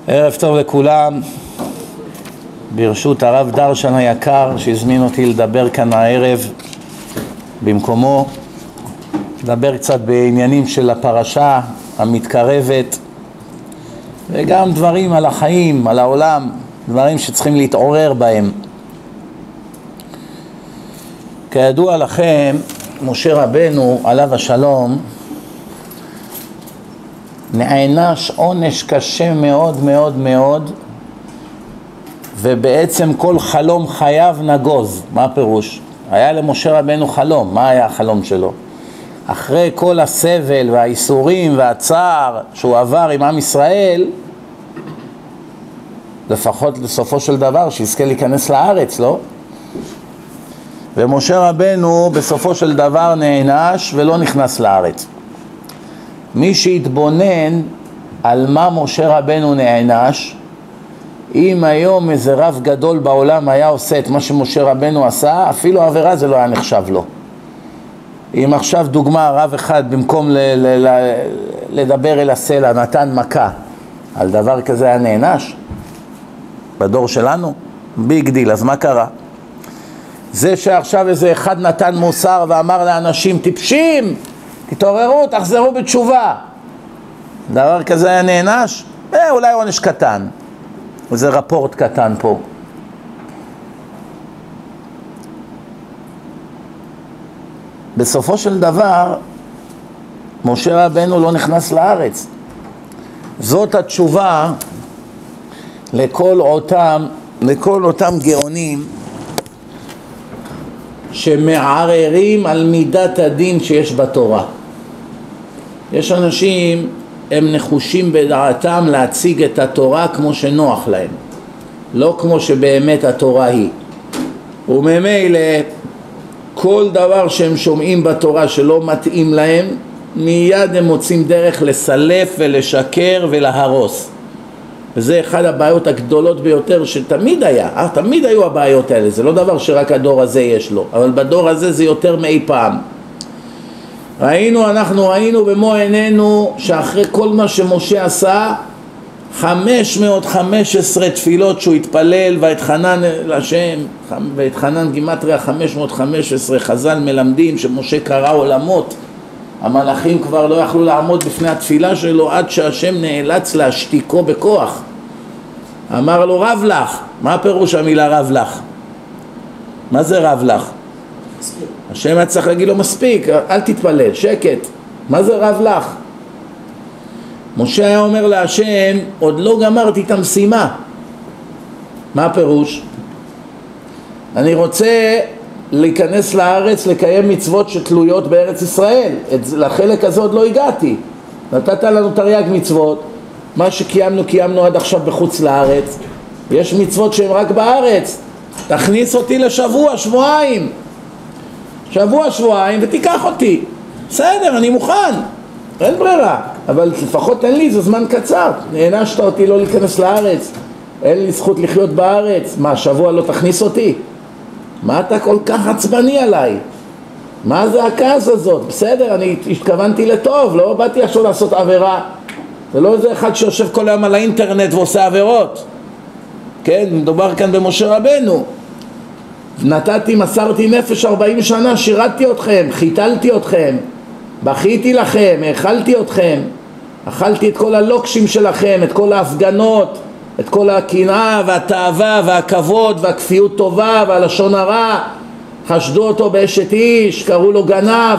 ערב טוב לכולם. ברשות הרב דרשן היקר שהזמין אותי לדבר כאן הערב במקומו, לדבר קצת בעניינים של הפרשה המתקרבת וגם דברים על החיים, על העולם, דברים שצריכים להתעורר בהם. כידוע לכם, משה רבנו עליו השלום נענש עונש קשה מאוד מאוד מאוד, ובעצם כל חלום חייו נגוז. מה הפירוש? היה למשה רבנו חלום. מה היה החלום שלו? אחרי כל הסבל והאיסורים והצער שהוא עבר עם עם ישראל, לפחות לסופו של דבר שיזכה להיכנס לארץ, לא? ומשה רבנו בסופו של דבר נענש ולא נכנס לארץ. מי שהתבונן על מה משה רבנו נענש, אם היום איזה רב גדול בעולם היה עושה את מה שמשה רבנו עשה, אפילו עבירה זה לא היה נחשב לו. אם עכשיו דוגמה, רב אחד במקום לדבר אל הסלע נתן מכה, על דבר כזה היה נענש? בדור שלנו? ביג דיל. אז מה קרה? זה שעכשיו איזה אחד נתן מוסר ואמר לאנשים טיפשים, תתעוררו, תחזרו בתשובה, דבר כזה היה נענש? אולי עונש קטן, וזה רפורט קטן פה. בסופו של דבר משה רבנו לא נכנס לארץ. זאת התשובה לכל אותם גאונים שמערערים על מידת הדין שיש בתורה. יש אנשים, הם נחושים בדעתם להציג את התורה כמו שנוח להם, לא כמו שבאמת התורה היא. וממילא כל דבר שהם שומעים בתורה שלא מתאים להם, מיד הם מוצאים דרך לסלף ולשקר ולהרוס. וזה אחד הבעיות הגדולות ביותר שתמיד היה, תמיד היו הבעיות האלה. זה לא דבר שרק הדור הזה יש לו, אבל בדור הזה זה יותר מאי פעם. אנחנו ראינו במו עינינו שאחרי כל מה שמשה עשה, 515 תפילות שהוא התפלל והתחנן להשם, והתחנן גימטריה 515, חז"ל מלמדים שמשה קרא עולמות, המלאכים כבר לא יכלו לעמוד בפני התפילה שלו עד שהשם נאלץ להשתיקו בכוח. אמר לו רב לך. מה פירוש המילה רב לך? מה זה רב לך? מספיק. השם היה צריך להגיד לו מספיק, אל תתפלל, שקט. מה זה רב לך? משה היה אומר להשם, עוד לא גמרתי את המשימה. מה הפירוש? אני רוצה להיכנס לארץ, לקיים מצוות שתלויות בארץ ישראל. לחלק הזה עוד לא הגעתי. נתת לנו תרי"ג מצוות, מה קיימנו עד עכשיו בחוץ לארץ. יש מצוות שהן רק בארץ. תכניס אותי לשבוע, שבועיים ותיקח אותי. בסדר, אני מוכן, אין ברירה, אבל לפחות תן לי, זה זמן קצר. נענשת אותי לא להיכנס לארץ, אין לי זכות לחיות בארץ. מה, שבוע לא תכניס אותי? מה אתה כל כך עצבני עליי? מה זה הכעס הזאת? בסדר, אני התכוונתי לטוב, לא באתי עכשיו לעשות עבירה. זה לא איזה אחד שיושב כל היום על האינטרנט ועושה עבירות. כן, מדובר כאן במשה רבנו. מסרתי נפש 40 שנה, שירתתי אתכם, חיתלתי אתכם, בכיתי לכם, האכלתי אתכם, אכלתי את כל הלוקשים שלכם, את כל ההפגנות, את כל הקנאה והתאווה והכבוד והכפיות טובה והלשון הרע. חשדו אותו באשת איש, קראו לו גנב,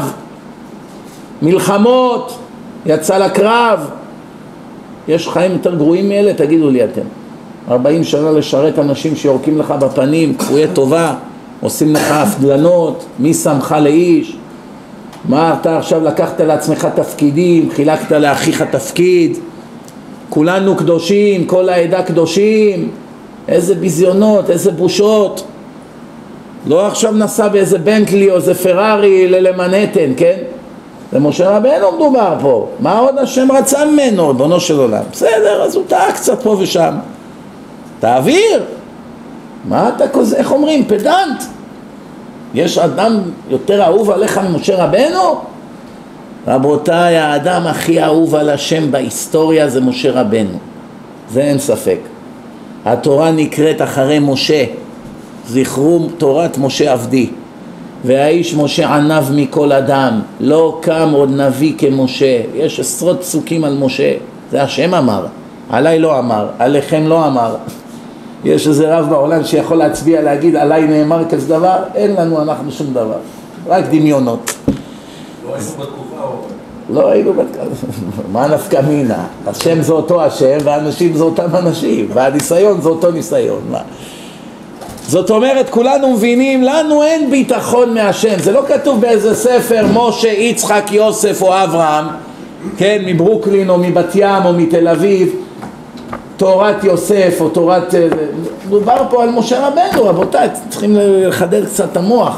מלחמות, יצא לקרב. יש חיים יותר גרועים מאלה? תגידו לי אתם. 40 שנה לשרת אנשים שיורקים לך בפנים, כפויי טובה, עושים לך הפגנות, מי שמך לאיש? מה אתה עכשיו לקחת לעצמך תפקידים, חילקת לאחיך תפקיד, כולנו קדושים, כל העדה קדושים. איזה ביזיונות, איזה בושות. לא עכשיו נסע באיזה בנטלי או איזה פרארי למנהטן, כן? זה משה רבנו מדובר פה. מה עוד השם רצה ממנו, ריבונו של עולם? בסדר, אז הוא טעה קצת פה ושם. תעביר. מה אתה כזה, איך אומרים, פדנט? יש אדם יותר אהוב עליך ממשה רבנו? רבותיי, האדם הכי אהוב על השם בהיסטוריה זה משה רבנו. זה אין ספק. התורה נקראת אחרי משה, זכרו תורת משה עבדי, והאיש משה ענב מכל אדם, לא קם עוד נביא כמשה. יש עשרות פסוקים על משה, זה השם אמר, עליי לא אמר, עליכם לא אמר. יש איזה רב בעולם שיכול להצביע להגיד עליי נאמר כזה דבר? אין לנו, אנחנו שום דבר, רק דמיונות. לא היינו בתקופה או... לא היינו בתקופה, מה נפקא מינה? השם זה אותו השם והאנשים זה אותם אנשים, והניסיון זה אותו ניסיון. מה? זאת אומרת, כולנו מבינים, לנו אין ביטחון מהשם. זה לא כתוב באיזה ספר משה, יצחק, יוסף או אברהם, כן, מברוקלין או מבת ים או מתל אביב, תורת יוסף או תורת... דובר פה על משה רבנו, רבותיי, צריכים לחדד קצת את המוח.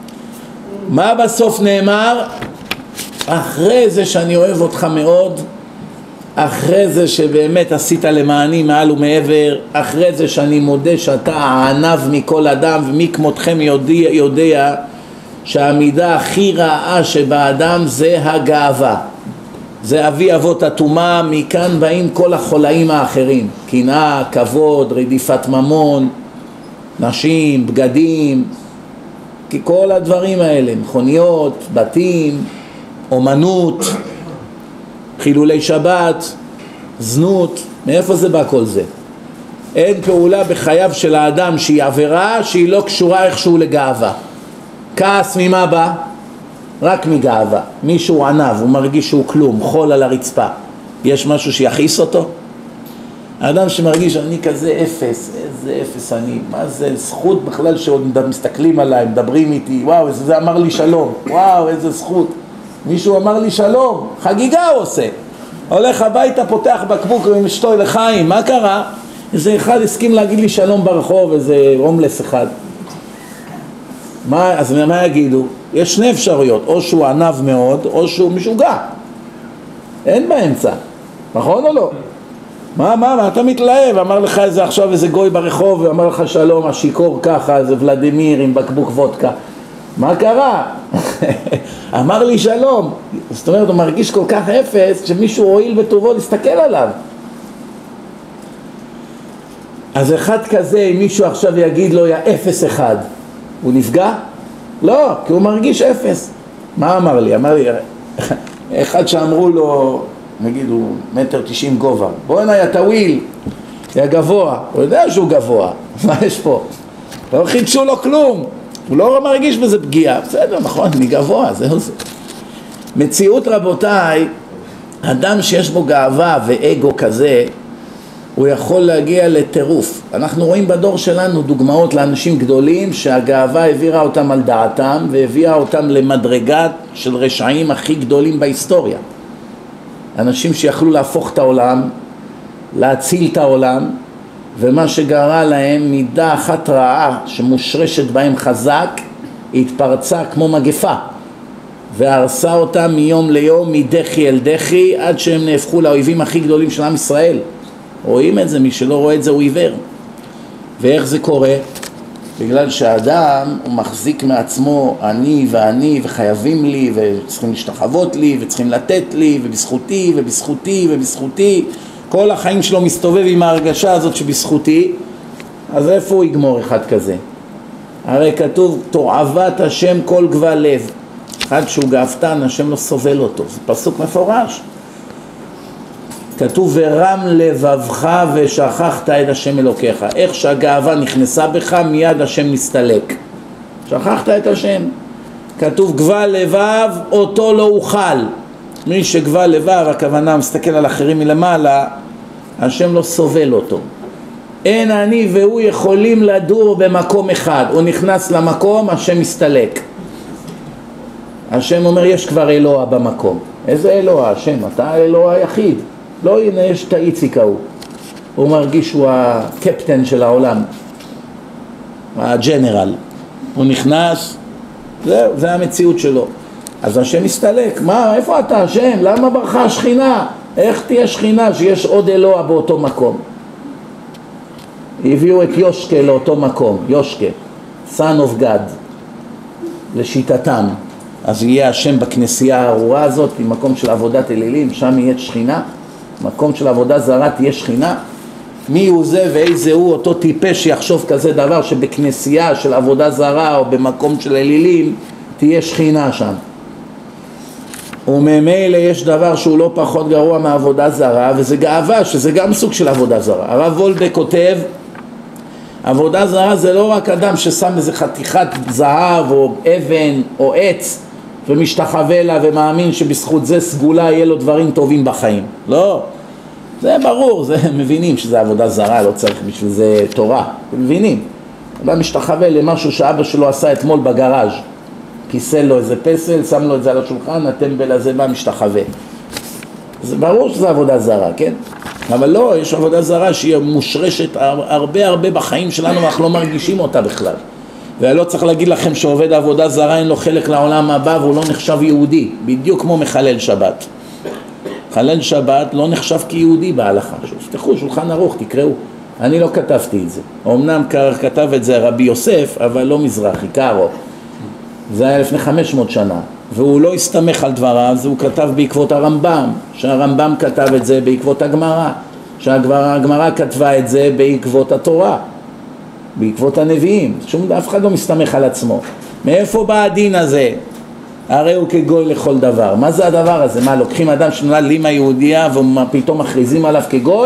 מה בסוף נאמר? אחרי זה שאני אוהב אותך מאוד, אחרי זה שבאמת עשית למעני מעל ומעבר, אחרי זה שאני מודה שאתה הענב מכל אדם, ומי כמותכם יודע שהמידה הכי רעה שבאדם זה הגאווה, זה אבי אבות הטומאה. מכאן באים כל החולאים האחרים, קנאה, כבוד, רדיפת ממון, נשים, בגדים, כי כל הדברים האלה, מכוניות, בתים, אומנות, חילולי שבת, זנות, מאיפה זה בא כל זה? אין פעולה בחייו של האדם שהיא עבירה שהיא לא קשורה איכשהו לגאווה. כעס ממה בא? רק מגאווה. מישהו ענב, הוא מרגיש שהוא כלום, חול על הרצפה, יש משהו שיחיס אותו? האדם שמרגיש אני כזה אפס, איזה אפס אני, מה זה זכות בכלל שעוד מסתכלים עליי, מדברים איתי, וואו איזה זה אמר לי שלום, וואו איזה זכות, מישהו אמר לי שלום, חגיגה הוא עושה. הולך הביתה, פותח בקבוק עם אשתו לחיים, מה קרה? איזה אחד הסכים להגיד לי שלום ברחוב, איזה הומלס אחד. אז מה יגידו? יש שני אפשרויות, או שהוא ענב מאוד, או שהוא משוגע. אין באמצע, נכון או לא? מה אתה מתלהב? אמר לך איזה עכשיו איזה גוי ברחוב, ואמר לך שלום, השיקור ככה, איזה ולדימיר עם בקבוק וודקה. מה קרה? אמר לי שלום. זאת אומרת, הוא מרגיש כל כך אפס, שמישהו הועיל בטובו להסתכל עליו. אז אחד כזה, אם מישהו עכשיו יגיד לו, יא אפס אחד, הוא נפגע? לא, כי הוא מרגיש אפס. מה אמר לי? אמר לי, אחד שאמרו לו, נגיד הוא 1.90 מטר גובה, בוא הנה יא טוויל, יא גבוה, הוא יודע שהוא גבוה, מה יש פה? לא חידשו לו כלום, הוא לא מרגיש בזה פגיעה, בסדר, נכון, אני גבוה, זהו זה. מציאות רבותיי, אדם שיש בו גאווה ואגו כזה, הוא יכול להגיע לטירוף. אנחנו רואים בדור שלנו דוגמאות לאנשים גדולים שהגאווה העבירה אותם על דעתם והביאה אותם למדרגת של רשעים הכי גדולים בהיסטוריה. אנשים שיכלו להפוך את העולם, להציל את העולם, ומה שגרה להם מידה אחת רעה שמושרשת בהם חזק, התפרצה כמו מגפה והרסה אותם מיום ליום, מדחי אל דחי, עד שהם נהפכו לאויבים הכי גדולים של עם ישראל. רואים את זה, מי שלא רואה את זה הוא עיוור. ואיך זה קורה? בגלל שהאדם הוא מחזיק מעצמו אני ואני וחייבים לי וצריכים להשתחוות לי וצריכים לתת לי ובזכותי ובזכותי ובזכותי, כל החיים שלו מסתובב עם ההרגשה הזאת שבזכותי. אז איפה הוא יגמור אחד כזה? הרי כתוב תועבת השם כל גבל לב. אחד שהוא גאוותן, השם לא סובל אותו, זה פסוק מפורש. כתוב ורם לבבך ושכחת את השם אלוקיך. איך שהגאווה נכנסה בך מיד השם מסתלק, שכחת את השם. כתוב גבל לבב אותו לא אוכל. מי שגבל לבב, הכוונה מסתכל על אחרים מלמעלה, השם לא סובל אותו. אין אני והוא יכולים לדור במקום אחד, הוא נכנס למקום, השם מסתלק. השם אומר יש כבר אלוה במקום. איזה אלוה? השם, אתה האלוה היחיד. לא, הנה יש את האיציק הוא מרגיש הוא הקפטן של העולם, הג'נרל. הוא נכנס, זה המציאות שלו. אז השם מסתלק. מה, איפה אתה השם? למה ברכה השכינה? איך תהיה שכינה שיש עוד אלוה באותו מקום? הביאו את יושקה לאותו מקום, יושקה, son of God, לשיטתם. אז יהיה השם בכנסייה הארורה הזאת, עם מקום של עבודת אלילים, שם יהיה שכינה. מקום של עבודה זרה תהיה שכינה. מי הוא זה ואיזה הוא אותו טיפש שיחשוב כזה דבר שבכנסייה של עבודה זרה או במקום של אלילים תהיה שכינה שם. וממילא יש דבר שהוא לא פחות גרוע מעבודה זרה, וזה גאווה, שזה גם סוג של עבודה זרה. הרב וולבה כותב, עבודה זרה זה לא רק אדם ששם איזה חתיכת זהב או אבן או עץ ומשתחווה לה ומאמין שבזכות זה סגולה יהיה לו דברים טובים בחיים. לא, זה ברור, זה מבינים שזה עבודה זרה, לא צריך בשביל זה תורה, מבינים. אדם משתחווה למשהו שאבא שלו עשה אתמול בגראז', כיסל לו איזה פסל, שם לו את זה על השולחן, הטמבל הזה בא משתחווה. זה ברור שזה עבודה זרה, כן? אבל לא, יש עבודה זרה שהיא מושרשת הרבה בחיים שלנו ואנחנו לא מרגישים אותה בכלל. ולא צריך להגיד לכם שעובד עבודה זרה אין לו חלק לעולם הבא והוא לא נחשב יהודי, בדיוק כמו מחלל שבת. מחלל שבת לא נחשב כיהודי בהלכה. תפתחו שולחן ערוך, תקראו. אני לא כתבתי את זה. אמנם כתב את זה רבי יוסף, אבל לא מזרחי, קארו. זה היה לפני 500 שנה, והוא לא הסתמך על דבריו, הוא כתב בעקבות הרמב"ם, שהרמב"ם כתב את זה בעקבות הגמרא, שהגמרא כתבה את זה בעקבות התורה, בעקבות הנביאים. אף אחד לא מסתמך על עצמו. מאיפה בא הדין הזה? הרי הוא כגוי לכל דבר. מה זה הדבר הזה? מה, לוקחים אדם שנולד לאמא יהודיה ופתאום מכריזים עליו כגוי?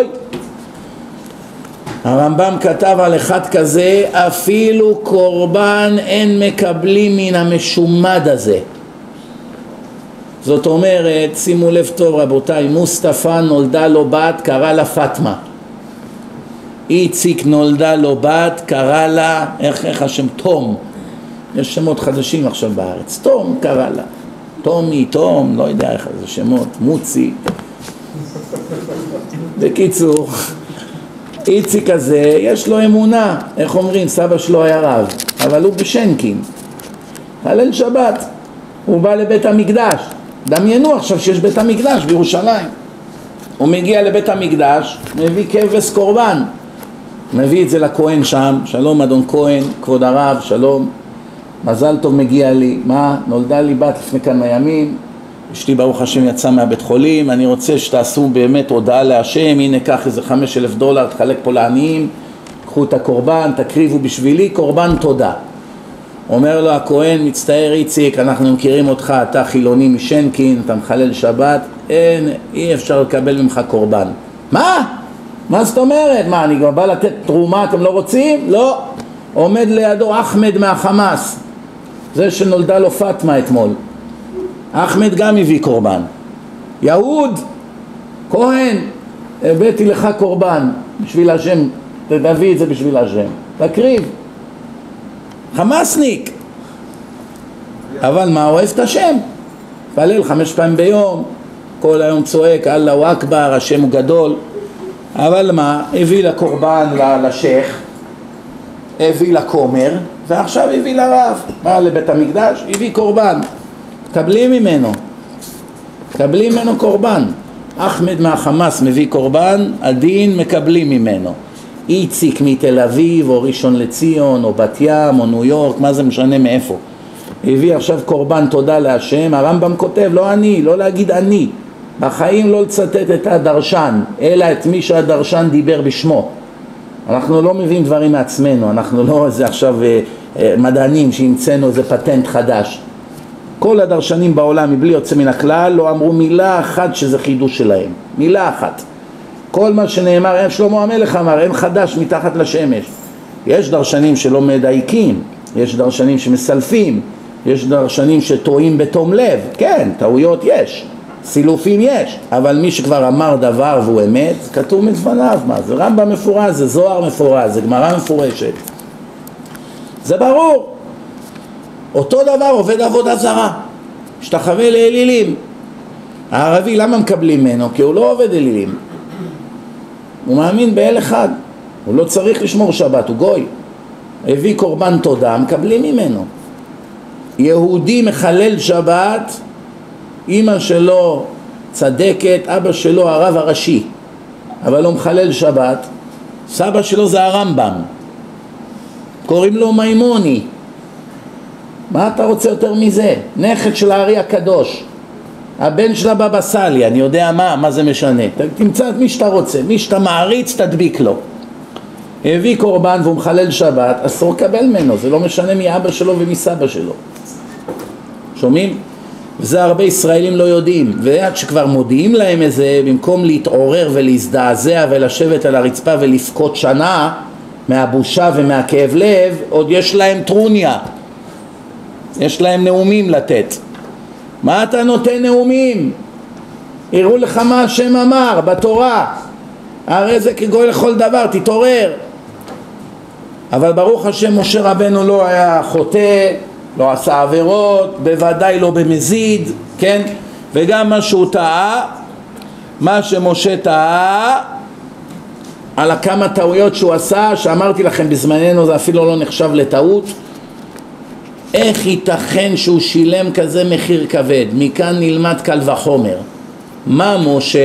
הרמב"ם כתב על אחד כזה, אפילו קורבן אין מקבלים מן המשומד הזה. זאת אומרת, שימו לב טוב רבותיי, מוסטפא נולדה לו בת, קרא לה פטמה. איציק נולדה לו בת, קרא לה, איך השם? תום. יש שמות חדשים עכשיו בארץ. תום קרא לה. תומי, תום, לא יודע איך זה שמות, מוצי. בקיצור, איציק הזה יש לו אמונה, איך אומרים, סבא שלו היה רב, אבל הוא בשנקין, חלל שבת, הוא בא לבית המקדש. דמיינו עכשיו שיש בית המקדש בירושלים, הוא מגיע לבית המקדש, מביא כבש קורבן, מביא את זה לכהן שם, שלום אדון כהן, כבוד הרב, שלום, מזל טוב מגיע לי, מה? נולדה לי בת לפני כמה ימים, אשתי ברוך השם יצא מהבית חולים, אני רוצה שתעשו באמת הודעה להשם, הנה קח איזה $5,000, תחלק פה לעניים, קחו את הקורבן, תקריבו בשבילי, קורבן תודה. אומר לו הכהן, מצטער איציק, אנחנו מכירים אותך, אתה חילוני משנקין, אתה מחלל שבת, אי אפשר לקבל ממך קורבן. מה? מה זאת אומרת? מה, אני בא לתת תרומה, אתם לא רוצים? לא. עומד לידו אחמד מהחמאס, זה שנולדה לו פטמה אתמול. אחמד גם הביא קורבן. יהוד, כהן, הבאתי לך קורבן בשביל השם, תביא את זה בשביל השם, תקריב. חמאסניק, אבל מה, אוהב את השם, פלל 5 פעמים ביום, כל היום צועק אללהו אכבר, השם הוא גדול. אבל מה, הביא לקורבן לשייך, הביא לכומר, ועכשיו הביא לרב, בא לבית המקדש, הביא קורבן, קבלים ממנו קורבן. אחמד מהחמאס מביא קורבן, הדין מקבלים ממנו. איציק מתל אביב או ראשון לציון או בת ים או ניו יורק, מה זה משנה מאיפה, הביא עכשיו קורבן תודה להשם. הרמב"ם כותב, לא אני, לא להגיד אני, בחיים לא לצטט את הדרשן, אלא את מי שהדרשן דיבר בשמו. אנחנו לא מביאים דברים מעצמנו, אנחנו לא איזה עכשיו מדענים שהמצאנו איזה פטנט חדש. כל הדרשנים בעולם מבלי יוצא מן הכלל לא אמרו מילה אחת שזה חידוש שלהם, מילה אחת. כל מה שנאמר, שלמה המלך אמר, אין חדש מתחת לשמש. יש דרשנים שלא מדייקים, יש דרשנים שמסלפים, יש דרשנים שטועים בתום לב, כן, טעויות יש, סילופים יש, אבל מי שכבר אמר דבר והוא אמת, כתוב מלפניו. מה זה? רמב"ם מפורש, זה זוהר מפורש, זה גמרא מפורשת, זה ברור. אותו דבר עובד עבודה זרה, משתחווה לאלילים. הערבי למה מקבלים ממנו? כי הוא לא עובד אלילים, הוא מאמין באל אחד, הוא לא צריך לשמור שבת, הוא גוי. הביא קורבן תודה, מקבלים ממנו. יהודי מחלל שבת, אמא שלו צדקת, אבא שלו הרב הראשי, אבל לא מחלל שבת. סבא שלו זה הרמב"ם, קוראים לו מימוני. מה אתה רוצה יותר מזה? נכד של הארי הקדוש. הבן שלה בבא סאלי, אני יודע מה זה משנה, תמצא את מי שאתה רוצה, מי שאתה מעריץ תדביק לו. הביא קורבן והוא מחלל שבת, אסור לקבל ממנו, זה לא משנה מי אבא שלו ומי סבא שלו. שומעים? וזה הרבה ישראלים לא יודעים, ועד שכבר מודיעים להם איזה, במקום להתעורר ולהזדעזע ולשבת על הרצפה ולפקות שנה מהבושה ומהכאב לב, עוד יש להם טרוניה, יש להם נאומים לתת. מה אתה נותן נאומים? הראו לך מה השם אמר בתורה, הרי זה כגוי לכל דבר, תתעורר. אבל ברוך השם משה רבנו לא היה חוטא, לא עשה עבירות, בוודאי לא במזיד, כן? וגם מה שהוא טעה, מה שמשה טעה, על כמה טעויות שהוא עשה, שאמרתי לכם בזמננו זה אפילו לא נחשב לטעות. איך ייתכן שהוא שילם כזה מחיר כבד? מכאן נלמד קל וחומר. מה משה,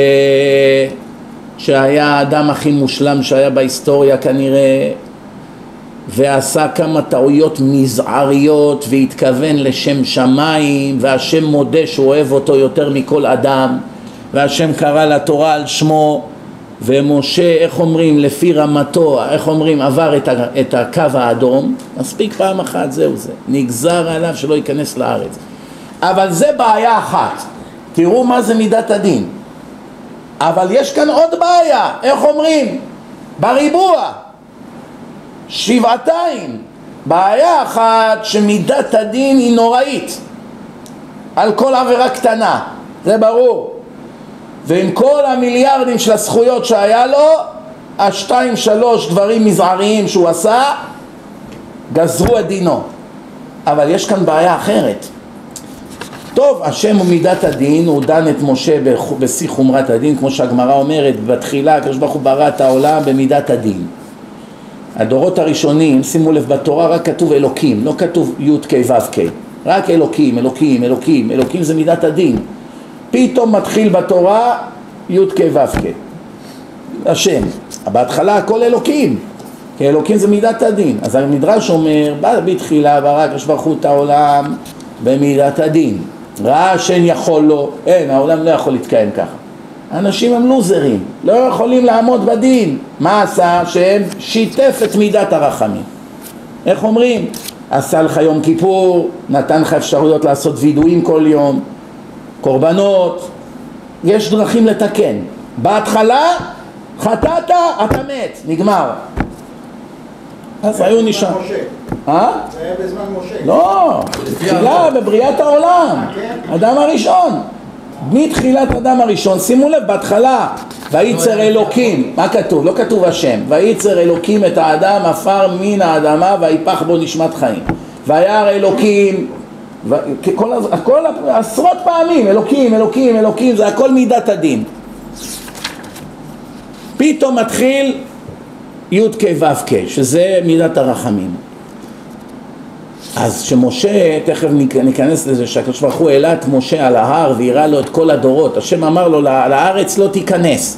שהיה האדם הכי מושלם שהיה בהיסטוריה כנראה, ועשה כמה טעויות מזעריות והתכוון לשם שמיים, והשם מודה שהוא אוהב אותו יותר מכל אדם, והשם קרא לתורה על שמו, ומשה, איך אומרים, לפי רמתו, איך אומרים, עבר את הקו האדום, מספיק פעם אחת, זהו זה, נגזר עליו שלא ייכנס לארץ. אבל זה בעיה אחת, תראו מה זה מידת הדין. אבל יש כאן עוד בעיה, איך אומרים, בריבוע, שבעתיים. בעיה אחת שמידת הדין היא נוראית על כל עבירה קטנה, זה ברור, ועם כל המיליארדים של הזכויות שהיה לו, 2-3 דברים מזעריים שהוא עשה גזרו את דינו. אבל יש כאן בעיה אחרת. טוב, השם הוא מידת הדין, הוא דן את משה בשיא חומרת הדין, כמו שהגמרא אומרת, בתחילה הקדוש ברוך הוא ברא את העולם במידת הדין. הדורות הראשונים, שימו לב, בתורה רק כתוב אלוקים, לא כתוב י' כ' ו' כ', רק אלוקים, אלוקים, אלוקים, אלוקים זה מידת הדין. פתאום מתחיל בתורה י' כ' ו' כ', השם, בהתחלה הכל אלוקים, כי אלוקים זה מידת הדין. אז המדרש אומר, בתחילה ברא הקדוש ברוך הוא את העולם במידת הדין, ראה שאין יכול לו, אין, העולם לא יכול להתקיים ככה. אנשים הם לוזרים, לא יכולים לעמוד בדין. מה עשה? שהם שיתף את מידת הרחמים. איך אומרים? עשה לך יום כיפור, נתן לך אפשרויות לעשות וידועים כל יום, קורבנות, יש דרכים לתקן. בהתחלה חטאת, אתה מת, נגמר. אז היו נשאר. זה היה בזמן משה. לא, תחילה בבריאת העולם, אדם הראשון. מתחילת אדם הראשון, שימו לב, בהתחלה, וייצר אלוקים, מה כתוב? לא כתוב השם, וייצר אלוקים את האדם עפר מן האדמה ויפח בו נשמת חיים. וירא אלוקים, כל עשרות פעמים, אלוקים, אלוקים, אלוקים, זה הכל מידת הדין. פתאום מתחיל י' כ' ו' כ', שזה מידת הרחמים. אז שמשה, תכף ניכנס לזה, שהקדוש ברוך הוא העלה את משה על ההר והראה לו את כל הדורות. השם אמר לו, לארץ לא תיכנס.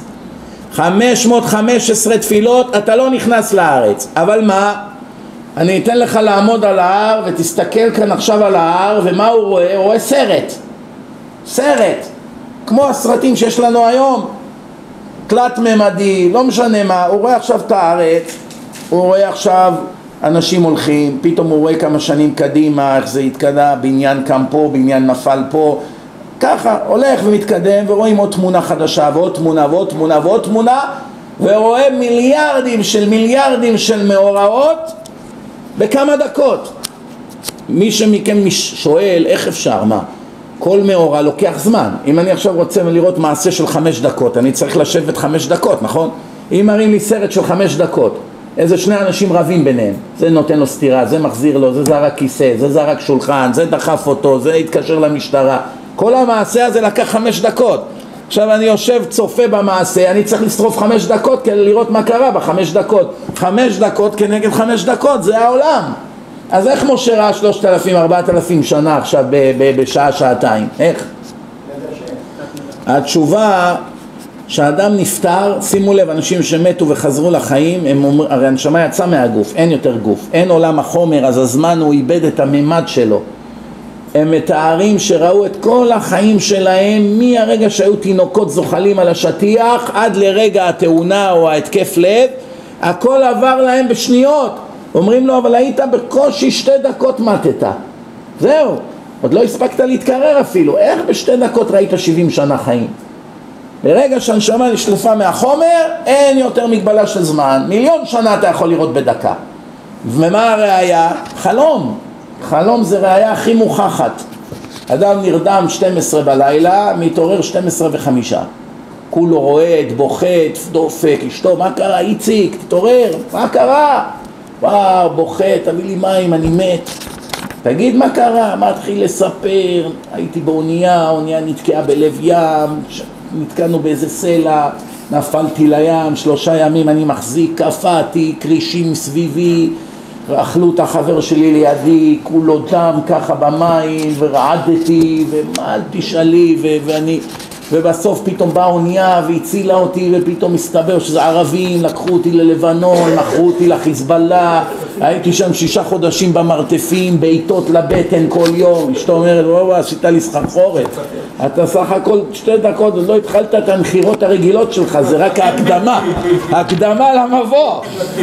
515 תפילות, אתה לא נכנס לארץ. אבל מה? אני אתן לך לעמוד על ההר ותסתכל כאן עכשיו על ההר, ומה הוא רואה? הוא רואה סרט. סרט. כמו הסרטים שיש לנו היום. תלת ממדי, לא משנה מה. הוא רואה עכשיו את הארץ, הוא רואה עכשיו אנשים הולכים, פתאום הוא רואה כמה שנים קדימה, איך זה התקדם, בניין קם פה, בניין נפל פה, ככה הולך ומתקדם, ורואים עוד תמונה חדשה ועוד תמונה ועוד תמונה ועוד תמונה, ורואה מיליארדים של מאורעות בכמה דקות. מי שמכם שואל איך אפשר, מה? כל מאורע לוקח זמן. אם אני עכשיו רוצה לראות מעשה של 5 דקות, אני צריך לשבת 5 דקות, נכון? אם מראים לי סרט של 5 דקות, איזה שני אנשים רבים ביניהם, זה נותן לו סתירה, זה מחזיר לו, זה זרק כיסא, זה זרק שולחן, זה דחף אותו, זה התקשר למשטרה, כל המעשה הזה לקח 5 דקות. עכשיו אני יושב צופה במעשה, אני צריך לשרוף 5 דקות כדי לראות מה קרה ב5 דקות. 5 דקות כנגד 5 דקות, זה העולם. אז איך משה ראה 3,000-4,000 שנה עכשיו בשעה, שעתיים? איך? התשובה שהאדם נפטר, שימו לב, אנשים שמתו וחזרו לחיים, הרי הנשמה יצא מהגוף, אין יותר גוף, אין עולם החומר, אז הזמן הוא איבד את הממד שלו. הם מתארים שראו את כל החיים שלהם מהרגע שהיו תינוקות זוחלים על השטיח עד לרגע התאונה או ההתקף לב, הכל עבר להם בשניות. אומרים לו, אבל היית בקושי 2 דקות מתת, זהו, עוד לא הספקת להתקרר אפילו, איך ב2 דקות ראית 70 שנה חיים? ברגע שהנשמה נשלפה מהחומר אין יותר מגבלה של זמן, 1,000,000 שנה אתה יכול לראות בדקה. ומה הראיה? חלום. חלום זה ראיה הכי מוכחת. אדם נרדם 12 בלילה, מתעורר 12:05, כולו רועד, בוכה, דופק, אשתו, מה קרה? איציק, תתעורר, מה קרה? וואו, בוכה, תביא לי מים, אני מת. תגיד מה קרה? מה התחיל לספר? הייתי באונייה, האונייה נתקעה בלב ים, נתקענו באיזה סלע, נפלתי לים, 3 ימים אני מחזיק, קפאתי, קרישים סביבי, אכלו את החבר שלי לידי, כולו דם ככה במים, ורעדתי, ומה אל תשאלי, ובסוף פתאום באה אונייה והצילה אותי, ופתאום מסתבר שזה ערבים, לקחו אותי ללבנון, מכרו אותי לחיזבאללה, הייתי שם 6 חודשים במרתפים, בעיטות לבטן כל יום. אשתו אומרת, וואו, עשית לי סחרחורת, אתה סך הכל 2 דקות, עוד לא התחלת את המחירות הרגילות שלך, זה רק ההקדמה למבוא.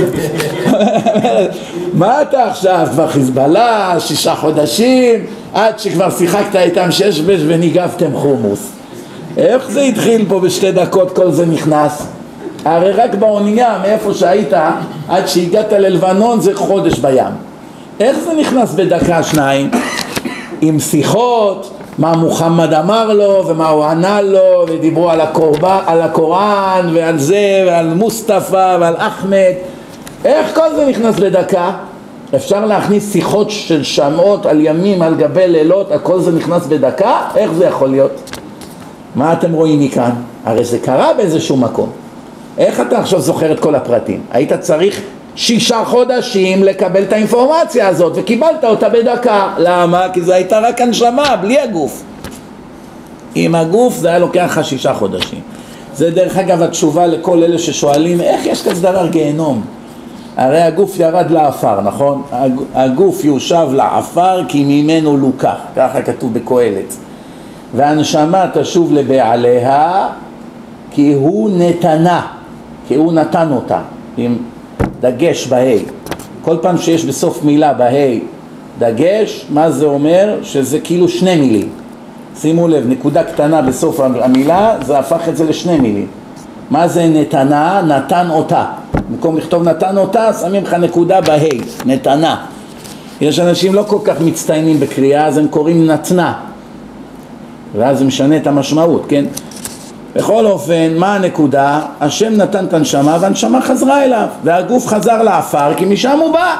מה אתה עכשיו, כבר חיזבאללה, 6 חודשים, עד שכבר שיחקת איתם 6 וניגבתם חומוס. איך זה התחיל פה ב2 דקות כל זה נכנס? הרי רק באונייה מאיפה שהיית עד שהגעת ללבנון זה חודש בים. איך זה נכנס בדקה 2? עם שיחות, מה מוחמד אמר לו ומה הוא ענה לו, ודיברו על הקוראן ועל זה ועל מוסטפא ועל אחמד. איך כל זה נכנס בדקה? אפשר להכניס שיחות של שמעות על ימים, על גבי לילות, הכל זה נכנס בדקה? איך זה יכול להיות? מה אתם רואים מכאן? הרי זה קרה באיזשהו מקום. איך אתה עכשיו זוכר את כל הפרטים? היית צריך 6 חודשים לקבל את האינפורמציה הזאת, וקיבלת אותה בדקה. למה? כי זה הייתה רק הנשמה, בלי הגוף. עם הגוף זה היה לוקח לך 6 חודשים. זה דרך אגב התשובה לכל אלה ששואלים, איך יש כזה דבר גיהנום? הרי הגוף ירד לעפר, נכון? הגוף יושב לעפר כי ממנו לוקח, ככה כתוב בקהלת. והנשמה תשוב לבעליה כי הוא נתנה, כי הוא נתן אותה, עם דגש בהי. כל פעם שיש בסוף מילה בהי דגש, מה זה אומר? שזה כאילו 2 מילים. שימו לב, נקודה קטנה בסוף המילה, זה הפך את זה ל2 מילים. מה זה נתנה? נתן אותה. במקום לכתוב נתן אותה, שמים לך נקודה בהי, נתנה. יש אנשים לא כל כך מצטיינים בקריאה, אז הם קוראים נתנה. ואז זה משנה את המשמעות, כן? בכל אופן, מה הנקודה? השם נתן את הנשמה והנשמה חזרה אליו, והגוף חזר לעפר כי משם הוא בא.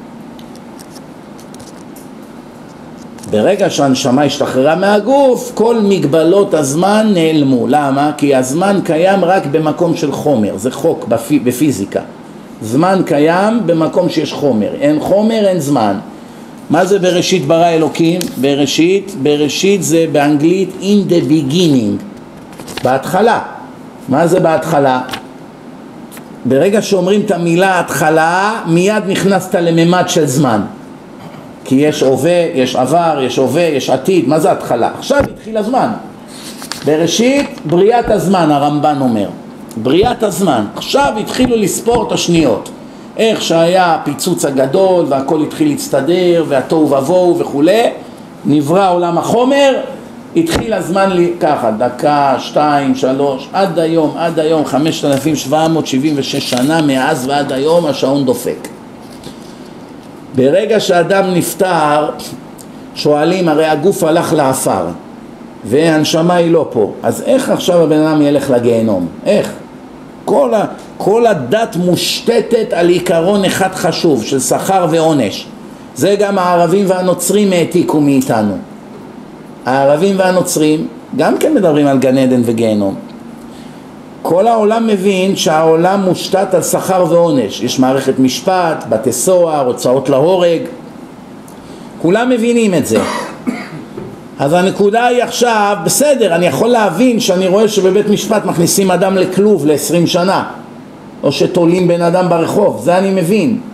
ברגע שהנשמה השתחררה מהגוף, כל מגבלות הזמן נעלמו. למה? כי הזמן קיים רק במקום של חומר, זה חוק בפיזיקה. זמן קיים במקום שיש חומר, אין חומר אין זמן. מה זה בראשית ברא אלוקים? בראשית זה באנגלית in the beginning, בהתחלה. מה זה בהתחלה? ברגע שאומרים את המילה התחלה, מיד נכנסת לממד של זמן. כי יש הווה, יש עבר, יש הווה, יש עתיד. מה זה התחלה? עכשיו התחיל הזמן. בראשית בריאת הזמן, הרמב"ן אומר. בריאת הזמן. עכשיו התחילו לספור את השניות. איך שהיה הפיצוץ הגדול והכל התחיל להצטדר והתוהו ובוהו וכו', נברא עולם החומר, התחיל הזמן ככה, 1, 2, 3, עד היום 5,776 שנה מאז ועד היום השעון דופק. ברגע שאדם נפטר, שואלים, הרי הגוף הלך לעפר והנשמה היא לא פה, אז איך עכשיו הבן אדם ילך לגיהנום? איך? כל הדת מושתתת על עיקרון אחד חשוב של שכר ועונש. זה גם הערבים והנוצרים העתיקו מאיתנו. הערבים והנוצרים גם כן מדברים על גן עדן וגיהנום. כל העולם מבין שהעולם מושתת על שכר ועונש. יש מערכת משפט, בתי סוהר, הוצאות להורג. כולם מבינים את זה. אז הנקודה היא עכשיו, בסדר, אני יכול להבין שאני רואה שבבית משפט מכניסים אדם לכלוב ל20 שנה, או שתולים בן אדם ברחוב, זה אני מבין.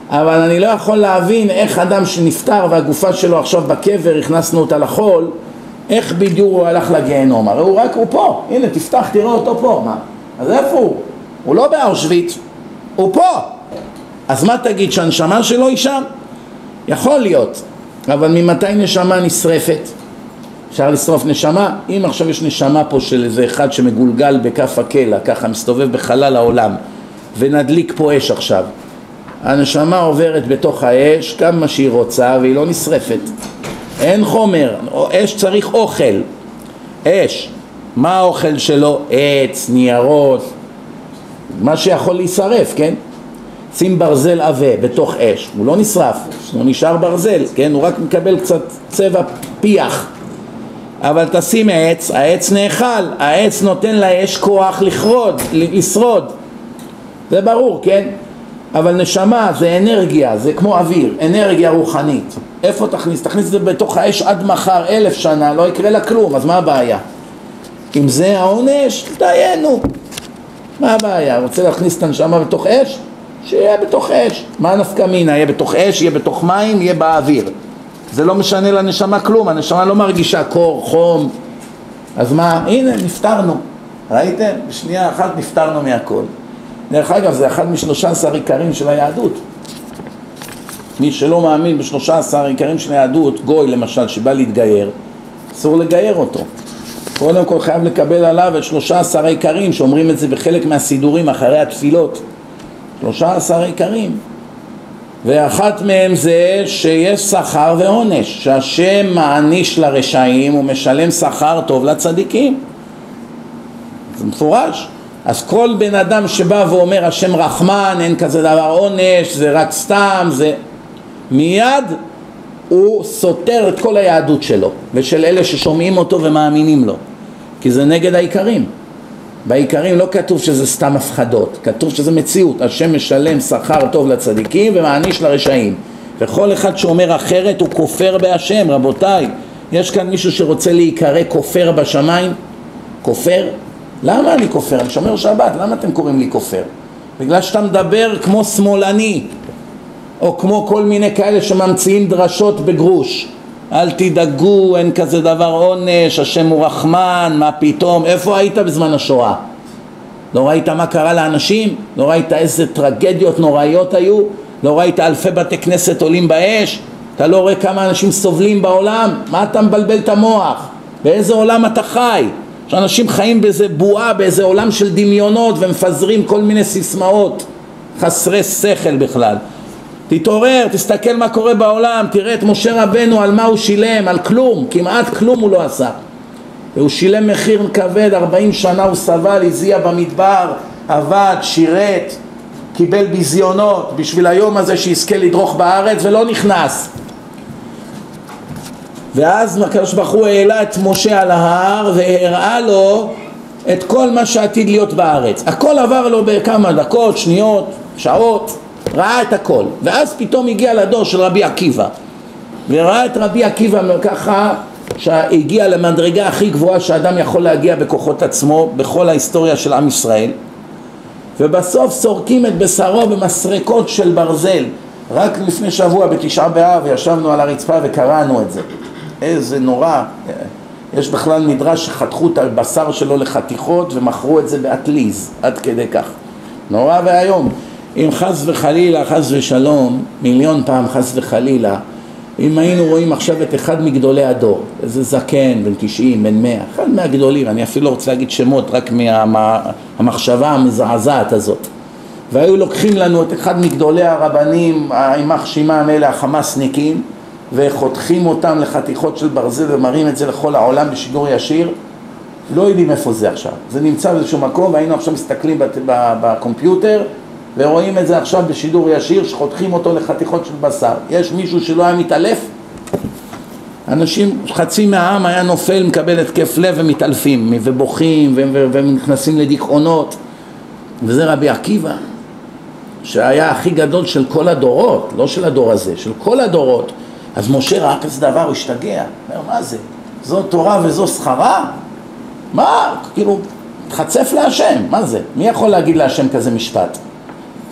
אבל אני לא יכול להבין איך אדם שנפטר והגופה שלו עכשיו בקבר, הכנסנו אותה לחול, איך בדיוק הוא הלך לגיהנום? הרי הוא פה, הנה תפתח תראה אותו פה, מה? אז איפה הוא? הוא לא באושוויץ, הוא פה. אז מה תגיד, שהנשמה שלו היא שם? יכול להיות, אבל ממתי נשמה נשרפת? אפשר לשרוף נשמה? אם עכשיו יש נשמה פה של איזה אחד שמגולגל בכף הקלע, ככה מסתובב בחלל העולם, ונדליק פה אש עכשיו, הנשמה עוברת בתוך האש כמה שהיא רוצה והיא לא נשרפת. אין חומר, אש צריך אוכל. אש, מה האוכל שלו? עץ, ניירות, מה שיכול להישרף, כן? שים ברזל עבה בתוך אש, הוא לא נשרף, הוא נשאר ברזל, כן? הוא רק מקבל קצת צבע פיח. אבל תשים עץ, העץ נאכל, העץ נותן לאש כוח לשרוד. זה ברור, כן? אבל נשמה זה אנרגיה, זה כמו אוויר, אנרגיה רוחנית. איפה תכניס? תכניס את זה בתוך האש עד מחר, 1000 שנה, לא יקרה לה כלום, אז מה הבעיה? אם זה העונש, דיינו. מה הבעיה? רוצה להכניס את הנשמה בתוך אש? שיהיה בתוך אש. מה נפקא מינה? יהיה בתוך אש, יהיה בתוך מים, יהיה באוויר. זה לא משנה לנשמה כלום, הנשמה לא מרגישה קור, חום. אז מה? הנה, נפטרנו. ראיתם? בשנייה אחת נפטרנו מהכל. דרך אגב, זה אחד מ13 עיקרים של היהדות. מי שלא מאמין ב13 עיקרים של היהדות, גוי למשל, שבא להתגייר, אסור לגייר אותו. קודם כל חייב לקבל עליו את 13 עיקרים, שאומרים את זה בחלק מהסידורים אחרי התפילות. 13 עיקרים. ואחת מהם זה שיש שכר ועונש, שהשם מעניש לרשעים ומשלם שכר טוב לצדיקים. זה מפורש. אז כל בן אדם שבא ואומר השם רחמן, אין כזה דבר עונש, זה רק סתם, זה מיד הוא סותר את כל היהדות שלו ושל אלה ששומעים אותו ומאמינים לו, כי זה נגד העיקרים. בעיקרים לא כתוב שזה סתם הפחדות, כתוב שזה מציאות. השם משלם שכר טוב לצדיקים ומעניש לרשעים, וכל אחד שאומר אחרת הוא כופר בהשם. רבותיי, יש כאן מישהו שרוצה להיקרא כופר בשמיים? כופר? למה אני כופר? אני שומר שבת, למה אתם קוראים לי כופר? בגלל שאתה מדבר כמו שמאלני, או כמו כל מיני כאלה שממציאים דרשות בגרוש. אל תדאגו, אין כזה דבר עונש, השם הוא רחמן, מה פתאום? איפה היית בזמן השואה? לא ראית מה קרה לאנשים? לא ראית איזה טרגדיות נוראיות היו? לא ראית אלפי בתי כנסת עולים באש? אתה לא רואה כמה אנשים סובלים בעולם? מה אתה מבלבל את המוח? באיזה עולם אתה חי? שאנשים חיים באיזה בועה, באיזה עולם של דמיונות, ומפזרים כל מיני סיסמאות חסרי שכל בכלל. תתעורר, תסתכל מה קורה בעולם, תראה את משה רבנו, על מה הוא שילם, על כלום, כמעט כלום הוא לא עשה. והוא שילם מחיר כבד, 40 שנה הוא סבל, הזיע במדבר, עבד, שירת, קיבל ביזיונות בשביל היום הזה שיזכה לדרוך בארץ, ולא נכנס. ואז הקדוש ברוך הוא העלה את משה על ההר והראה לו את כל מה שעתיד להיות בארץ. הכל עבר לו בכמה דקות, שניות, שעות, ראה את הכל. ואז פתאום הגיע לדור של רבי עקיבא, וראה את רבי עקיבא ככה שהגיע למדרגה הכי גבוהה שאדם יכול להגיע בכוחות עצמו בכל ההיסטוריה של עם ישראל. ובסוף סורקים את בשרו במסרקות של ברזל. רק לפני שבוע בתשעה באב ישבנו על הרצפה וקראנו את זה. איזה נורא. יש בכלל מדרש שחתכו את הבשר שלו לחתיכות ומכרו את זה באטליז, עד כדי כך. נורא והיום. אם חס וחלילה, חס ושלום, מיליון פעם חס וחלילה, אם היינו רואים עכשיו את אחד מגדולי הדור, איזה זקן, בן 90, בן 100, אחד מהגדולים, אני אפילו לא רוצה להגיד שמות, רק מהמחשבה המזעזעת הזאת. והיו לוקחים לנו את אחד מגדולי הרבנים, הימח שמם אלה החמאסניקים, וחותכים אותם לחתיכות של ברזל ומראים את זה לכל העולם בשידור ישיר. לא יודעים איפה זה עכשיו. זה נמצא באיזשהו מקום, והיינו עכשיו מסתכלים בקומפיוטר, ורואים את זה עכשיו בשידור ישיר, שחותכים אותו לחתיכות של בשר. יש מישהו שלא היה מתעלף? אנשים, חצי מהעם היה נופל, מקבל התקף לב ומתעלפים, ובוכים ונכנסים לדיכאונות. וזה רבי עקיבא, שהיה הכי גדול של כל הדורות, לא של הדור הזה, של כל הדורות. אז משה ראה כזה דבר, הוא השתגע. אומר, מה זה? זו תורה וזו שכרה? מה? כאילו, תחצף להשם, מה זה? מי יכול להגיד להשם כזה משפט?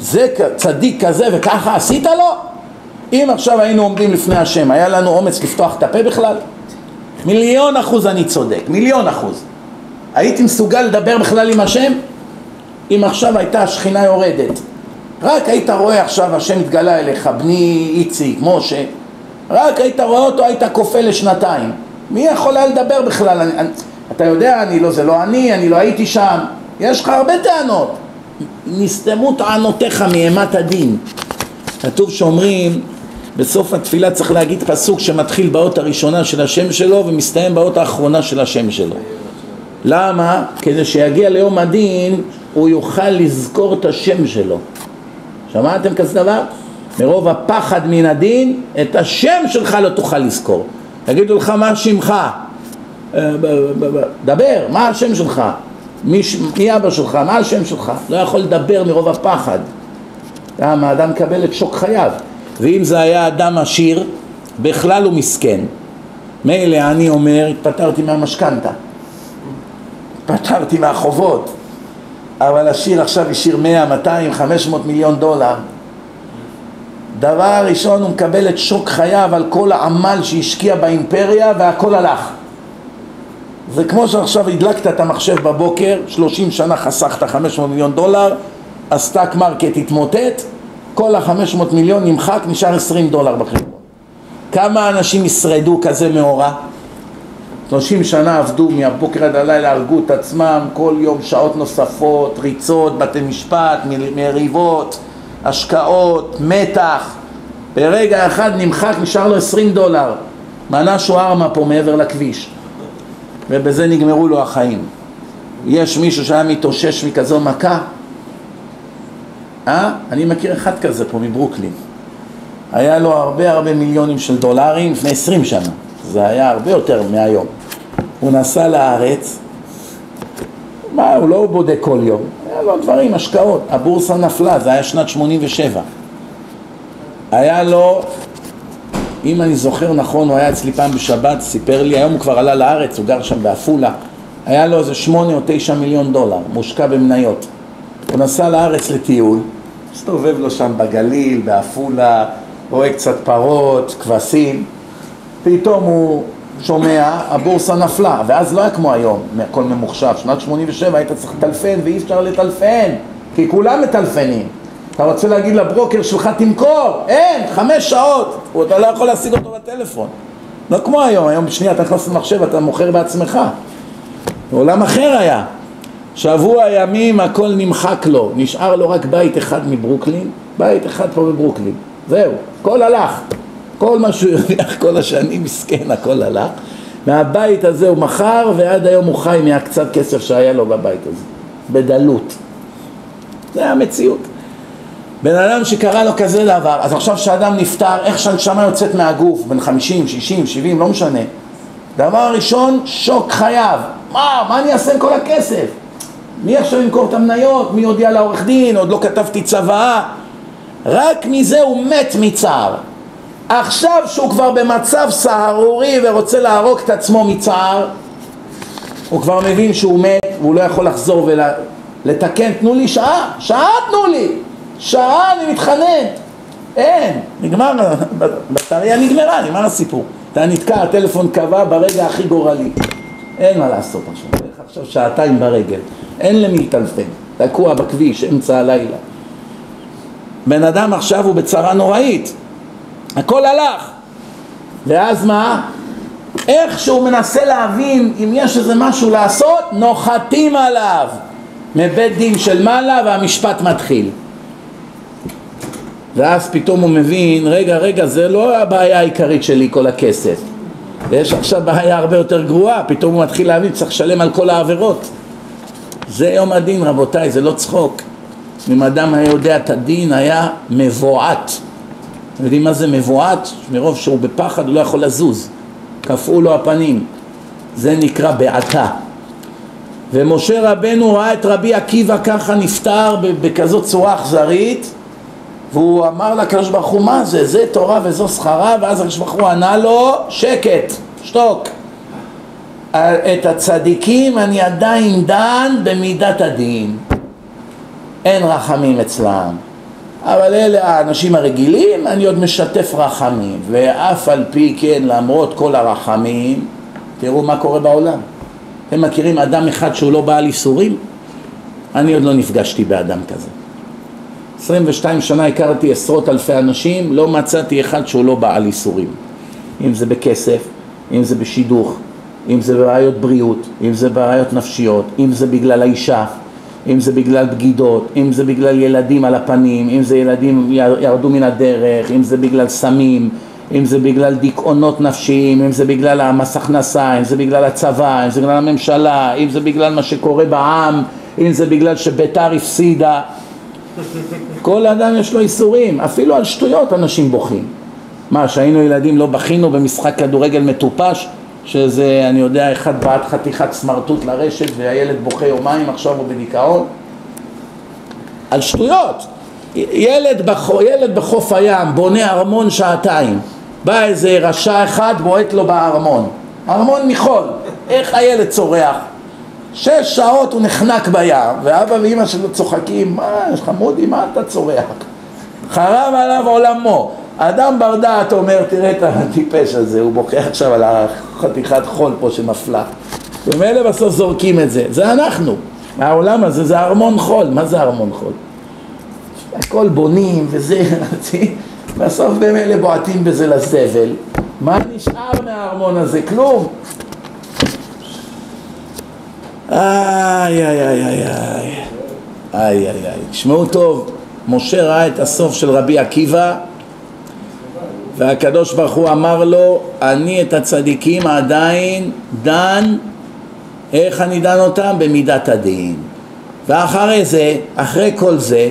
זה צדיק כזה וככה עשית לו? אם עכשיו היינו עומדים לפני השם, היה לנו אומץ לפתוח את הפה בכלל? 1,000,000% אני צודק, 1,000,000%. הייתי מסוגל לדבר בכלל עם השם? אם עכשיו הייתה השכינה יורדת, רק היית רואה עכשיו השם מתגלה אליך, בני איציק, משה, רק היית רואה אותו, היית כופה לשנתיים. מי יכול היה לדבר בכלל? אתה יודע, זה לא אני לא הייתי שם. יש לך הרבה טענות. נסתמו טענותיך מאימת הדין. כתוב שאומרים, בסוף התפילה צריך להגיד פסוק שמתחיל באות הראשונה של השם שלו ומסתיים באות האחרונה של השם שלו. למה? כדי שיגיע ליום הדין הוא יוכל לזכור את השם שלו. שמעתם כזה דבר? מרוב הפחד מן הדין, את השם שלך לא תוכל לזכור. תגידו לך מה שמך? דבר, מה השם שלך? מי אבא שלך? מה השם שלך? לא יכול לדבר מרוב הפחד. למה? האדם מקבל את שוק חייו. ואם זה היה אדם עשיר, בכלל הוא מסכן. מילא אני אומר, התפטרתי מהמשכנתה, התפטרתי מהחובות, אבל עשיר עכשיו השאיר 100, 200, 500 מיליון דולר. דבר ראשון הוא מקבל את שוק חייו על כל העמל שהשקיע באימפריה והכל הלך. זה כמו שעכשיו הדלקת את המחשב בבוקר, 30 שנה חסכת 500 מיליון דולר, הסטאק מרקט התמוטט, כל ה-500 מיליון נמחק, נשאר 20 דולר בחשבון. כמה אנשים ישרדו כזה מאורע? 30 שנה עבדו מהבוקר עד הלילה, הרגו את עצמם, כל יום שעות נוספות, ריצות, בתי משפט, מריבות, השקעות, מתח. ברגע אחד נמחק, נשאר לו 20 דולר. מנה שוארמה פה מעבר לכביש. ובזה נגמרו לו החיים. יש מישהו שהיה מתאושש מכזו מכה? אני מכיר אחד כזה פה מברוקלין. היה לו הרבה מיליונים של דולרים לפני 20 שנה. זה היה הרבה יותר מהיום. הוא נסע לארץ, הוא לא בודק כל יום, היה לו דברים, השקעות, הבורסה נפלה, זה היה שנת 87. היה לו, אם אני זוכר נכון, הוא היה אצלי פעם בשבת, סיפר לי, היום הוא כבר עלה לארץ, הוא גר שם באפולה, היה לו איזה 8 או 9 מיליון דולר, מושקע במניות. הוא נסע לארץ לטיול, הסתובב לו שם בגליל, באפולה, רואה קצת פרות, כבשים, פתאום הוא שומע, הבורסה נפלה, ואז לא היה כמו היום, הכל ממוחשב. שנת 87 היית צריך לטלפן, ואי אפשר לטלפן, כי כולם מטלפנים. אתה רוצה להגיד לברוקר שלך תמכור, אין, 5 שעות, אתה לא יכול להשיג אותו בטלפון. לא כמו היום, היום בשנייה אתה נכנס למחשב, אתה מוכר בעצמך. עולם אחר היה. שבוע ימים הכל נמחק לו, נשאר לו רק בית אחד מברוקלין, בית אחד פה בברוקלין, זהו, הכל הלך. כל מה שהוא הרוויח כל השנים מסכן, הכל הלך. מהבית הזה הוא מכר, ועד היום הוא חי מהקצת כסף שהיה לו בבית הזה, בדלות. זה המציאות. בן אדם שקרה לו כזה דבר, אז עכשיו שאדם נפטר, איך שהנשמה יוצאת מהגוף, בין 50, 60, 70, לא משנה. דבר ראשון, שוק חייו. מה אני אעשה עם כל הכסף? מי עכשיו ימכור את המניות? מי הודיע לעורך דין? עוד לא כתבתי צוואה. רק מזה הוא מת מצער. עכשיו שהוא כבר במצב סהרורי ורוצה להרוג את עצמו מצער, הוא כבר מבין שהוא מת והוא לא יכול לחזור ולתקן. תנו לי שעה תנו לי, שעה אני מתחנן. אין, נגמר, בטריה נגמרה, נגמר הסיפור. אתה נתקע, הטלפון קבע ברגע הכי גורלי. אין מה לעשות עכשיו 2 שעתיים ברגל, אין למי לטלפן, תקוע בכביש, אמצע הלילה. בן אדם עכשיו הוא בצרה נוראית, הכל הלך. ואז מה? איך שהוא מנסה להבין אם יש איזה משהו לעשות, נוחתים עליו מבית דין של מעלה והמשפט מתחיל. ואז פתאום הוא מבין, רגע, זה לא הבעיה העיקרית שלי כל הכסף. ויש עכשיו בעיה הרבה יותר גרועה, פתאום הוא מתחיל להבין, צריך לשלם על כל העבירות. זה יום הדין רבותיי, זה לא צחוק. אם אדם היה יודע את הדין היה מבועת. אתם יודעים מה זה מבועת? מרוב שהוא בפחד הוא לא יכול לזוז, קפאו לו הפנים. זה נקרא בעתה. ומשה רבנו ראה את רבי עקיבא ככה נפטר בכזאת צורה אכזרית, והוא אמר לקדוש ברוך הוא, מה זה? זה תורה וזו שכרה. ואז הקדוש ברוך הוא ענה לו, שקט, שתוק. את הצדיקים אני עדיין דן במידת הדין, אין רחמים אצלם. אבל אלה האנשים הרגילים, אני עוד משתף רחמים, ואף על פי כן, למרות כל הרחמים, תראו מה קורה בעולם. אתם מכירים אדם אחד שהוא לא בעל איסורים? אני עוד לא נפגשתי באדם כזה. 22 שנה הכרתי עשרות אלפי אנשים, לא מצאתי אחד שהוא לא בעל איסורים. אם זה בכסף, אם זה בשידוך, אם זה בבעיות בריאות, אם זה בבעיות נפשיות, אם זה בגלל האישה, אם זה בגלל בגידות, אם זה בגלל ילדים על הפנים, אם זה ילדים ירדו מן הדרך, אם זה בגלל סמים, אם זה בגלל דיכאונות נפשיים, אם זה בגלל המס הכנסה, אם זה בגלל הצבא, אם זה בגלל הממשלה, אם זה בגלל מה שקורה בעם, אם זה בגלל שביתר הפסידה. כל אדם יש לו איסורים, אפילו על שטויות אנשים בוכים. מה, שהיינו ילדים לא בכינו במשחק כדורגל מטופש, שזה, אני יודע, אחד בעט חתיכת סמרטוט לרשת והילד בוכה יומיים, עכשיו הוא בדיכאון. על שטויות. ילד בחוף הים בונה ארמון שעתיים, בא איזה רשע אחד בועט לו בארמון, ארמון מחול. איך הילד צורח? 6 שעות הוא נחנק בים, ואבא ואמא שלו צוחקים, מה יש לך מודי, מה אתה צורח? חרב עליו עולמו. האדם בר דעת אומר, תראה את הטיפש הזה, הוא בוקח עכשיו על החתיכת חול פה שנפלה. ומאלה בסוף זורקים את זה. זה אנחנו. העולם הזה זה ארמון חול. מה זה ארמון חול? הכל בונים וזה, בסוף במאלה בועטים בזה לזבל. מה נשאר מהארמון הזה? כלום. איי איי איי איי איי איי איי. תשמעו טוב, משה ראה את הסוף של רבי עקיבא, והקדוש ברוך הוא אמר לו, אני את הצדיקים עדיין דן, איך אני דן אותם? במידת הדין. ואחרי זה, אחרי כל זה,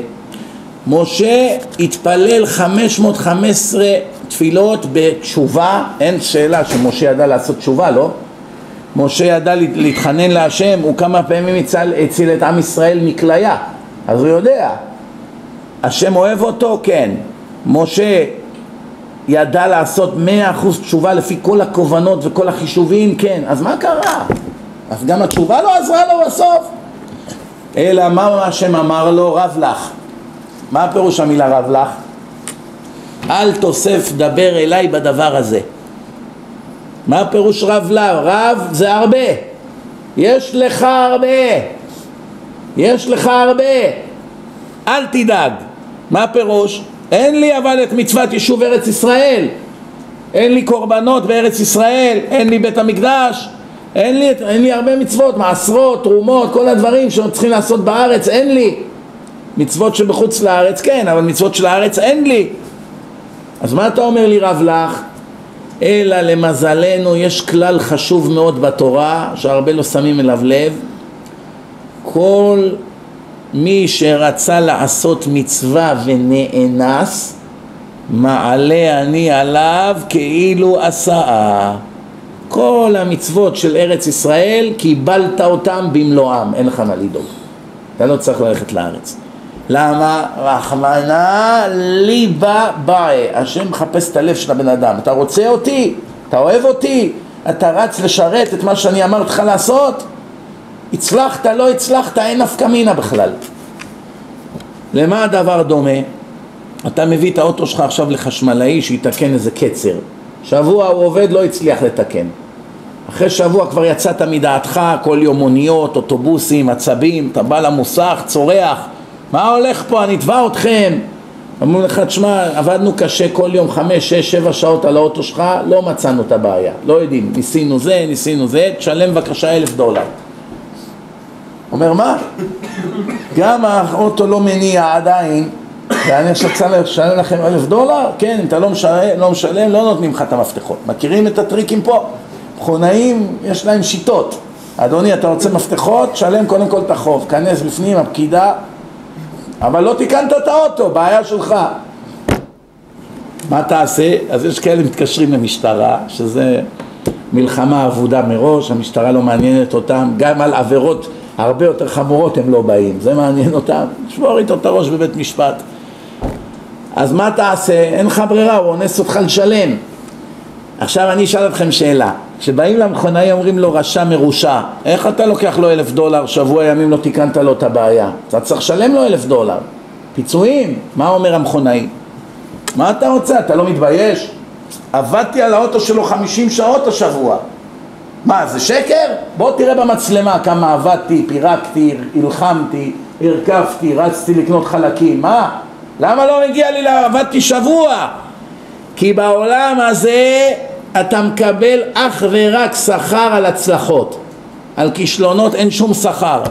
משה התפלל 515 תפילות בתשובה. אין שאלה שמשה ידע לעשות תשובה, לא? משה ידע להתחנן להשם, הוא כמה פעמים הציל את עם ישראל מכליה, אז הוא יודע. השם אוהב אותו? כן. משה ידע לעשות 100% תשובה לפי כל הכוונות וכל החישובים? כן. אז מה קרה? אז גם התשובה לא עזרה לו בסוף. אלא מה השם אמר לו? רב לך. מה הפירוש המילה רב לך? אל תוסף דבר אליי בדבר הזה. מה הפירוש רב לך? רב זה הרבה. יש לך הרבה. יש לך הרבה. אל תדאג. מה הפירוש? אין לי אבל את מצוות יישוב ארץ ישראל, אין לי קורבנות בארץ ישראל, אין לי בית המקדש, אין לי הרבה מצוות, מעשרות, תרומות, כל הדברים שצריכים לעשות בארץ, אין לי. מצוות שבחוץ לארץ כן, אבל מצוות של הארץ אין לי. אז מה אתה אומר לי רב לך? אלא למזלנו יש כלל חשוב מאוד בתורה שהרבה לא שמים אליו לב. כל מי שרצה לעשות מצווה ונאנס, מעלה אני עליו כאילו עשה. כל המצוות של ארץ ישראל קיבלת אותם במלואם, אין לך מה לדאוג, אתה לא צריך ללכת לארץ. למה? רחמנה ליבה באי, השם מחפש את הלב של הבן אדם. אתה רוצה אותי? אתה אוהב אותי? אתה רץ לשרת את מה שאני אמרתי לך לעשות? הצלחת, לא הצלחת, אין נפקא מינה בכלל. למה הדבר דומה? אתה מביא את האוטו שלך עכשיו לחשמלאי שיתקן איזה קצר. שבוע הוא עובד, לא הצליח לתקן. אחרי שבוע כבר יצאת מדעתך, כל יום מוניות, אוטובוסים, עצבים, אתה בא למוסך, צורח. מה הולך פה? אני אתבע אתכם. אמרו לך, תשמע, עבדנו קשה כל יום 5, 6, 7 שעות על האוטו שלך, לא מצאנו את הבעיה. לא יודעים, ניסינו זה, תשלם בבקשה $1,000. אומר מה? גם האוטו לא מניע עדיין, ואני עכשיו צריך לשלם לכם $1,000? כן, אם אתה לא משלם, לא נותנים לך את המפתחות. מכירים את הטריקים פה? מכונאים, יש להם שיטות. אדוני, אתה רוצה מפתחות? שלם קודם כל את החוב. כנס בפנים, הפקידה, אבל לא תיקנת את האוטו, בעיה שלך. מה תעשה? אז יש כאלה מתקשרים למשטרה, שזה מלחמה עבודה מראש, המשטרה לא מעניינת אותם, גם על עבירות הרבה יותר חמורות הם לא באים, זה מעניין אותם, שבור איתו את הראש בבית משפט. אז מה תעשה? אין לך ברירה, הוא אונס אותך לשלם. עכשיו אני אשאל אתכם שאלה, כשבאים למכונאי אומרים לו רשע מרושע, איך אתה לוקח לו $1,000, שבוע ימים לא תיקנת לו את הבעיה? אתה צריך לשלם לו $1,000. פיצויים. מה אומר המכונאי? מה אתה רוצה? אתה לא מתבייש? עבדתי על האוטו שלו 50 שעות השבוע. מה, זה שקר? בוא תראה במצלמה כמה עבדתי, פירקתי, הלחמתי, הרכבתי, רצתי לקנות חלקים. מה? למה לא מגיע לי עבדתי שבוע? כי בעולם הזה אתה מקבל אך ורק שכר על הצלחות. על כישלונות אין שום שכר.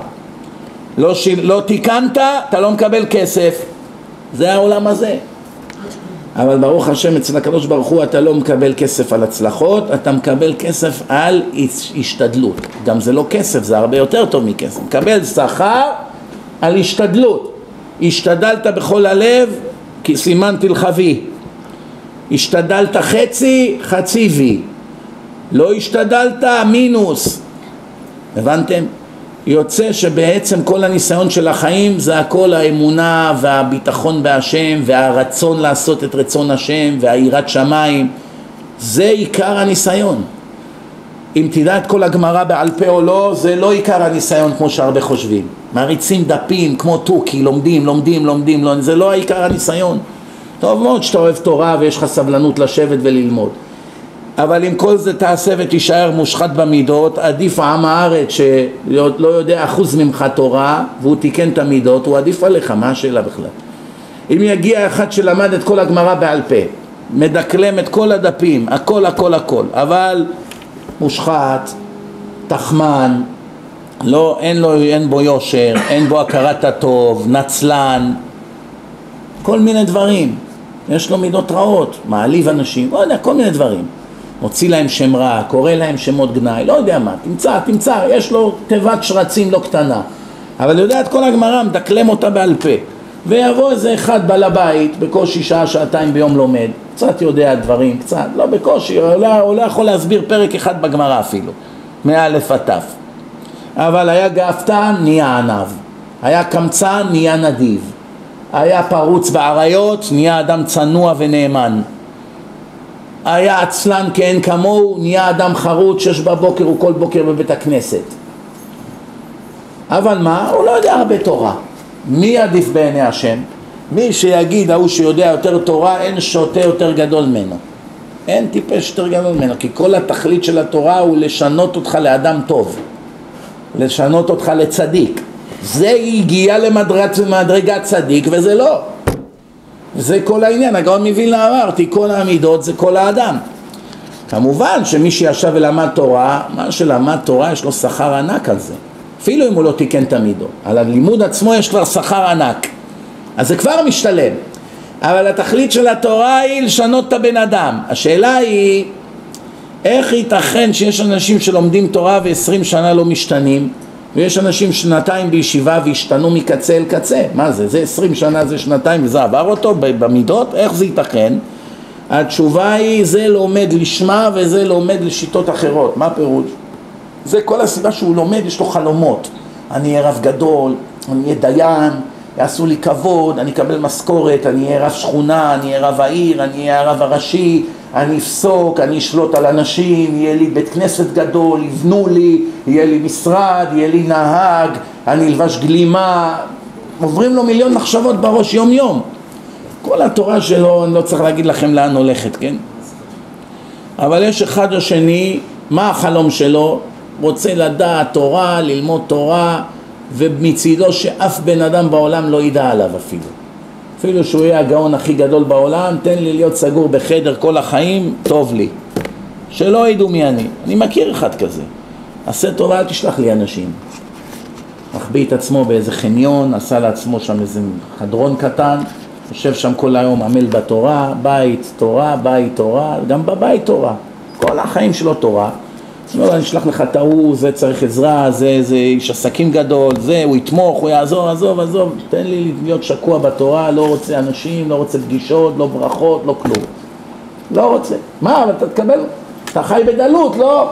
לא תיקנת, אתה לא מקבל כסף. זה העולם הזה. אבל ברוך השם אצל הקדוש ברוך הוא אתה לא מקבל כסף על הצלחות, אתה מקבל כסף על השתדלות. גם זה לא כסף, זה הרבה יותר טוב מכסף. מקבל שכר על השתדלות. השתדלת בכל הלב, כי סימנתי לך וי. השתדלת חצי, חצי וי. לא השתדלת, מינוס. הבנתם? יוצא שבעצם כל הניסיון של החיים זה הכל האמונה והביטחון בהשם והרצון לעשות את רצון השם והיראת שמיים. זה עיקר הניסיון. אם תדע את כל הגמרא בעל פה או לא, זה לא עיקר הניסיון כמו שהרבה חושבים. מריצים דפים כמו תוכי, לומדים, זה לא העיקר הניסיון. טוב מאוד שאתה אוהב תורה ויש לך סבלנות לשבת וללמוד. אבל אם כל זה תעשה ותישאר מושחת במידות, עדיף עם הארץ שלא יודע אחוז ממך תורה והוא תיקן את המידות, הוא עדיף עליך. מה השאלה בכלל? אם יגיע אחד שלמד את כל הגמרא בעל פה, מדקלם את כל הדפים, הכל, אבל מושחת, תחמן, לא, אין בו יושר, אין בו הכרת הטוב, נצלן, כל מיני דברים. יש לו מידות רעות, מעליב אנשים, לא יודע, כל מיני דברים. מוציא להם שם רע, קורא להם שמות גנאי, לא יודע מה, תמצא, יש לו תיבת שרצים לא קטנה. אבל יודע את כל הגמרא, מדקלם אותה בעל פה. ויבוא איזה אחד בעל הבית, בקושי שעה, שעתיים ביום לומד, קצת יודע דברים, קצת, לא בקושי, הוא לא יכול להסביר פרק אחד בגמרא אפילו, מאלף עד תף. אבל היה גאוותן, נהיה עניו. היה קמצן, נהיה נדיב. היה פרוץ בעריות, נהיה אדם צנוע ונאמן. היה עצלן כאין כמוהו, נהיה אדם חרוץ, 6 בבוקר הוא כל בוקר בבית הכנסת. אבל מה? הוא לא יודע הרבה תורה. מי עדיף בעיני השם? מי שיגיד, ההוא שיודע יותר תורה, אין שוטה יותר גדול ממנו. אין טיפש יותר גדול ממנו, כי כל התכלית של התורה הוא לשנות אותך לאדם טוב. לשנות אותך לצדיק. זה הגיע למדרגת צדיק וזה לא. זה כל העניין. הגאון מווילנה אמר, תיקון המידות זה כל האדם. כמובן שמי שישב ולמד תורה, מה שלמד תורה יש לו שכר ענק על זה. אפילו אם הוא לא תיקן את המידות. על הלימוד עצמו יש כבר שכר ענק. אז זה כבר משתלם. אבל התכלית של התורה היא לשנות את הבן אדם. השאלה היא, איך ייתכן שיש אנשים שלומדים תורה ו20 שנה לא משתנים, ויש אנשים שנתיים בישיבה והשתנו מקצה אל קצה? מה זה? זה 20 שנה, זה שנתיים, וזה עבר אותו במידות? איך זה ייתכן? התשובה היא, זה לומד לשמה וזה לומד לשיטות אחרות. מה פירוש? זה כל הסיבה שהוא לומד, יש לו חלומות. אני אהיה רב גדול, אני אהיה דיין, יעשו לי כבוד, אני אקבל משכורת, אני אהיה רב שכונה, אני אהיה רב העיר, אני אהיה הרב הראשי, אני אפסוק, אני אשלוט על אנשים, יהיה לי בית כנסת גדול, יבנו לי, יהיה לי משרד, יהיה לי נהג, אני אלבש גלימה. עוברים לו מיליון מחשבות בראש יום יום. כל התורה שלו, אני לא צריך להגיד לכם לאן הולכת, כן? אבל יש אחד או שני, מה החלום שלו? רוצה לדעת תורה, ללמוד תורה, ומצידו שאף בן אדם בעולם לא ידע עליו אפילו. אפילו שהוא יהיה הגאון הכי גדול בעולם, תן לי להיות סגור בחדר כל החיים, טוב לי. שלא ידעו מי אני. אני מכיר אחד כזה. עשה טובה, אל תשלח לי אנשים. מחביא את עצמו באיזה חניון, עשה לעצמו שם איזה חדרון קטן, יושב שם כל היום, עמל בתורה, בית תורה, גם בבית תורה. כל החיים שלו תורה. לא, אני אשלח לך טעו, זה צריך עזרה, זה איש עסקים גדול, זה, הוא יתמוך, הוא יעזור, עזוב, תן לי להיות שקוע בתורה, לא רוצה אנשים, לא רוצה פגישות, לא ברכות, לא כלום. לא רוצה. מה, אבל אתה תקבל, אתה חי בדלות, לא?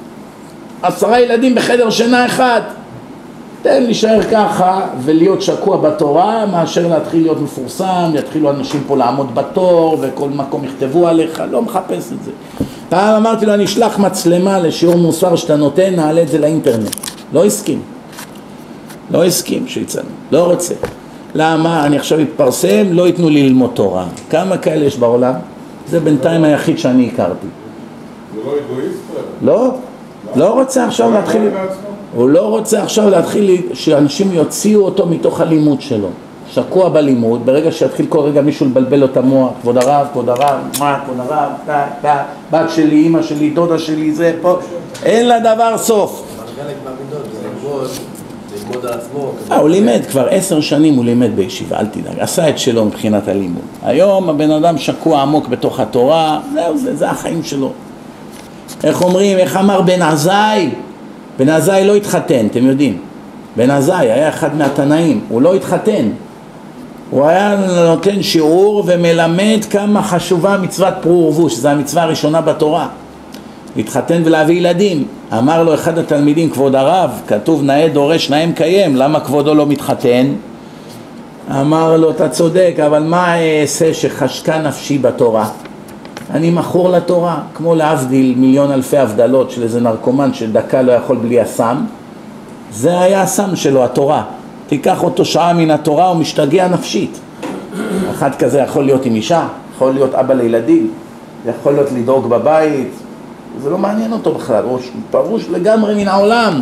10 ילדים בחדר שינה אחד. תן להישאר ככה ולהיות שקוע בתורה, מאשר להתחיל להיות מפורסם, יתחילו אנשים פה לעמוד בתור, וכל מקום יכתבו עליך, לא מחפש את זה. פעם אמרתי לו, אני אשלח מצלמה לשיעור מוסר שאתה נותן, נעלה את זה לאינטרנט. לא הסכים שיצאנו, לא רוצה. למה? אני עכשיו אתפרסם, לא ייתנו לי ללמוד תורה. כמה כאלה יש בעולם? זה בינתיים היחיד שאני הכרתי. זה לא אגואיסט? לא? לא רוצה עכשיו להתחיל... הוא לא רוצה עכשיו להתחיל שאנשים יוציאו אותו מתוך הלימוד שלו. שקוע בלימוד, ברגע שיתחיל כל רגע מישהו לבלבל לו את המוח, כבוד הרב, כבוד הרב, כבוד הרב, בת שלי, אמא שלי, דודה שלי, זה פה, אין לה דבר סוף. חלק מהמידות זה ללמוד על עצמו. הוא לימד, כבר 10 שנים הוא לימד בישיבה, אל תדאג, עשה את שלו מבחינת הלימוד. היום הבן אדם שקוע עמוק בתוך התורה, זה החיים שלו. איך אומרים, איך אמר בן עזאי? בן עזאי לא התחתן, אתם יודעים. בן עזאי היה אחד מהתנאים, הוא לא התחתן. הוא היה נותן שיעור ומלמד כמה חשובה מצוות פרו ורבו, שזו המצווה הראשונה בתורה. להתחתן ולהביא ילדים. אמר לו אחד התלמידים, כבוד הרב, כתוב נאה דורש נאה מקיים, למה כבודו לא מתחתן? אמר לו, אתה צודק, אבל מה אעשה שחשקה נפשי בתורה? אני מכור לתורה, כמו להבדיל מיליון אלפי הבדלות של איזה נרקומן שדקה לא יכול בלי הסם. זה היה הסם שלו, התורה. תיקח אותו שעה מן התורה, הוא משתגע נפשית. אחד כזה יכול להיות עם אישה, יכול להיות אבא לילדים, יכול להיות לדאוג בבית, זה לא מעניין אותו בכלל, הוא פרוש לגמרי מן העולם.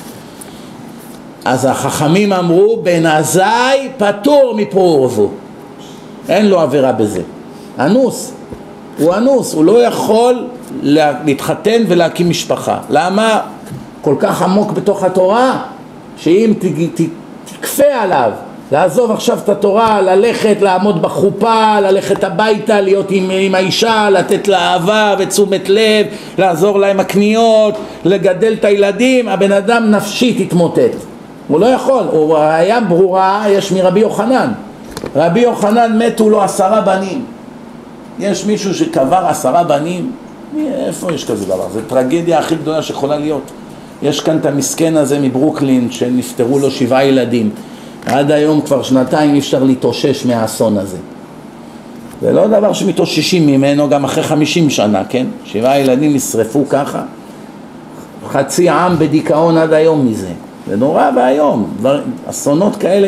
אז החכמים אמרו, בן עזאי פטור מפרו ורבו. אין לו עבירה בזה. אנוס. הוא אנוס, הוא לא יכול להתחתן ולהקים משפחה. למה? כל כך עמוק בתוך התורה, שאם תקפה עליו, לעזוב עכשיו את התורה, ללכת, לעמוד בחופה, ללכת הביתה, להיות עם האישה, לתת לה אהבה ותשומת לב, לעזור לה עם הקניות, לגדל את הילדים, הבן אדם נפשית התמוטט. הוא לא יכול, הוא היה ברורה, יש מרבי יוחנן. רבי יוחנן מתו לו 10 בנים. יש מישהו שקבר 10 בנים? איפה יש כזה דבר? זה טרגדיה הכי גדולה שיכולה להיות. יש כאן את המסכן הזה מברוקלין שנפטרו לו 7 ילדים. עד היום כבר 2 אי אפשר להתאושש מהאסון הזה. זה לא דבר שמתאוששים ממנו גם אחרי 50 שנה, כן? 7 ילדים נשרפו ככה. חצי עם בדיכאון עד היום מזה. זה נורא והיום. אסונות כאלה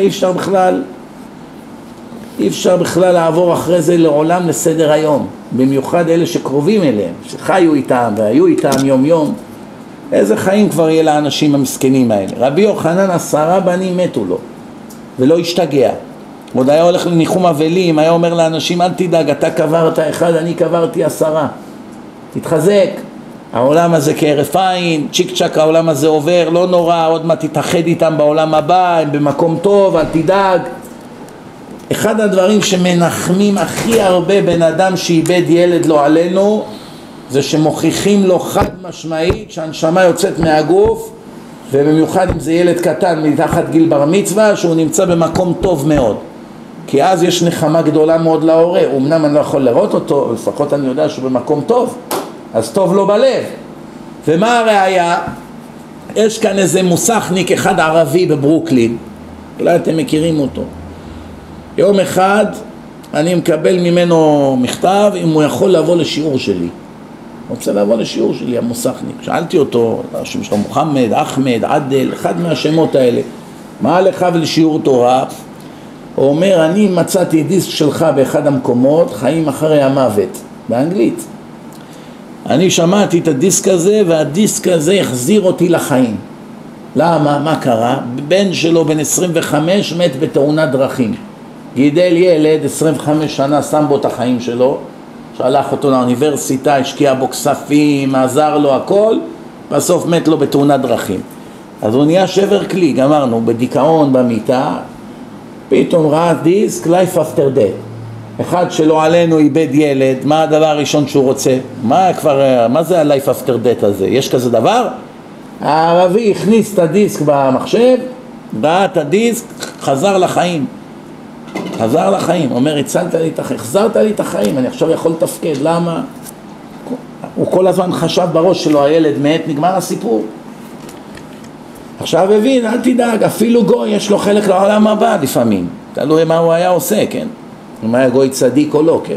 אי אפשר בכלל לעבור אחרי זה לעולם לסדר היום. במיוחד אלה שקרובים אליהם, שחיו איתם והיו איתם יום יום. איזה חיים כבר יהיה לאנשים המסכנים האלה. רבי יוחנן 10 בנים מתו לו ולא השתגע. עוד היה הולך לניחום אבלים, היה אומר לאנשים, אל תדאג, אתה קברת 1, אני קברתי 10. תתחזק, העולם הזה כהרף עין, צ'יק צ'ק העולם הזה עובר, לא נורא, עוד מעט תתאחד איתם בעולם הבא, הם במקום טוב, אל תדאג. אחד הדברים שמנחמים הכי הרבה בן אדם שאיבד ילד לא עלינו, זה שמוכיחים לו חד משמעית שהנשמה יוצאת מהגוף, ובמיוחד אם זה ילד קטן מתחת גיל בר מצווה, שהוא נמצא במקום טוב מאוד. כי אז יש נחמה גדולה מאוד להורה. אמנם אני לא יכול לראות אותו, לפחות אני יודע שהוא במקום טוב, אז טוב לו בלב. ומה הראיה? יש כאן איזה מוסכניק אחד ערבי בברוקלין, אולי אתם מכירים אותו. יום אחד אני מקבל ממנו מכתב אם הוא יכול לבוא לשיעור שלי. רוצה לבוא לשיעור שלי, המוסכניק. שאלתי אותו, השם שלו מוחמד, אחמד, עדל, אחד מהשמות האלה. מה לך ולשיעור תורה? הוא אומר, אני מצאתי דיסק שלך באחד המקומות, חיים אחרי המוות, באנגלית. אני שמעתי את הדיסק הזה, והדיסק הזה החזיר אותי לחיים. למה? מה קרה? בן שלו בן 25 מת בתאונת דרכים. גידל ילד, 25 שנה שם בו את החיים שלו, שלח אותו לאוניברסיטה, השקיע בו כספים, עזר לו הכל, בסוף מת לו בתאונת דרכים. אז הוא נהיה שבר כלי, גמרנו, בדיכאון במיטה, פתאום ראה דיסק, life after death. אחד שלא עלינו איבד ילד, מה הדבר הראשון שהוא רוצה? מה זה ה-life after death הזה? יש כזה דבר? הערבי הכניס את הדיסק במחשב, ראה את הדיסק, חזר לחיים. חזר לחיים, אומר, החזרת לי את החיים, אני עכשיו יכול לתפקד, למה? הוא כל הזמן חשב בראש שלו, הילד מת, נגמר הסיפור. עכשיו הבין, אל תדאג, אפילו גוי יש לו חלק לעולם הבא לפעמים, תלוי מה הוא היה עושה, כן? אם היה גוי צדיק או לא, כן?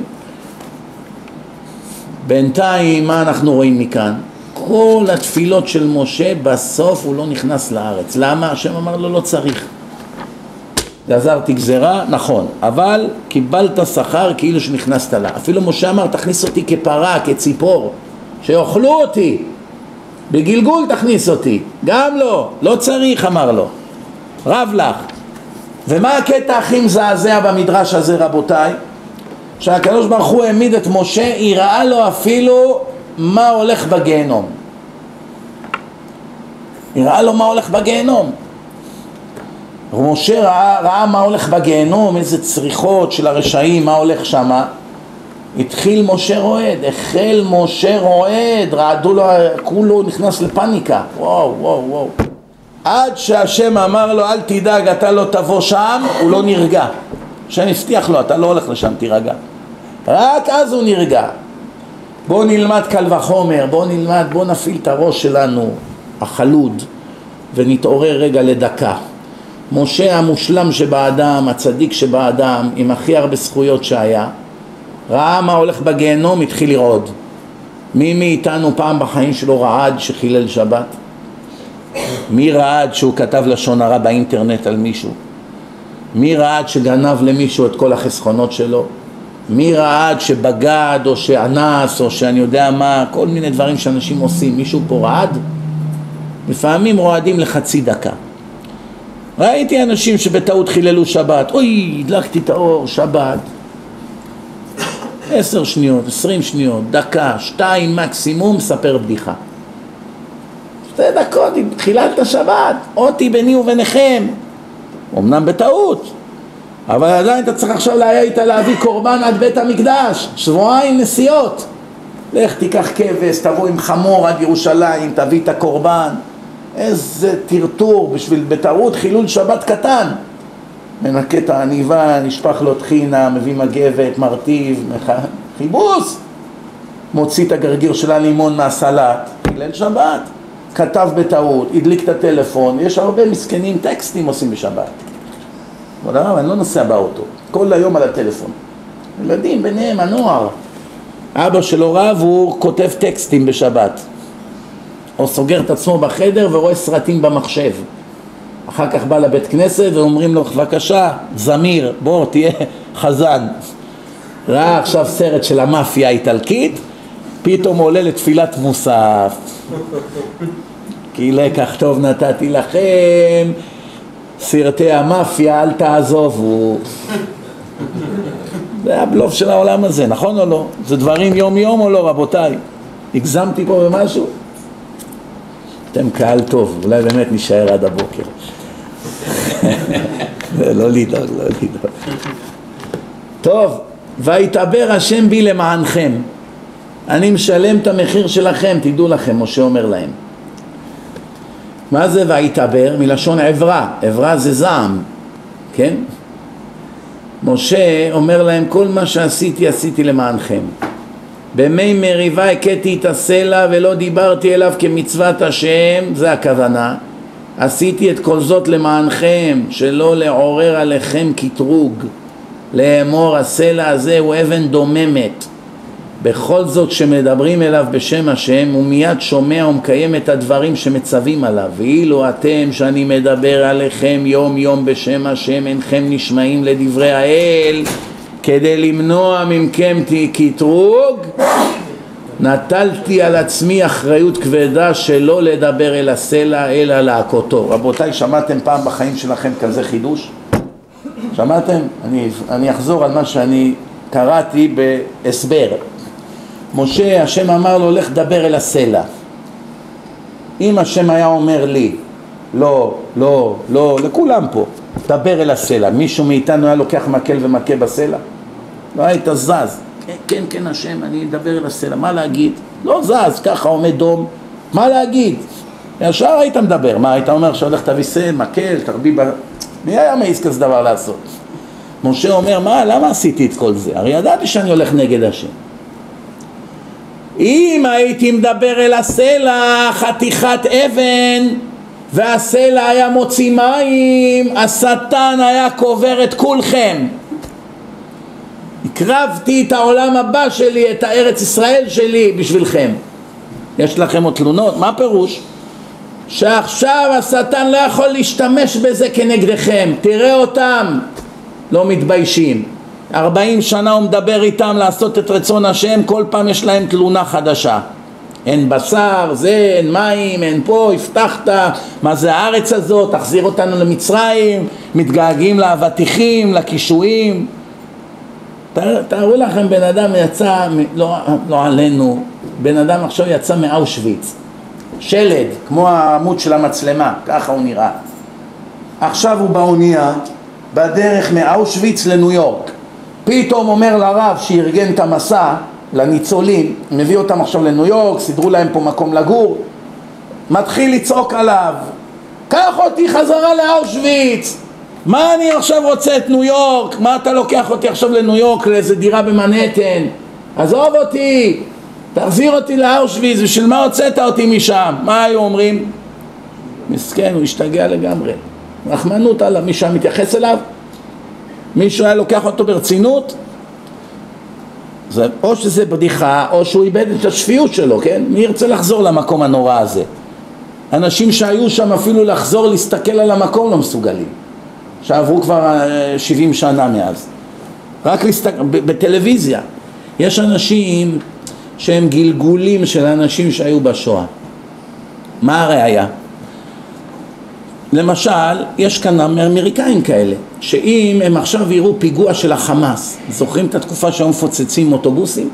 בינתיים, מה אנחנו רואים מכאן? כל התפילות של משה, בסוף הוא לא נכנס לארץ. למה? השם אמר לו, לא צריך. גזרתי גזרה, נכון, אבל קיבלת שכר כאילו שנכנסת לה. אפילו משה אמר, תכניס אותי כפרה, כציפור, שיאכלו אותי, בגלגול תכניס אותי. גם לא צריך, אמר לו, רב לך. ומה הקטע הכי מזעזע במדרש הזה, רבותיי? שהקדוש ברוך הוא העמיד את משה, יראה לו אפילו מה הולך בגיהנום. יראה לו מה הולך בגיהנום. משה ראה מה הולך בגיהנום, איזה צריכות של הרשעים, מה הולך שמה. התחיל משה רועד, החל משה רועד, רעדו לו, כולו נכנס לפניקה. וואו. עד שהשם אמר לו, אל תדאג, אתה לא תבוא שם, הוא לא נרגע. השם הבטיח לו, אתה לא הולך לשם, תירגע. רק אז הוא נרגע. בוא נלמד קל וחומר, בוא נפעיל את הראש שלנו, החלוד, ונתעורר רגע לדקה. משה המושלם שבאדם, הצדיק שבאדם, עם הכי הרבה זכויות שהיה, ראה מה הולך בגיהנום, התחיל לרעוד. מי מאיתנו פעם בחיים שלו רעד שחילל שבת? מי רעד שהוא כתב לשון הרע באינטרנט על מישהו? מי רעד שגנב למישהו את כל החסכונות שלו? מי רעד שבגד או שאנס או שאני יודע מה, כל מיני דברים שאנשים עושים? מישהו פה רעד? לפעמים רועדים לחצי דקה. ראיתי אנשים שבטעות חיללו שבת, אוי, הדלקתי את האור, שבת, 10 שניות, 20 שניות, דקה, 2 מקסימום, ספר בדיחה. 2 דקות, חיללת שבת, אותי ביני וביניכם, אמנם בטעות, אבל עדיין אתה צריך עכשיו להביא קורבן עד בית המקדש, 2 נסיעות. לך תיקח כבש, תבוא עם חמור עד ירושלים, תביא את הקורבן. איזה טרטור בשביל בטעות חילול שבת קטן. מנקה את העניבה, נשפך לו תחינה, מביא מגבת, מרטיב, חיבוס. מוציא את הגרגיר של הלימון מהסלט, חילל שבת. כתב בטעות, הדליק את הטלפון. יש הרבה מסכנים טקסטים עושים בשבת. אני לא נוסע באוטו, כל היום על הטלפון. ילדים ביניהם, הנוער. אבא שלו רב, הוא כותב טקסטים בשבת. או סוגר את עצמו בחדר ורואה סרטים במחשב. אחר כך בא לבית כנסת ואומרים לו, בבקשה, זמיר, בוא תהיה חזן. ראה עכשיו סרט של המאפיה האיטלקית, פתאום עולה לתפילת מוסף. כי לקח טוב נתתי לכם, סרטי המאפיה אל תעזובו. זה הבלוף של העולם הזה, נכון או לא? זה דברים יום יום או לא, רבותיי? הגזמתי פה במשהו? אתם קהל טוב, אולי באמת נשאר עד הבוקר. לא לדאוג. טוב, ויתעבר השם בי למענכם. אני משלם את המחיר שלכם, תדעו לכם, משה אומר להם. מה זה ויתעבר? מלשון עברה. עברה זה זעם, כן? משה אומר להם, כל מה שעשיתי למענכם. במי מריבה הכיתי את הסלע ולא דיברתי אליו כמצוות השם, זה הכוונה. עשיתי את כל זאת למענכם, שלא לעורר עליכם קטרוג. לאמור, הסלע הזה הוא אבן דוממת. בכל זאת שמדברים אליו בשם השם, הוא מיד שומע ומקיים את הדברים שמצווים עליו. ואילו אתם שאני מדבר עליכם יום יום בשם השם, אינכם נשמעים לדברי האל, כדי למנוע ממכם קטרוג, נטלתי על עצמי אחריות כבדה שלא לדבר אל הסלע אלא להכותו. רבותיי, שמעתם פעם בחיים שלכם כזה חידוש? שמעתם? אני אחזור על מה שאני קראתי בהסבר. משה, השם אמר לו, לך דבר אל הסלע. אם השם היה אומר לי, לא, לכולם פה, דבר אל הסלע, מישהו מאיתנו היה לוקח מקל ומכה בסלע? לא היית זז. כן, השם, אני אדבר אל הסלע. מה להגיד? לא זז, ככה עומד דום. מה להגיד? ישר היית מדבר. מה, היית אומר שהולך תביא סלע, מקל, תרבי מי היה מעיז כזה דבר לעשות? משה אומר, למה עשיתי את כל זה? הרי ידעתי שאני הולך נגד השם. אם הייתי מדבר אל הסלע, חתיכת אבן, והסלע היה מוציא מים, השטן היה קובר את כולכם. הקרבתי את העולם הבא שלי, את הארץ ישראל שלי בשבילכם. יש לכם עוד תלונות? מה פירוש? שעכשיו השטן לא יכול להשתמש בזה כנגדכם. תראה אותם, לא מתביישים. 40 שנה הוא מדבר איתם לעשות את רצון השם, כל פעם יש להם תלונה חדשה. אין בשר, זה, אין מים, אין פה, הבטחת, מה זה הארץ הזאת, תחזיר אותנו למצרים, מתגעגעים לאבטיחים, לקישואים. תארו לכם, בן אדם יצא, לא עלינו, בן אדם עכשיו יצא מאושוויץ, שלד, כמו העמוד של המצלמה, ככה הוא נראה. עכשיו הוא באונייה, בדרך מאושוויץ לניו יורק. פתאום אומר לרב שארגן את המסע לניצולים, מביא אותם עכשיו לניו יורק, סידרו להם פה מקום לגור, מתחיל לצעוק עליו, קח אותי חזרה לאושוויץ, מה אני עכשיו רוצה את ניו יורק, מה אתה לוקח אותי עכשיו לניו יורק לאיזה דירה במנהטן, עזוב אותי, תחזיר אותי לאושוויץ, בשביל מה הוצאת אותי משם? מה היו אומרים? מסכן, הוא השתגע לגמרי, רחמנות עליו, מישהו מתייחס אליו? מישהו היה לוקח אותו ברצינות? זה, או שזה בדיחה, או שהוא איבד את השפיות שלו, כן? מי ירצה לחזור למקום הנורא הזה? אנשים שהיו שם אפילו לחזור להסתכל על המקום לא מסוגלים, שעברו כבר 70 שנה מאז. רק בטלוויזיה. יש אנשים שהם גלגולים של אנשים שהיו בשואה. מה הראיה? למשל, יש כאן אמריקאים כאלה, שאם הם עכשיו יראו פיגוע של החמאס, זוכרים את התקופה שהיו מפוצצים אוטובוסים?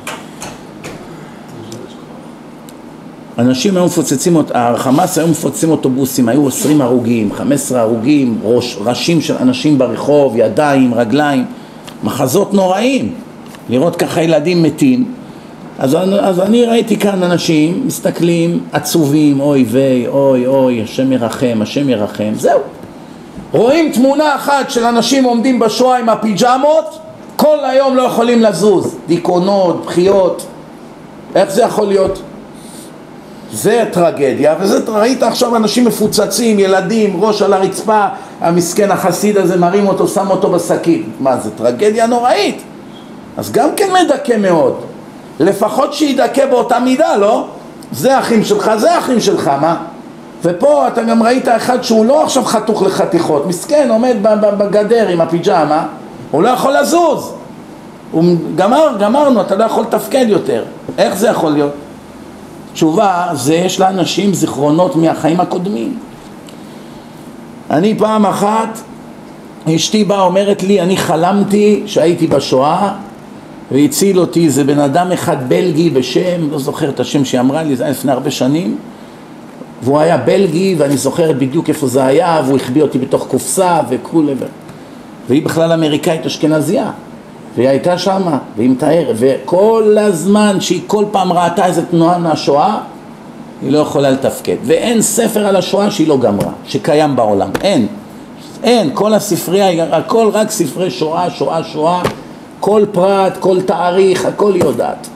אנשים היו מפוצצים, החמאס היו מפוצצים אוטובוסים, היו 20 הרוגים, 15 הרוגים, ראשים של אנשים ברחוב, ידיים, רגליים, מחזות נוראים, לראות ככה ילדים מתים. אז אני ראיתי כאן אנשים מסתכלים עצובים, אוי ויי, אוי אוי, השם ירחם, השם ירחם, זהו. רואים תמונה אחת של אנשים עומדים בשואה עם הפיג'מות, כל היום לא יכולים לזוז, דיכאונות, בחיות. איך זה יכול להיות? זה טרגדיה, ראית עכשיו אנשים מפוצצים, ילדים, ראש על הרצפה, המסכן החסיד הזה מרים אותו, שם אותו בסכין. מה, זה טרגדיה נוראית. אז גם כן מדכא מאוד. לפחות שידכא באותה מידה, לא? זה אחים שלך, זה אחים שלך, מה? ופה אתה גם ראית אחד שהוא לא עכשיו חתוך לחתיכות, מסכן, עומד בגדר עם הפיג'מה, הוא לא יכול לזוז. גמרנו, אתה לא יכול לתפקד יותר. איך זה יכול להיות? תשובה, זה יש לאנשים זיכרונות מהחיים הקודמים. אני פעם אחת, אשתי באה אומרת לי, אני חלמתי שהייתי בשואה, והציל אותי איזה בן אדם אחד בלגי בשם, לא זוכר את השם שהיא אמרה לי, זה היה לפני הרבה שנים, והוא היה בלגי ואני זוכרת בדיוק איפה זה היה, והוא החביא אותי בתוך קופסה וכו', והיא בכלל אמריקאית אשכנזייה, והיא הייתה שמה, והיא מתארת, וכל הזמן שהיא כל פעם ראתה איזה תנועה מהשואה, היא לא יכולה לתפקד, ואין ספר על השואה שהיא לא גמרה, שקיים בעולם, אין, כל הספרייה, הכל רק ספרי שואה, שואה, שואה, כל פרט, כל תאריך, הכל יודעת.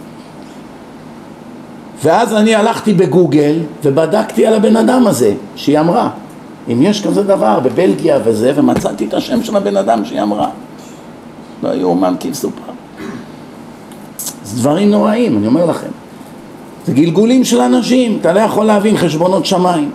ואז אני הלכתי בגוגל ובדקתי על הבן אדם הזה שהיא אמרה, אם יש כזה דבר בבלגיה וזה, ומצאתי את השם של הבן אדם שהיא אמרה. לא יאומן כי יסופר. זה דברים נוראים, אני אומר לכם. זה גלגולים של אנשים, אתה לא יכול להבין חשבונות שמיים.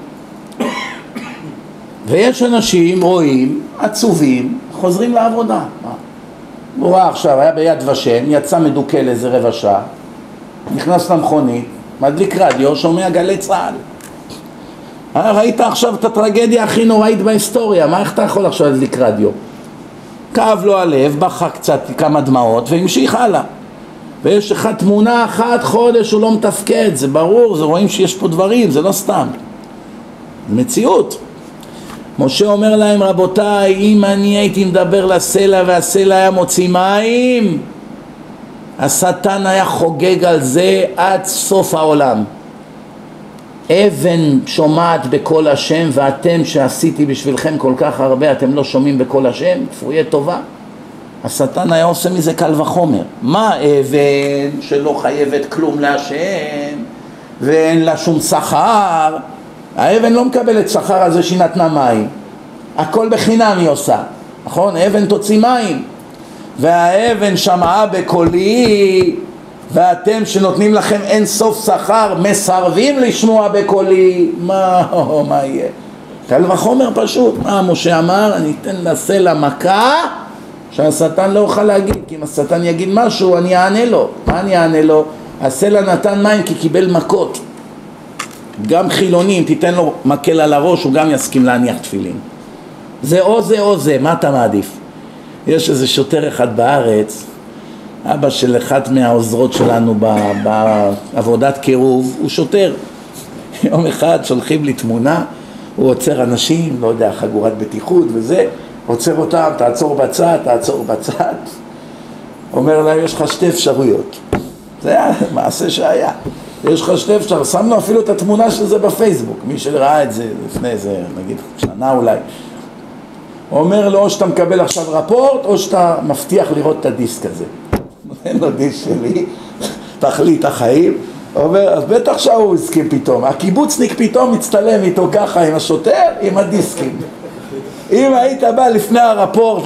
ויש אנשים רואים, עצובים, חוזרים לעבודה. הוא ראה עכשיו, היה ביד ושם, יצא מדוקה לאיזה רבע שעה, נכנס למכונית, מדליק רדיו, שומע גלי צהל. ראית עכשיו את הטרגדיה הכי נוראית בהיסטוריה, מה איך אתה יכול עכשיו להדליק רדיו? כאב לו הלב, בכה קצת כמה דמעות והמשיך הלאה. ויש לך תמונה אחת חודש הוא לא מתפקד, זה ברור, זה רואים שיש פה דברים, זה לא סתם. מציאות. משה אומר להם, רבותיי, אם אני הייתי מדבר לסלע והסלע היה מוציא מים, השטן היה חוגג על זה עד סוף העולם. אבן שומעת בקול השם, ואתם שעשיתי בשבילכם כל כך הרבה, אתם לא שומעים בקול השם, כפויי טובה. השטן היה עושה מזה קל וחומר. מה אבן שלא חייבת כלום להשם, ואין לה שום שכר? האבן לא מקבלת שכר על זה שהיא נתנה מים. הכל בחינם היא עושה. נכון? אבן תוציא מים. והאבן שמעה בקולי, ואתם שנותנים לכם אין סוף שכר מסרבים לשמוע בקולי, מה יהיה? קל וחומר פשוט. מה משה אמר? אני אתן לסלע מכה שהשטן לא יוכל להגיד, כי אם השטן יגיד משהו אני אענה לו. מה אני אענה לו? הסלע נתן מים כי קיבל מכות. גם חילוני, אם תיתן לו מקל על הראש הוא גם יסכים להניח תפילין. זה או זה או זה, מה אתה מעדיף? יש איזה שוטר אחד בארץ, אבא של אחת מהעוזרות שלנו בעבודת קירוב, הוא שוטר. יום אחד שולחים לי תמונה, הוא עוצר אנשים, לא יודע, חגורת בטיחות וזה, עוצר אותם, תעצור בצד, תעצור בצד. אומר להם, יש לך שתי אפשרויות. זה היה מעשה שהיה. יש לך שתי אפשרויות, שמנו אפילו את התמונה של זה בפייסבוק, מי שראה את זה לפני איזה, נגיד, שנה אולי. הוא אומר לו, או שאתה מקבל עכשיו רפורט, או שאתה מבטיח לראות את הדיסק הזה. אין לו דיסק שלי, תכלית החיים. הוא אומר, אז בטח שהוא הסכים פתאום. הקיבוצניק פתאום מצטלם איתו ככה עם השוטר, עם הדיסקים. אם היית בא לפני הרפורט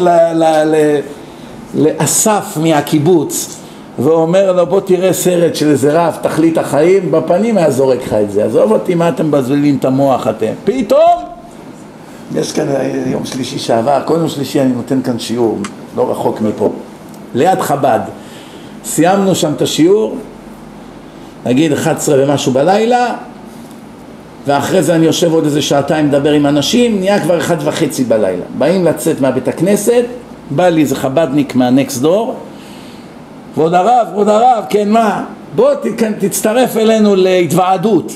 לאסף מהקיבוץ, ואומר לו, בוא תראה סרט של איזה רב, תכלית החיים, בפנים היה זורק לך את זה. עזוב אותי, מה אתם מבזבזים את המוח אתם? פתאום! יש כאן יום שלישי שעבר, כל יום שלישי אני נותן כאן שיעור, לא רחוק מפה, ליד חב"ד. סיימנו שם את השיעור, נגיד 11 ומשהו בלילה, ואחרי זה אני יושב עוד איזה שעתיים מדבר עם אנשים, נהיה כבר 1:30 בלילה. באים לצאת מהבית הכנסת, בא לי איזה חב"דניק מהנקסט דור, ועוד הרב, כן מה? בוא תצטרף אלינו להתוועדות.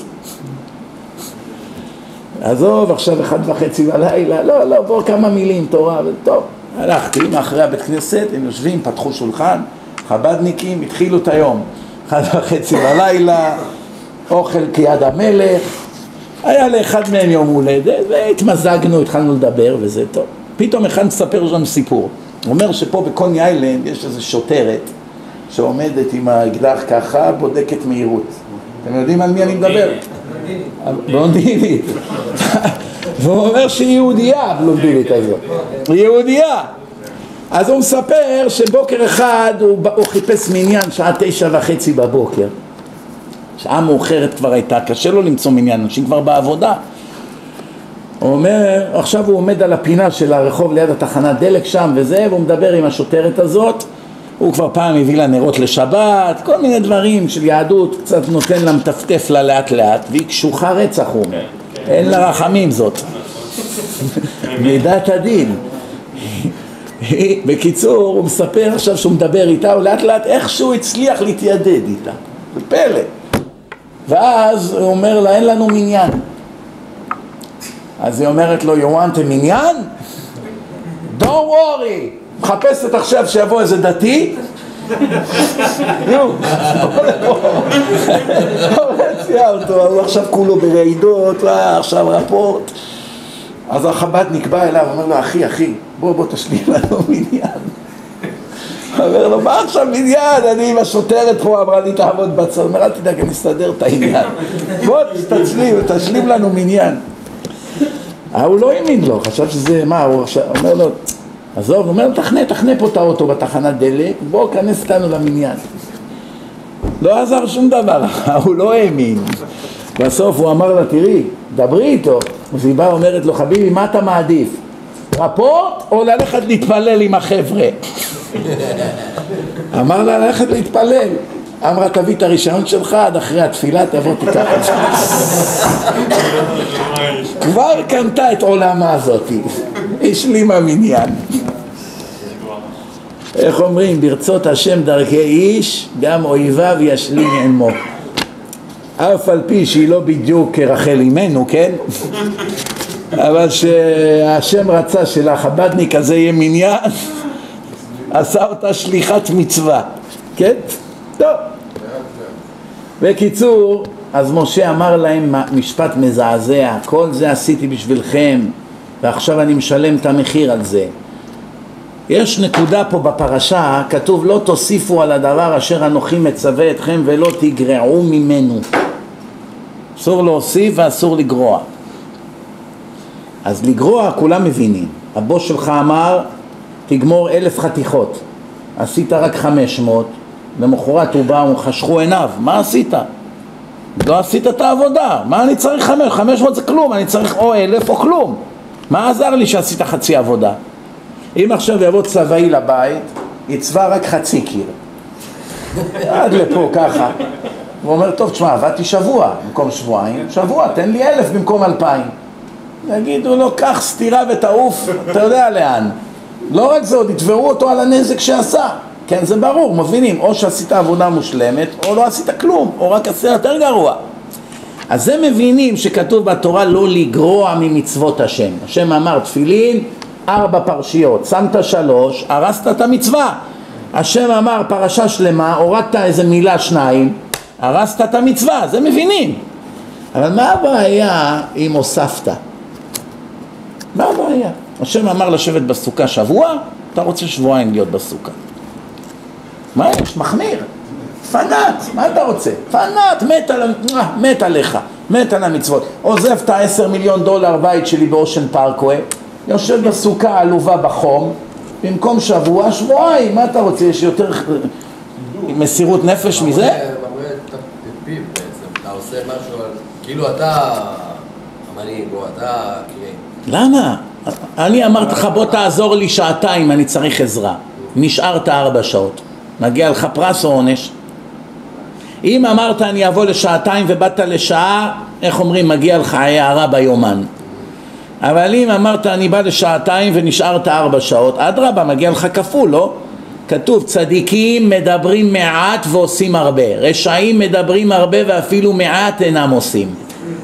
עזוב, עכשיו 1:30 בלילה, לא, בוא כמה מילים, תורה, טוב. הלכתי מאחרי הבית כנסת, הם יושבים, פתחו שולחן, חב"דניקים, התחילו את היום. 1:30 בלילה, אוכל כיד המלך, היה לאחד מהם יום הולדת, והתמזגנו, התחלנו לדבר וזה טוב. פתאום אחד מספר לנו סיפור. הוא אומר שפה בקוני איילנד יש איזו שוטרת שעומדת עם האקדח ככה, בודקת מהירות. אתם יודעים על מי אני מדבר? בלונדינית. והוא אומר שהיא יהודייה, בלונדינית הזאת. היא יהודייה. אז הוא מספר שבוקר אחד הוא חיפש מניין שעה 9:30 בבוקר. שעה מאוחרת כבר הייתה, קשה לו למצוא מניין, אנשים כבר בעבודה. הוא אומר, עכשיו הוא עומד על הפינה של הרחוב ליד התחנת דלק שם וזה, והוא מדבר עם השוטרת הזאת. הוא כבר פעם הביא לה נרות לשבת, כל מיני דברים של יהדות, קצת נותן לה, מטפטף לה לאט לאט, והיא קשוחה רצח, הוא אומר. אין לה רחמים זאת. מידת הדין. בקיצור, הוא מספר עכשיו שהוא מדבר איתה, ולאט לאט איכשהו הצליח להתיידד איתה. בפלא. ואז הוא אומר לה, אין לנו מניין. אז היא אומרת לו, you want a מניין? Don't worry. מחפשת עכשיו שיבוא איזה דתי. הוא עכשיו כולו ברעידות, עכשיו רפורט. אז החב"ד נקבע אליו, אומר לו, אחי, בוא תשלים לנו מניין. אומר לו, מה עכשיו מניין? אני עם השוטרת פה אמרה לי תעבוד בצד. אומר, אל תדאג, אני אסתדר את העניין. בוא תשלים לנו מניין. הוא לא האמין לו, חשב שזה, מה, הוא אומר לו, עזוב, הוא אומר, תחנה פה את האוטו בתחנת דלק, בוא כנס איתנו למניין. לא עזר שום דבר, הוא לא האמין. בסוף הוא אמר לה, תראי, דברי איתו. אז היא באה אומרת לו, חביבי, מה אתה מעדיף? רפורט או ללכת להתפלל עם החבר'ה? אמר לה, ללכת להתפלל. אמרה, תביא את הרישיון שלך, עד אחרי התפילה תבוא תיקח את זה. כבר קנתה את עולמה הזאת, השלימה מניין. איך אומרים, ברצות השם דרכי איש, גם אויביו ישלים עמו. אף על פי שהיא לא בדיוק כרחל אימנו, כן? אבל שהשם רצה שלחב"דניק הזה יהיה מניין, עשה אותה שליחת מצווה, כן? טוב. בקיצור, אז משה אמר להם משפט מזעזע, כל זה עשיתי בשבילכם, ועכשיו אני משלם את המחיר על זה. יש נקודה פה בפרשה, כתוב לא תוסיפו על הדבר אשר אנוכי מצווה אתכם ולא תגרעו ממנו. אסור להוסיף ואסור לגרוע. אז לגרוע כולם מבינים. הבוס שלך אמר תגמור 1,000 חתיכות, עשית רק 500, למחרת הוא בא, חשכו עיניו, מה עשית? לא עשית את העבודה, מה אני צריך 500 זה כלום, אני צריך או 1,000 או כלום. מה עזר לי שעשית חצי עבודה? אם עכשיו יבוא צבאי לבית, יצבע רק חצי קיר. עד לפה ככה. הוא אומר, טוב, תשמע, עבדתי שבוע במקום שבועיים, שבוע, תן לי 1,000 במקום 2,000. יגידו לו, קח סתירה ותעוף, אתה יודע לאן. לא רק זה, עוד יתברו אותו על הנזק שעשה. כן, זה ברור, מבינים, או שעשית עבודה מושלמת, או לא עשית כלום, או רק עשית יותר גרוע. אז זה מבינים שכתוב בתורה לא לגרוע ממצוות השם. השם אמר תפילין, 4 פרשיות, שמת 3, הרסת את המצווה. השם אמר פרשה שלמה, הורדת איזה מילה 2, הרסת את המצווה, זה מבינים. אבל מה הבעיה אם הוספת? מה הבעיה? השם אמר לשבת בסוכה שבוע, אתה רוצה שבועיים להיות בסוכה. מה יש? מחמיר. פנאט, מה אתה רוצה? פנאט, מת עליך, מת על המצוות. עוזב את $10 מיליון בית שלי באושן פארקווי, יושב בסוכה עלובה בחום, במקום שבוע, שבועיים, מה אתה רוצה? יש יותר מסירות נפש מזה? אתה מראה את הפיו בעצם, אתה עושה משהו, כאילו אתה המנהיג או אתה למה? אני אמרתי לך בוא תעזור לי 2 שעות, אני צריך עזרה. נשארת 4 שעות. מגיע לך פרס או עונש? אם אמרת אני אבוא ל2 שעות ובאת לשעה, איך אומרים? מגיע לך הערה ביומן. אבל אם אמרת אני בא ל2 שעות ונשארת 4 שעות, אדרבה, מגיע לך כפול, לא? כתוב צדיקים מדברים מעט ועושים הרבה, רשעים מדברים הרבה ואפילו מעט אינם עושים.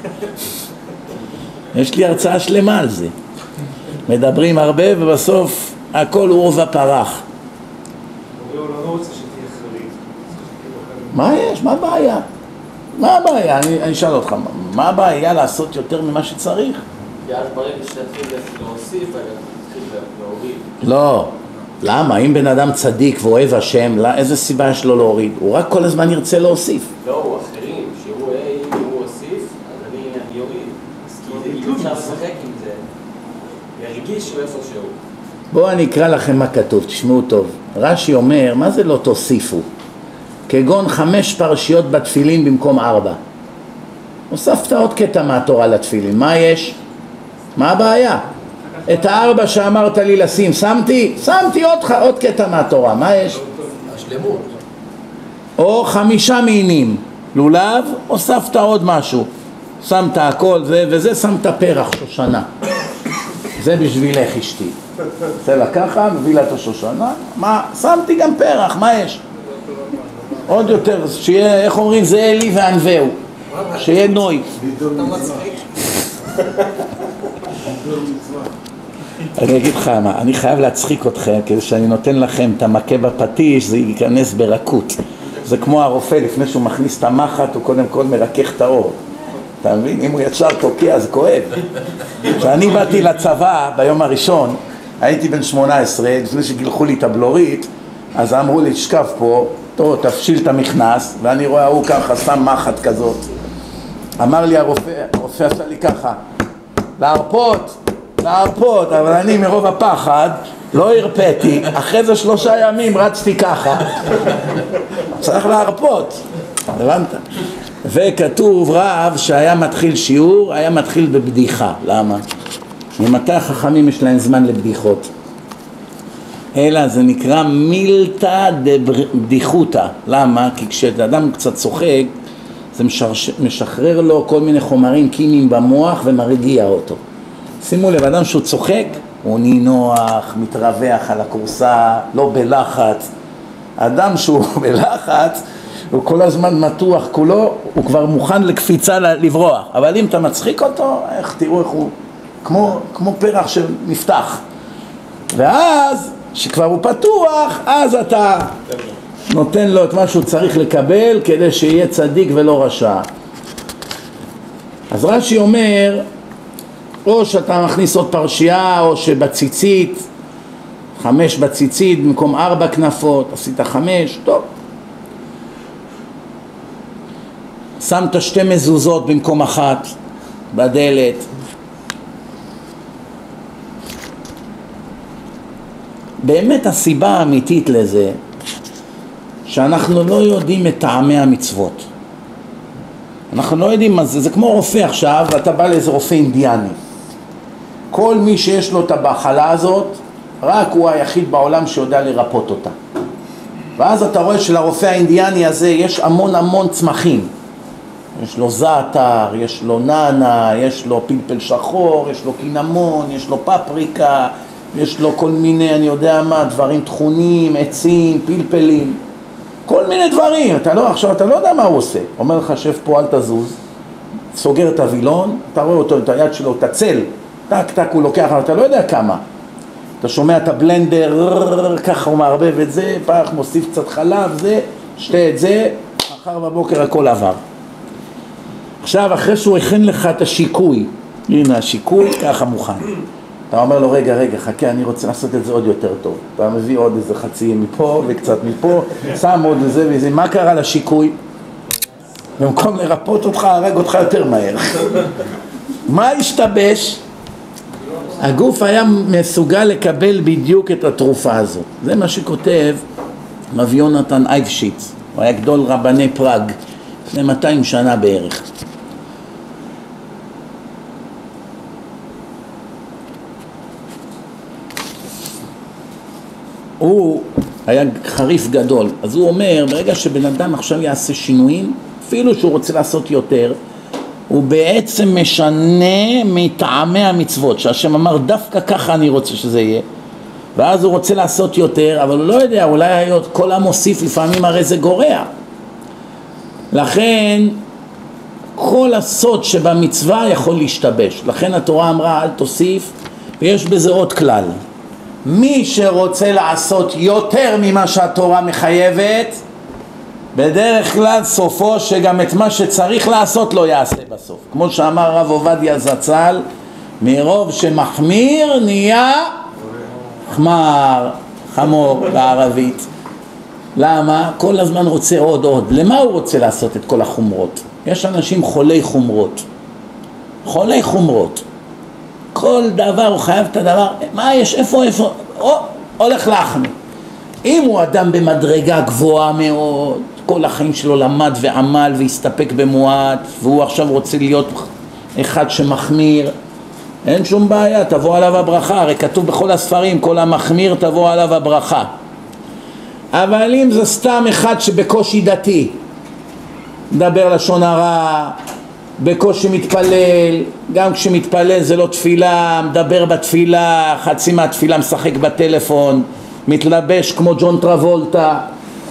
יש לי הרצאה שלמה על זה. מדברים הרבה ובסוף הכל עורבא פרח. לא רוצה שתהיה חריג. מה יש? מה הבעיה? מה הבעיה? אני אשאל אותך, מה הבעיה לעשות יותר ממה שצריך? כי אז ברגע שתתחיל להוסיף, תתחיל להוריד. לא. למה? אם בן אדם צדיק ואוהב השם, איזה סיבה יש לו להוריד? הוא רק כל הזמן ירצה להוסיף. לא, אחרים, שהוא אם הוא הוסיף, אז אני אוריד. כי אפשר לשחק עם זה. ירגישו איפה שהוא. בואו אני אקרא לכם מה כתוב, תשמעו טוב. רש"י אומר, מה זה לא תוסיפו? כגון 5 פרשיות בתפילין במקום 4. הוספת עוד קטע מהתורה לתפילין, מה יש? מה הבעיה? את 4 שאמרת לי לשים, שמתי עוד קטע מהתורה, מה יש? השלמות. או 5 מינים, לולב, הוספת עוד משהו. שמת הכל, וזה שמת פרח שושנה. זה בשבילך אשתי. זה לקחה, מביא לה את השושנה, מה? שמתי גם פרח, מה יש? עוד יותר, שיהיה, איך אומרים, זה אלי וענווהו, שיהיה נוי. אתה מצחיק. אני אגיד לך מה, אני חייב להצחיק אתכם, כדי שאני נותן לכם את המכה בפטיש, זה ייכנס ברכות. זה כמו הרופא, לפני שהוא מכניס את המחט, הוא קודם כל מרכך את האור. אתה מבין? אם הוא ישר תוקע, זה כואב. כשאני באתי לצבא ביום הראשון, הייתי בן 18, לפני שגילחו לי את הבלורית, אז אמרו לי, תשכב פה, טוב, תפשיל את המכנס, ואני רואה, הוא ככה, שם מחט כזאת. אמר לי הרופא עשה לי ככה, להרפות, אבל אני מרוב הפחד לא הרפאתי, אחרי זה 3 ימים רצתי ככה. צריך להרפות, הבנת? וכתוב רב שהיה מתחיל שיעור, היה מתחיל בבדיחה. למה? ממתי החכמים יש להם זמן לבדיחות? אלא זה נקרא מילתא דבדיחותא. למה? כי כשאדם קצת צוחק, זה משחרר לו כל מיני חומרים כימיים במוח ומרגיע אותו. שימו לב, אדם שהוא צוחק, הוא נינוח, מתרווח על הקורסה, לא בלחץ. אדם שהוא בלחץ, הוא כל הזמן מתוח כולו, הוא כבר מוכן לקפיצה לברוח. אבל אם אתה מצחיק אותו, תראו איך הוא, כמו פרח שנפתח. ואז, שכבר הוא פתוח, אז אתה נותן לו את מה שהוא צריך לקבל, כדי שיהיה צדיק ולא רשע. אז רש"י אומר, או שאתה מכניס עוד פרשייה, או שבציצית, 5 בציצית, במקום 4 כנפות, עשית 5, טוב. שמת 2 מזוזות במקום 1 בדלת. באמת הסיבה האמיתית לזה, שאנחנו לא יודעים את טעמי המצוות. אנחנו לא יודעים מה זה, זה כמו רופא עכשיו, ואתה בא לאיזה רופא אינדיאני. כל מי שיש לו את המחלה הזאת, רק הוא היחיד בעולם שיודע לרפות אותה. ואז אתה רואה שלרופא האינדיאני הזה יש המון צמחים. יש לו זעתר, יש לו נאנה, יש לו פלפל שחור, יש לו קינמון, יש לו פפריקה, יש לו כל מיני, אני יודע מה, דברים תכונים, עצים, פלפלים, כל מיני דברים. עכשיו אתה לא יודע מה הוא עושה. אומר לך, שב פה, אל תזוז, סוגר את הווילון, אתה רואה אותו, את היד שלו, את הצל, טק, הוא לוקח, אתה לא יודע כמה. אתה שומע את הבלנדר, ככה הוא מערבב את זה, פח, מוסיף קצת חלב, זה, שתה את זה, מחר בבוקר הכל עבר. עכשיו, אחרי שהוא הכין לך את השיקוי, הנה השיקוי, ככה מוכן. אתה אומר לו, רגע, חכה, אני רוצה לעשות את זה עוד יותר טוב. אתה מביא עוד איזה חצי מפה וקצת מפה, שם עוד איזה וזה, מה קרה לשיקוי? במקום לרפות אותך, הרג אותך יותר מהר. מה השתבש? הגוף היה מסוגל לקבל בדיוק את התרופה הזאת. זה מה שכותב רב יונתן אייבשיץ. הוא היה גדול רבני פראג, לפני 200 שנה בערך. הוא היה חריף גדול, אז הוא אומר, ברגע שבן אדם עכשיו יעשה שינויים, אפילו שהוא רוצה לעשות יותר, הוא בעצם משנה מטעמי המצוות, שהשם אמר דווקא ככה אני רוצה שזה יהיה, ואז הוא רוצה לעשות יותר, אבל הוא לא יודע, אולי כל המוסיף לפעמים הרי זה גורע. לכן כל הסוד שבמצווה יכול להשתבש, לכן התורה אמרה אל תוסיף, ויש בזה עוד כלל. מי שרוצה לעשות יותר ממה שהתורה מחייבת, בדרך כלל סופו שגם את מה שצריך לעשות לא יעשה בסוף. כמו שאמר רב עובדיה זצ"ל, מרוב שמחמיר נהיה חמור בערבית. למה? כל הזמן רוצה עוד. למה הוא רוצה לעשות את כל החומרות? יש אנשים חולי חומרות. כל דבר הוא חייב את הדבר, מה יש, איפה, הולך להחמיא. אם הוא אדם במדרגה גבוהה מאוד, כל החיים שלו למד ועמל והסתפק במועט, והוא עכשיו רוצה להיות אחד שמחמיר, אין שום בעיה, תבוא עליו הברכה, הרי כתוב בכל הספרים, כל המחמיר תבוא עליו הברכה. אבל אם זה סתם אחד שבקושי דתי, מדבר לשון הרע, בקושי מתפלל, גם כשמתפלל זה לא תפילה, מדבר בתפילה, חצי מהתפילה משחק בטלפון, מתלבש כמו ג'ון טרבולטה.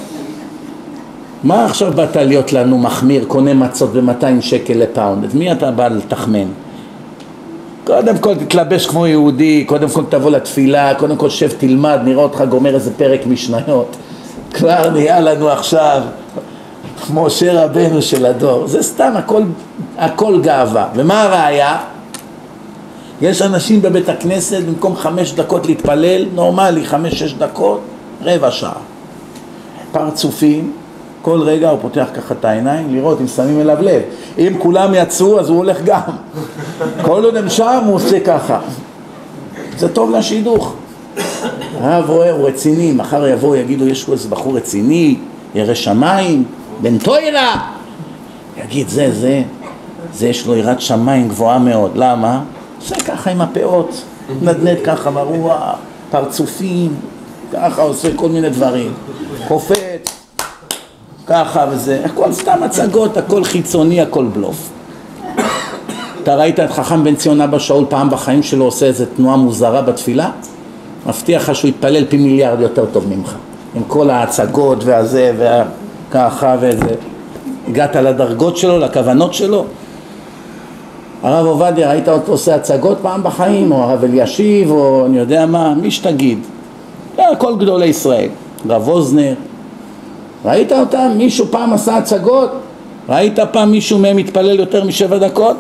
מה עכשיו באת להיות לנו מחמיר, קונה מצות ב-200 שקל לפאונד? את מי אתה בא לתחמן? קודם כל תתלבש כמו יהודי, קודם כל תבוא לתפילה, קודם כל שב תלמד, נראה אותך גומר איזה פרק משניות. כבר נהיה לנו עכשיו משה רבנו של הדור. זה סתם, הכל גאווה. ומה הראיה? יש אנשים בבית הכנסת, במקום 5 דקות להתפלל, נורמלי 5-6 דקות, רבע שעה. פרצופים, כל רגע הוא פותח ככה את העיניים, לראות אם שמים אליו לב. אם כולם יצאו, אז הוא הולך גם. כל עוד הם שם, הוא עושה ככה. זה טוב לשידוך. הרב רואה, הוא רציני, מחר יבוא, יגידו, יש פה איזה בחור רציני, ירא שמיים, בן תוירה. יגיד, זה יש לו יראת שמיים גבוהה מאוד. למה? עושה ככה עם הפאות, נדנד ככה ברוח, פרצופים, ככה עושה כל מיני דברים. קופץ, ככה וזה, הכל סתם הצגות, הכל חיצוני, הכל בלוף. אתה ראית את חכם בן ציון אבא שאול פעם בחיים שלו עושה איזו תנועה מוזרה בתפילה? מבטיח לך שהוא יתפלל פי מיליארד יותר טוב ממך. עם כל ההצגות והזה וככה וזה. הגעת לדרגות שלו, לכוונות שלו. הרב עובדיה, ראית אותו עושה הצגות פעם בחיים, או הרב אלישיב, או אני יודע מה, מי שתגיד. כל גדולי ישראל. רב אוזנר. ראית אותם? מישהו פעם עשה הצגות? ראית פעם מישהו מהם מתפלל יותר מ7 דקות?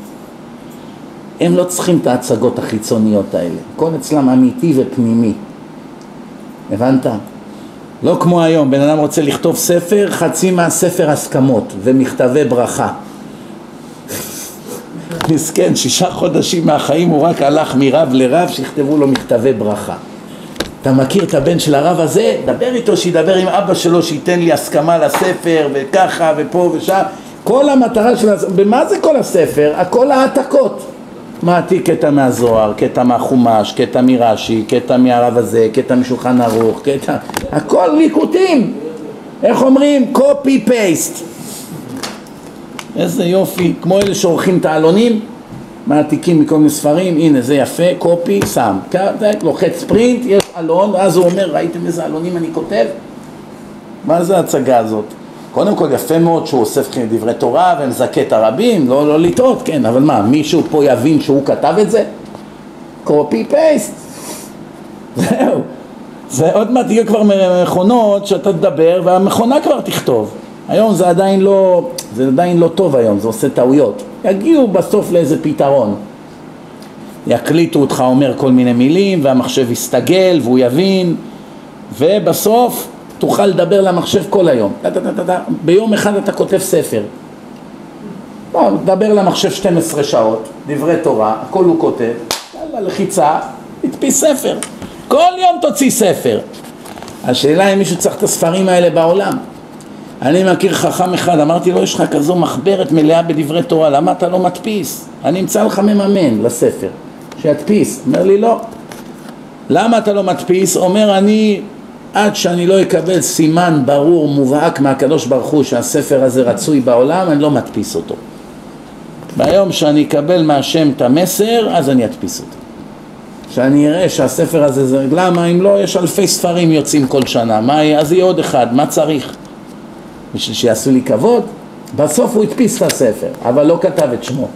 הם לא צריכים את ההצגות החיצוניות האלה. הכל אצלם אמיתי ופנימי. הבנת? לא כמו היום, בן אדם רוצה לכתוב ספר, חצי מהספר הסכמות ומכתבי ברכה. מסכן, 6 חודשים מהחיים הוא רק הלך מרב לרב שיכתבו לו מכתבי ברכה. אתה מכיר את הבן של הרב הזה? דבר איתו, שידבר עם אבא שלו, שייתן לי הסכמה לספר, וככה, ופה ושם. כל המטרה של הספר, במה זה כל הספר? הכל העתקות. מעתיק קטע מהזוהר, קטע מהחומש, קטע מרש"י, קטע מהרב הזה, קטע משולחן ערוך, קטע... הכל ליקוטים. איך אומרים? copy paste. איזה יופי. כמו אלה שעורכים את העלונים, מעתיקים מכל מיני ספרים, הנה זה יפה, קופי, שם. לוחץ פרינט, יש עלון, ואז הוא אומר, ראיתם איזה עלונים אני כותב? מה זה ההצגה הזאת? קודם כל יפה מאוד שהוא אוסף דברי תורה ומזכה את הרבים, לא לטעות, כן, אבל מה, מישהו פה יבין שהוא כתב את זה? קופי פייסט. זהו. זה עוד מעט יהיו כבר מכונות שאתה תדבר והמכונה כבר תכתוב. היום זה עדיין לא טוב היום, זה עושה טעויות. יגיעו בסוף לאיזה פתרון. יקליטו אותך אומר כל מיני מילים והמחשב יסתגל והוא יבין, ובסוף תוכל לדבר למחשב כל היום. ביום אחד אתה כותב ספר. דבר למחשב 12 שעות, דברי תורה, הכל הוא כותב, לחיצה, תדפיס ספר. כל יום תוציא ספר. השאלה אם מישהו צריך את הספרים האלה בעולם. אני מכיר חכם אחד, אמרתי לו, יש לך כזו מחברת מלאה בדברי תורה, למה אתה לא מדפיס? אני אמצא לך מממן לספר, שידפיס. אומר לי לא. למה אתה לא מדפיס? אומר, עד שאני לא אקבל סימן ברור מובהק מהקדוש ברוך הוא שהספר הזה רצוי בעולם, אני לא מדפיס אותו. ביום שאני אקבל מהשם את המסר, אז אני אדפיס אותו. שאני אראה שהספר הזה זה... למה? אם לא, יש אלפי ספרים יוצאים כל שנה. אז יהיה עוד אחד, מה צריך? בשביל שיעשו לי כבוד? בסוף הוא הדפיס את הספר, אבל לא כתב את שמו.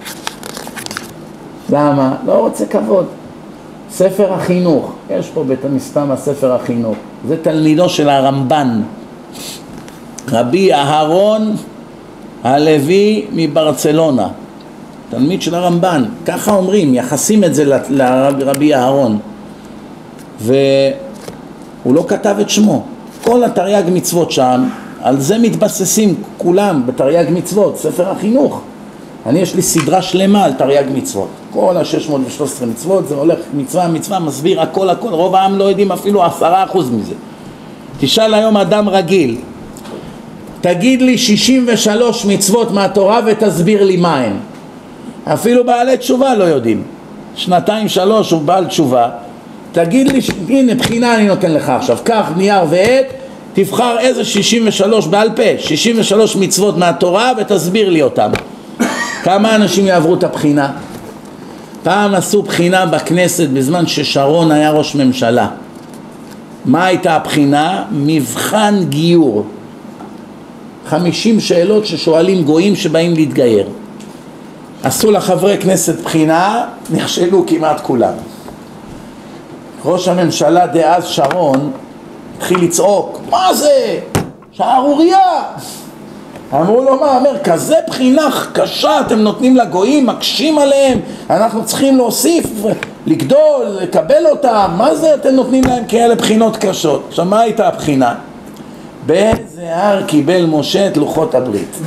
למה? לא רוצה כבוד. ספר החינוך, יש פה בית המסתם הספר החינוך. זה תלמידו של הרמב"ן. רבי אהרון הלוי מברצלונה. תלמיד של הרמב"ן. ככה אומרים, יחסים את זה לרבי אהרון. והוא לא כתב את שמו. כל התרי"ג מצוות שם, על זה מתבססים כולם בתרי"ג מצוות, ספר החינוך. יש לי סדרה שלמה על תרי"ג מצוות. כל ה-613 מצוות, זה הולך מצווה, מסביר הכל. רוב העם לא יודעים אפילו 10% מזה. תשאל היום אדם רגיל, תגיד לי 63 מצוות מהתורה ותסביר לי מה הם. אפילו בעלי תשובה לא יודעים. 2-3 הוא בעל תשובה. תגיד לי, הנה בחינה אני נותן לך עכשיו, קח נייר ועט, תבחר איזה 63 בעל פה, 63 מצוות מהתורה ותסביר לי אותם. כמה אנשים יעברו את הבחינה? פעם עשו בחינה בכנסת בזמן ששרון היה ראש ממשלה. מה הייתה הבחינה? מבחן גיור. 50 שאלות ששואלים גויים שבאים להתגייר. עשו לחברי כנסת בחינה, נכשלו כמעט כולם. ראש הממשלה דאז שרון התחיל לצעוק, מה זה? שערוריה! אמרו לו, מה? אומר, כזה בחינה קשה אתם נותנים לגויים, מקשים עליהם, אנחנו צריכים להוסיף, לגדול, לקבל אותם, מה זה אתם נותנים להם כאלה בחינות קשות? עכשיו, מה הייתה הבחינה? באיזה הר קיבל משה את לוחות הברית?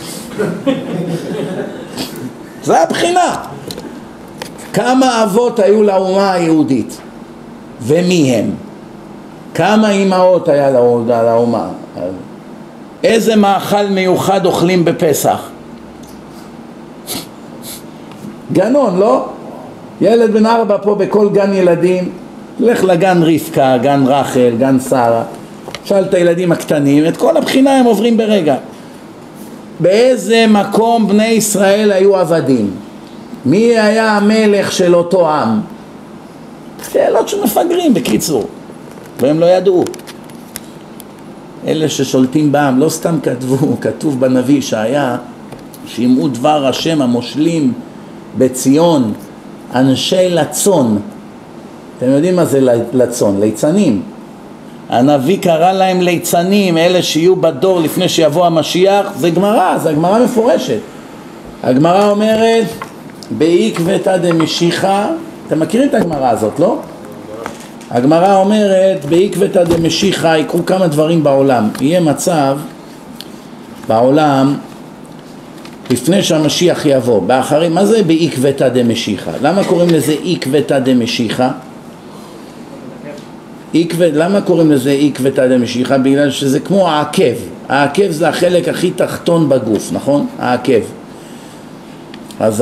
זה הבחינה. כמה אבות היו לאומה היהודית? ומי הם? כמה אמהות היה לאומה? איזה מאכל מיוחד אוכלים בפסח? גנון, לא? ילד בן 4 פה בכל גן ילדים, לך לגן רבקה, גן רחל, גן שרה, שאל את הילדים הקטנים, את כל הבחינה הם עוברים ברגע. באיזה מקום בני ישראל היו עבדים? מי היה המלך של אותו עם? שאלות שמפגרים בקיצור, והם לא ידעו. אלה ששולטים בעם לא סתם כתוב בנביא שהיה שימעו דבר השם המושלים בציון אנשי לצון. אתם יודעים מה זה לצון? ליצנים. הנביא קרא להם ליצנים, אלה שיהיו בדור לפני שיבוא המשיח. זה גמרא, זה הגמרא מפורשת. הגמרא אומרת בעקבתא דמשיחא, אתם מכירים את הגמרא הזאת, לא? הגמרא אומרת בעקבתא דמשיחא יקרו כמה דברים בעולם. יהיה מצב בעולם לפני שהמשיח יבוא, באחרים. מה זה בעקבתא דמשיחא? למה קוראים לזה עקבתא דמשיחא? למה קוראים לזה עקבתא דמשיחא? בגלל שזה כמו העקב. העקב זה החלק הכי תחתון בגוף, נכון? העקב. אז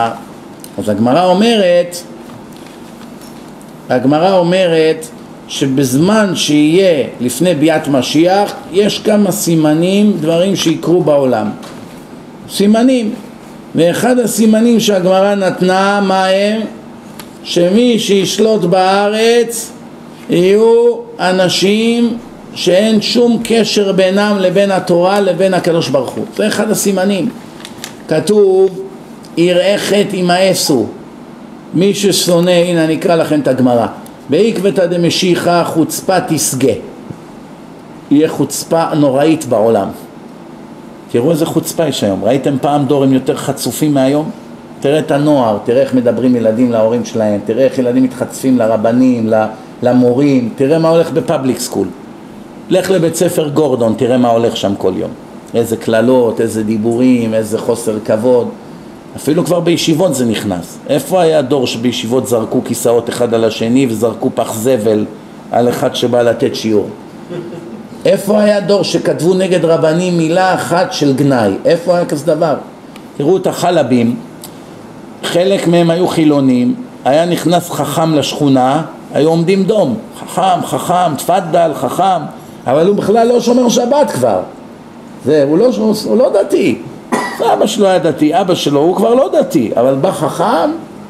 הגמרא אומרת שבזמן שיהיה לפני ביאת משיח יש כמה סימנים, דברים שיקרו בעולם. סימנים. ואחד הסימנים שהגמרא נתנה, מה הם? שמי שישלוט בארץ יהיו אנשים שאין שום קשר בינם לבין התורה לבין הקדוש ברוך הוא. זה אחד הסימנים. כתוב יראי חטא ימאסו. מי ששונא, הנה אני אקרא לכם את הגמרא. בעקבתא דמשיחא חוצפה תסגה. יהיה חוצפה נוראית בעולם. תראו איזה חוצפה יש היום. ראיתם פעם דור הם יותר חצופים מהיום? תראה את הנוער, תראה איך מדברים ילדים להורים שלהם, תראה איך ילדים מתחצפים לרבנים, למורים, תראה מה הולך בפאבליק סקול. לך לבית ספר גורדון, תראה מה הולך שם כל יום. איזה כללות, איזה דיבורים, איזה חוסר כבוד. אפילו כבר בישיבות זה נכנס. איפה היה דור שבישיבות זרקו כיסאות אחד על השני וזרקו פח זבל על אחד שבא לתת שיעור? איפה היה דור שכתבו נגד רבנים מילה אחת של גנאי? איפה היה כזה דבר? תראו את החלבים, חלק מהם היו חילונים, היה נכנס חכם לשכונה, היו עומדים דום, חכם, תפדל, חכם, אבל הוא בכלל לא שומר שבת כבר. הוא לא דתי. אבא שלו היה דתי, אבא שלו הוא כבר לא דתי, אבל בא חכם,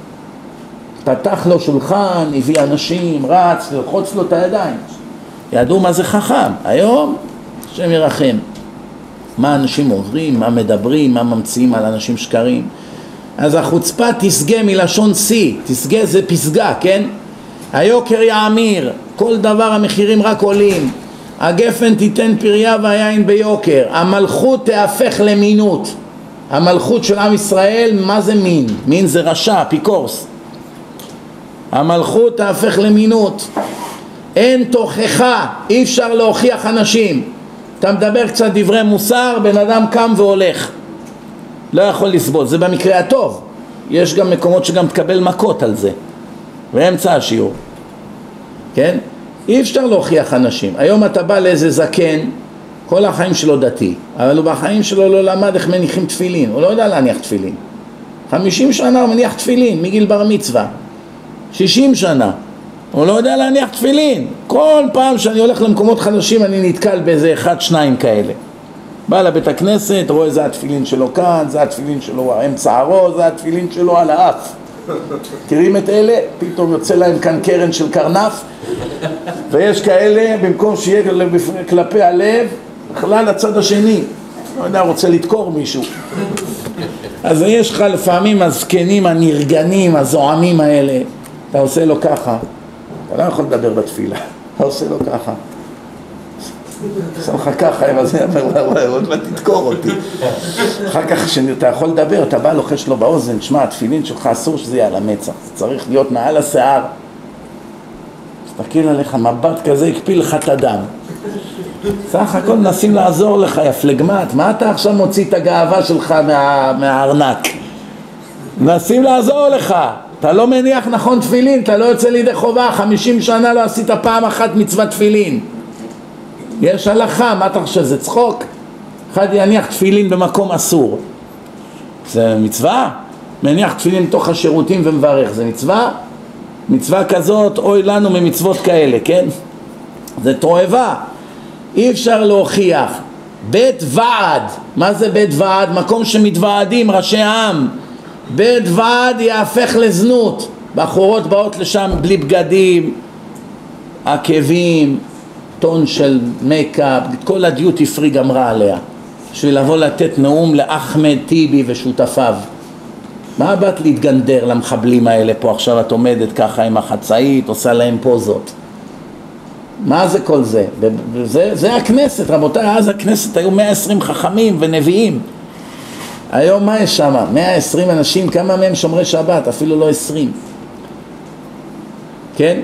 פתח לו שולחן, הביא אנשים, רץ, ללחוץ לו את הידיים. ידעו מה זה חכם. היום, השם ירחם. מה אנשים עוברים, מה מדברים, מה ממציאים על אנשים שקרים. אז החוצפה תסגה מלשון סי, תסגה זה פסגה, כן? היוקר יאמיר, כל דבר המחירים רק עולים. הגפן תיתן פריה והיין ביוקר. המלכות תהפך למינות. המלכות של עם ישראל, מה זה מין? מין זה רשע, פיקורס. המלכות תהפך למינות. אין תוכחה, אי אפשר להוכיח אנשים. אתה מדבר קצת דברי מוסר, בן אדם קם והולך. לא יכול לסבול, זה במקרה הטוב. יש גם מקומות שגם תקבל מכות על זה. באמצע השיעור. כן? אי אפשר להוכיח אנשים. היום אתה בא לאיזה זקן, כל החיים שלו דתי, אבל הוא בחיים שלו לא למד איך מניחים תפילין. הוא לא יודע להניח תפילין. 50 שנה הוא מניח תפילין, מגיל בר מצווה. 60 שנה. הוא לא יודע להניח תפילין. כל פעם שאני הולך למקומות חדשים אני נתקל באיזה 1-2 כאלה. בא לבית הכנסת, רואה זה התפילין שלו כאן, זה התפילין שלו אמצע הראש, זה התפילין שלו על האף. תראים את אלה, פתאום יוצא להם כאן קרן של קרנף, ויש כאלה, במקום שיהיה כלפי הלב, בכלל לצד השני. לא יודע, רוצה לדקור מישהו. אז יש לך לפעמים הזקנים הנרגנים, הזועמים האלה, אתה עושה לו ככה, אתה לא יכול לדבר בתפילה, אתה עושה לו ככה. עושה לך ככה, אז אני אומר, עוד לא תדקור אותי. אחר כך כשאתה יכול לדבר, אתה בא לוחש לו באוזן, שמע, התפילין שלך אסור שזה יהיה על המצח, זה צריך להיות מעל השיער. תסתכל עליך, מבט כזה יקפיל לך את הדם. סך הכל מנסים לעזור לך, יפלגמט, מה אתה עכשיו מוציא את הגאווה שלך מהארנק? מנסים לעזור לך. אתה לא מניח נכון תפילין, אתה לא יוצא לידי חובה, 50 שנה לא עשית פעם אחת מצוות תפילין. יש הלכה, מה אתה חושב, זה צחוק? אחד יניח תפילין במקום אסור. זה מצווה? מניח תפילין תוך השירותים ומברך, זה מצווה? מצווה כזאת, אוי לנו ממצוות כאלה, כן? זה תועבה. אי אפשר להוכיח. בית ועד, מה זה בית ועד? מקום שמתוועדים ראשי העם. בית ועד יהפך לזנות. בחורות באות לשם בלי בגדים, עקבים, טון של מייקאפ, כל הדיוטי פרי גמרה עליה. בשביל לבוא לתת נאום לאחמד טיבי ושותפיו. מה באת להתגנדר למחבלים האלה פה? עכשיו את עומדת ככה עם החצאית, עושה להם פוזות. מה זה כל זה? זה הכנסת, רבותיי, אז הכנסת היו 120 חכמים ונביאים. היום מה יש שם? 120 אנשים, כמה מהם שומרי שבת? אפילו לא 20. כן?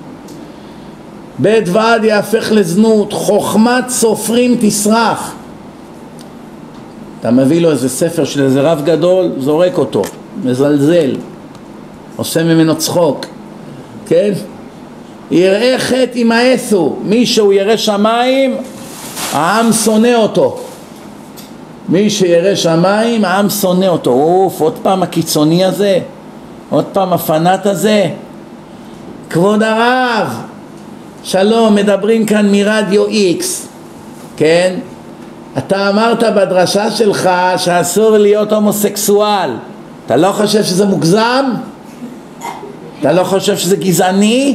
בית ועד יהפך לזנות, חוכמת סופרים תסרח. אתה מביא לו איזה ספר של איזה רב גדול, זורק אותו, מזלזל, עושה ממנו צחוק, כן? יראה חטא ימאסו, מי שהוא ירא שמיים העם שונא אותו, מי שירא שמיים העם שונא אותו. אוף, עוד פעם הקיצוני הזה, עוד פעם הפנאט הזה. כבוד הרב, שלום, מדברים כאן מרדיו איקס, כן? אתה אמרת בדרשה שלך שאסור להיות הומוסקסואל, אתה לא חושב שזה מוגזם? אתה לא חושב שזה גזעני?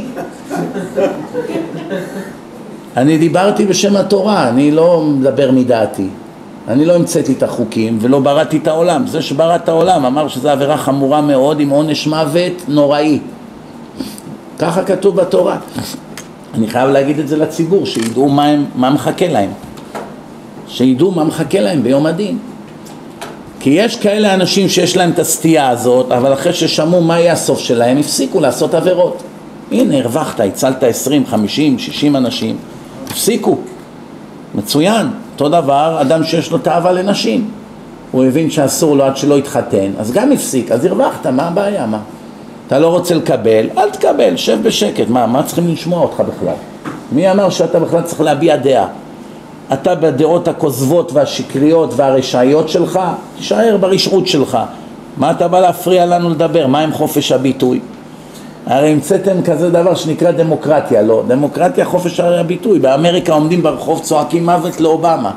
אני דיברתי בשם התורה, אני לא מדבר מדעתי, אני לא המצאתי את החוקים ולא בראתי את העולם. זה שברא את העולם אמר שזה עבירה חמורה מאוד עם עונש מוות נוראי, ככה כתוב בתורה. אני חייב להגיד את זה לציבור, שידעו מה מחכה להם, שידעו מה מחכה להם ביום הדין. כי יש כאלה אנשים שיש להם את הסטייה הזאת, אבל אחרי ששמעו מה יהיה הסוף שלהם הפסיקו לעשות עבירות. הנה, הרווחת, הצלת 20, 50, 60 אנשים, הפסיקו, מצוין. אותו דבר אדם שיש לו תאווה לנשים, הוא הבין שאסור לו עד שלא יתחתן, אז גם הפסיק, אז הרווחת, מה הבעיה? מה? אתה לא רוצה לקבל, אל תקבל, שב בשקט. מה צריכים לשמוע אותך בכלל? מי אמר שאתה בכלל צריך להביע דעה? אתה בדעות הכוזבות והשקריות והרשעיות שלך, תישאר ברשעות שלך. מה אתה בא להפריע לנו לדבר? מה עם חופש הביטוי? הרי המצאתם כזה דבר שנקרא דמוקרטיה. לא, דמוקרטיה חופש הביטוי. באמריקה עומדים ברחוב צועקים מוות לאובמה,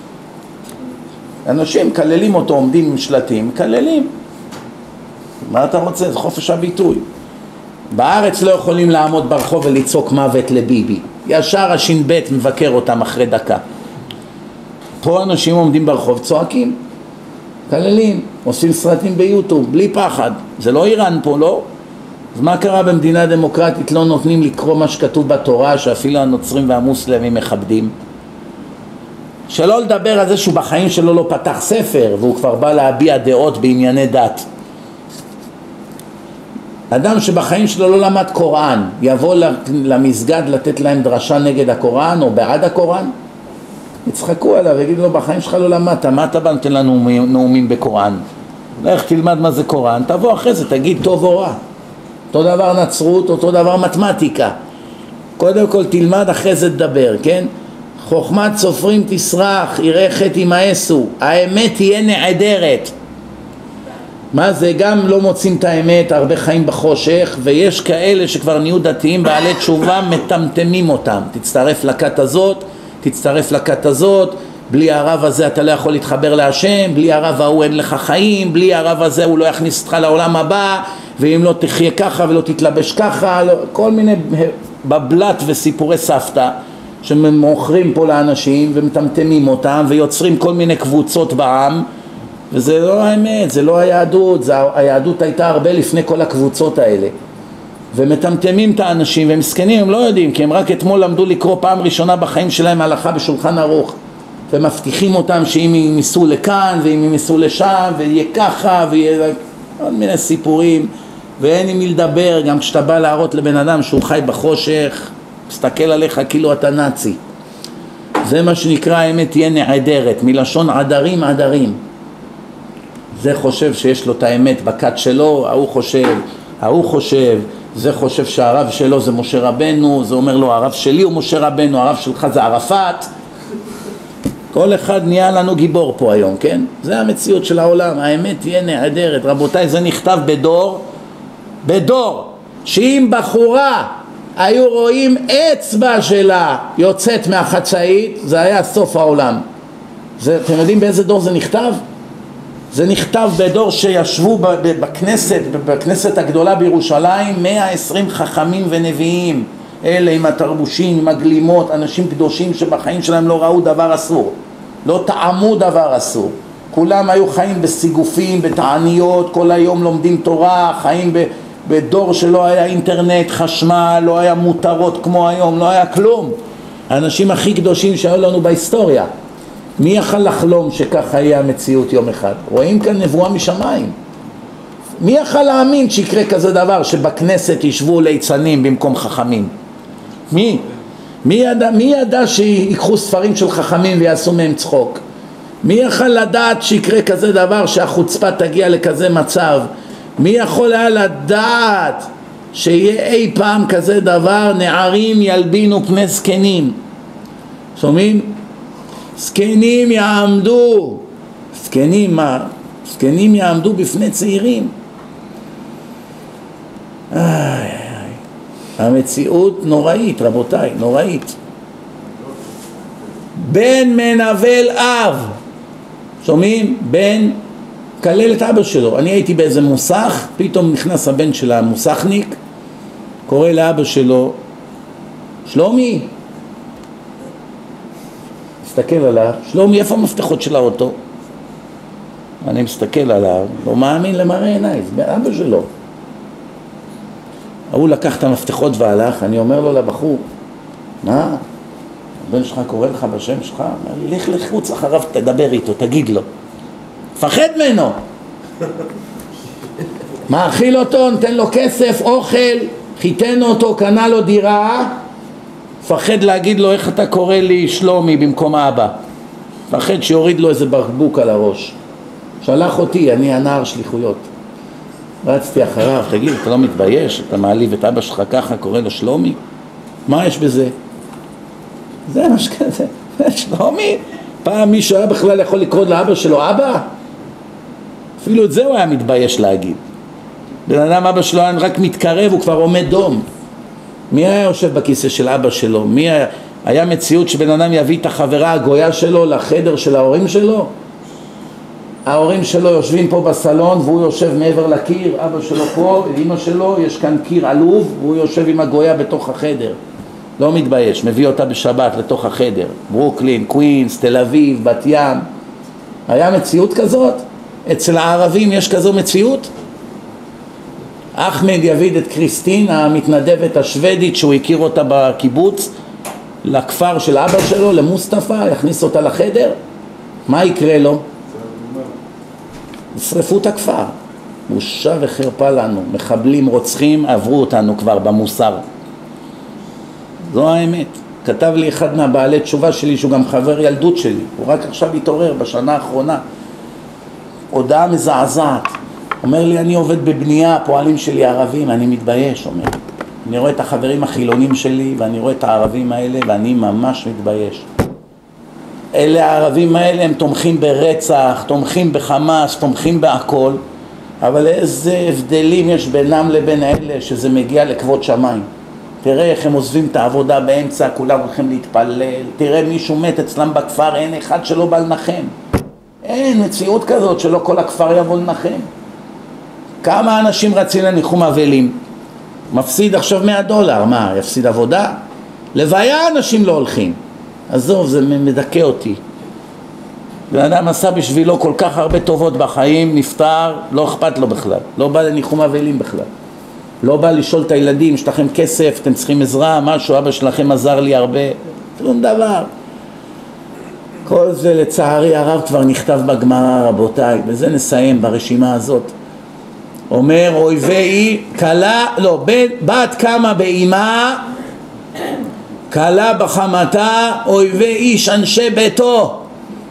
אנשים כללים אותו, עומדים עם שלטים, כללים. מה אתה רוצה? זה חופש הביטוי. בארץ לא יכולים לעמוד ברחוב ולצעוק מוות לביבי, ישר השין בית מבקר אותם אחרי דקה. פה אנשים עומדים ברחוב צועקים, כללים, עושים סרטים ביוטיוב בלי פחד. זה לא איראן פה, לא? אז מה קרה במדינה דמוקרטית? לא נותנים לקרוא מה שכתוב בתורה, שאפילו הנוצרים והמוסלמים מכבדים. שלא לדבר על זה שהוא בחיים שלו לא פתח ספר והוא כבר בא להביע דעות בענייני דת. אדם שבחיים שלו לא למד קוראן, יבוא למסגד לתת להם דרשה נגד הקוראן או בעד הקוראן? יצחקו עליו, יגידו לו, בחיים שלך לא למדת, מה אתה בא נותן לנו נאומים בקוראן? לך תלמד מה זה קוראן, תבוא אחרי זה, תגיד טוב או רע. אותו דבר נצרות, אותו דבר מתמטיקה. קודם כל תלמד, אחרי זה תדבר, כן? חוכמת סופרים תסרח, יראה חטא ימאסו, האמת תהיה נעדרת. מה זה? גם לא מוצאים את האמת, הרבה חיים בחושך, ויש כאלה שכבר נהיו דתיים בעלי תשובה, מטמטמים אותם. תצטרף לכת הזאת, תצטרף לכת הזאת, בלי הרב הזה אתה לא יכול להתחבר להשם, בלי הרב ההוא אין לך חיים, בלי הרב הזה הוא לא יכניס אותך לעולם הבא, ואם לא תחיה ככה ולא תתלבש ככה, כל מיני בבלת וסיפורי סבתא שמוכרים פה לאנשים ומטמטמים אותם ויוצרים כל מיני קבוצות בעם, וזה לא האמת, זה לא היהדות. היהדות הייתה הרבה לפני כל הקבוצות האלה, ומטמטמים את האנשים, והם מסכנים, הם לא יודעים, כי הם רק אתמול למדו לקרוא פעם ראשונה בחיים שלהם הלכה בשולחן ערוך, ומבטיחים אותם שאם הם ייסעו לכאן ואם הם ייסעו לשם ויהיה ככה ויהיה עוד מיני סיפורים, ואין עם מי לדבר. גם כשאתה בא להראות לבן אדם שהוא חי בחושך, מסתכל עליך כאילו אתה נאצי. זה מה שנקרא האמת תהיה נעדרת, מלשון עדרים עדרים. זה חושב שיש לו את האמת בכת שלו, ההוא חושב, זה חושב שהרב שלו זה משה רבנו, זה אומר לו הרב שלי הוא משה רבנו, הרב שלך זה ערפאת. כל אחד נהיה לנו גיבור פה היום, כן? זה המציאות של העולם, האמת תהיה נעדרת. רבותיי, זה נכתב בדור שאם בחורה היו רואים אצבע שלה יוצאת מהחצאית, זה היה סוף העולם. אתם יודעים באיזה דור זה נכתב? זה נכתב בדור שישבו בכנסת הגדולה בירושלים 120 חכמים ונביאים, אלה עם התרבושים, עם הגלימות, אנשים קדושים שבחיים שלהם לא ראו דבר אסור, לא טעמו דבר אסור. כולם היו חיים בסיגופים, בתעניות, כל היום לומדים תורה, חיים בדור שלא היה אינטרנט, חשמל, לא היה מותרות כמו היום, לא היה כלום. האנשים הכי קדושים שהיו לנו בהיסטוריה. מי יכל לחלום שככה יהיה המציאות יום אחד? רואים כאן נבואה משמיים. מי יכל להאמין שיקרה כזה דבר, שבכנסת ישבו ליצנים במקום חכמים? מי ידע שיקחו ספרים של חכמים ויעשו מהם צחוק? מי יכל לדעת שיקרה כזה דבר, שהחוצפה תגיע לכזה מצב? מי יכול היה לדעת שיהיה אי פעם כזה דבר, נערים ילבינו פני זקנים. שומעים? זקנים יעמדו, זקנים מה? זקנים יעמדו בפני צעירים. המציאות נוראית, רבותיי, נוראית. בן מנבל אב, שומעים? בן קלל את אבא שלו. אני הייתי באיזה מוסך, פתאום נכנס הבן של המוסכניק, קורא לאבא שלו, שלומי, מסתכל עליו, שלומי, איפה המפתחות של האוטו? אני מסתכל עליו, לא מאמין למראה עיניי, זה אבא שלו. הוא לקח את המפתחות והלך, אני אומר לו לבחור, מה? הבן שלך קורא לך בשם שלך? אומר לי, לך לחוץ אחריו, תדבר איתו, תגיד לו. פחד ממנו. מאכיל אותו, נתן לו כסף, אוכל, חיתנו אותו, קנה לו דירה, פחד להגיד לו איך אתה קורא לי שלומי במקום אבא. פחד שיוריד לו איזה בקבוק על הראש. שלח אותי, אני הנער שליחויות. רצתי אחריו, תגיד, אתה לא מתבייש? אתה מעליב את אבא שלך ככה, קורא לו שלומי? מה יש בזה? זה מה שכזה, שלומי. פעם מישהו היה בכלל יכול לקרוא לאבא שלו אבא? אפילו את זה הוא היה מתבייש להגיד. בן אדם אבא שלו היה רק מתקרב, הוא כבר עומד דום. מי היה יושב בכיסא של אבא שלו? היה מציאות שבן אדם יביא את החברה הגויה שלו לחדר של ההורים שלו? ההורים שלו יושבים פה בסלון והוא יושב מעבר לקיר, אבא שלו פה, אמא שלו, יש כאן קיר עלוב והוא יושב עם הגויה בתוך החדר. לא מתבייש, מביא אותה בשבת לתוך החדר. ברוקלין, קווינס, תל אביב, בת ים. היה מציאות כזאת? אצל הערבים יש כזו מציאות? אחמד יביד את קריסטין, המתנדבת השוודית שהוא הכיר אותה בקיבוץ, לכפר של אבא שלו, למוסטפא, יכניס אותה לחדר. מה יקרה לו? שרפו את הכפר. בושה וחרפה לנו. מחבלים רוצחים עברו אותנו כבר במוסר. זו האמת. כתב לי אחד מהבעלי תשובה שלי שהוא גם חבר ילדות שלי, הוא רק עכשיו התעורר בשנה האחרונה, הודעה מזעזעת. אומר לי, אני עובד בבנייה, הפועלים שלי ערבים, אני מתבייש. אומר, אני רואה את החברים החילונים שלי ואני רואה את הערבים האלה ואני ממש מתבייש. אלה הערבים האלה הם תומכים ברצח, תומכים בחמאס, תומכים בהכל, אבל איזה הבדלים יש בינם לבין אלה שזה מגיע לכבוד שמיים. תראה איך הם עוזבים את העבודה באמצע, כולם הולכים להתפלל. תראה מישהו מת אצלם בכפר, אין אחד שלא בא לנחם. אין מציאות כזאת שלא כל הכפר יבוא לנחם. כמה אנשים רצים לניחום אבלים? מפסיד עכשיו $100, מה, יפסיד עבודה? לוויה אנשים לא הולכים. עזוב, זה מדכא אותי. בן אדם עשה בשבילו כל כך הרבה טובות בחיים, נפטר, לא אכפת לו בכלל. לא בא לניחום אבלים בכלל. לא בא לשאול את הילדים, יש לכם כסף, אתם צריכים עזרה, משהו, אבא שלכם עזר לי הרבה. שום דבר. כל זה לצערי הרב כבר נכתב בגמרא, רבותיי, וזה נסיים ברשימה הזאת. אומר, אויבי כלה, לא, בת קמה באימה, כלה בחמתה, אויבי איש אנשי ביתו.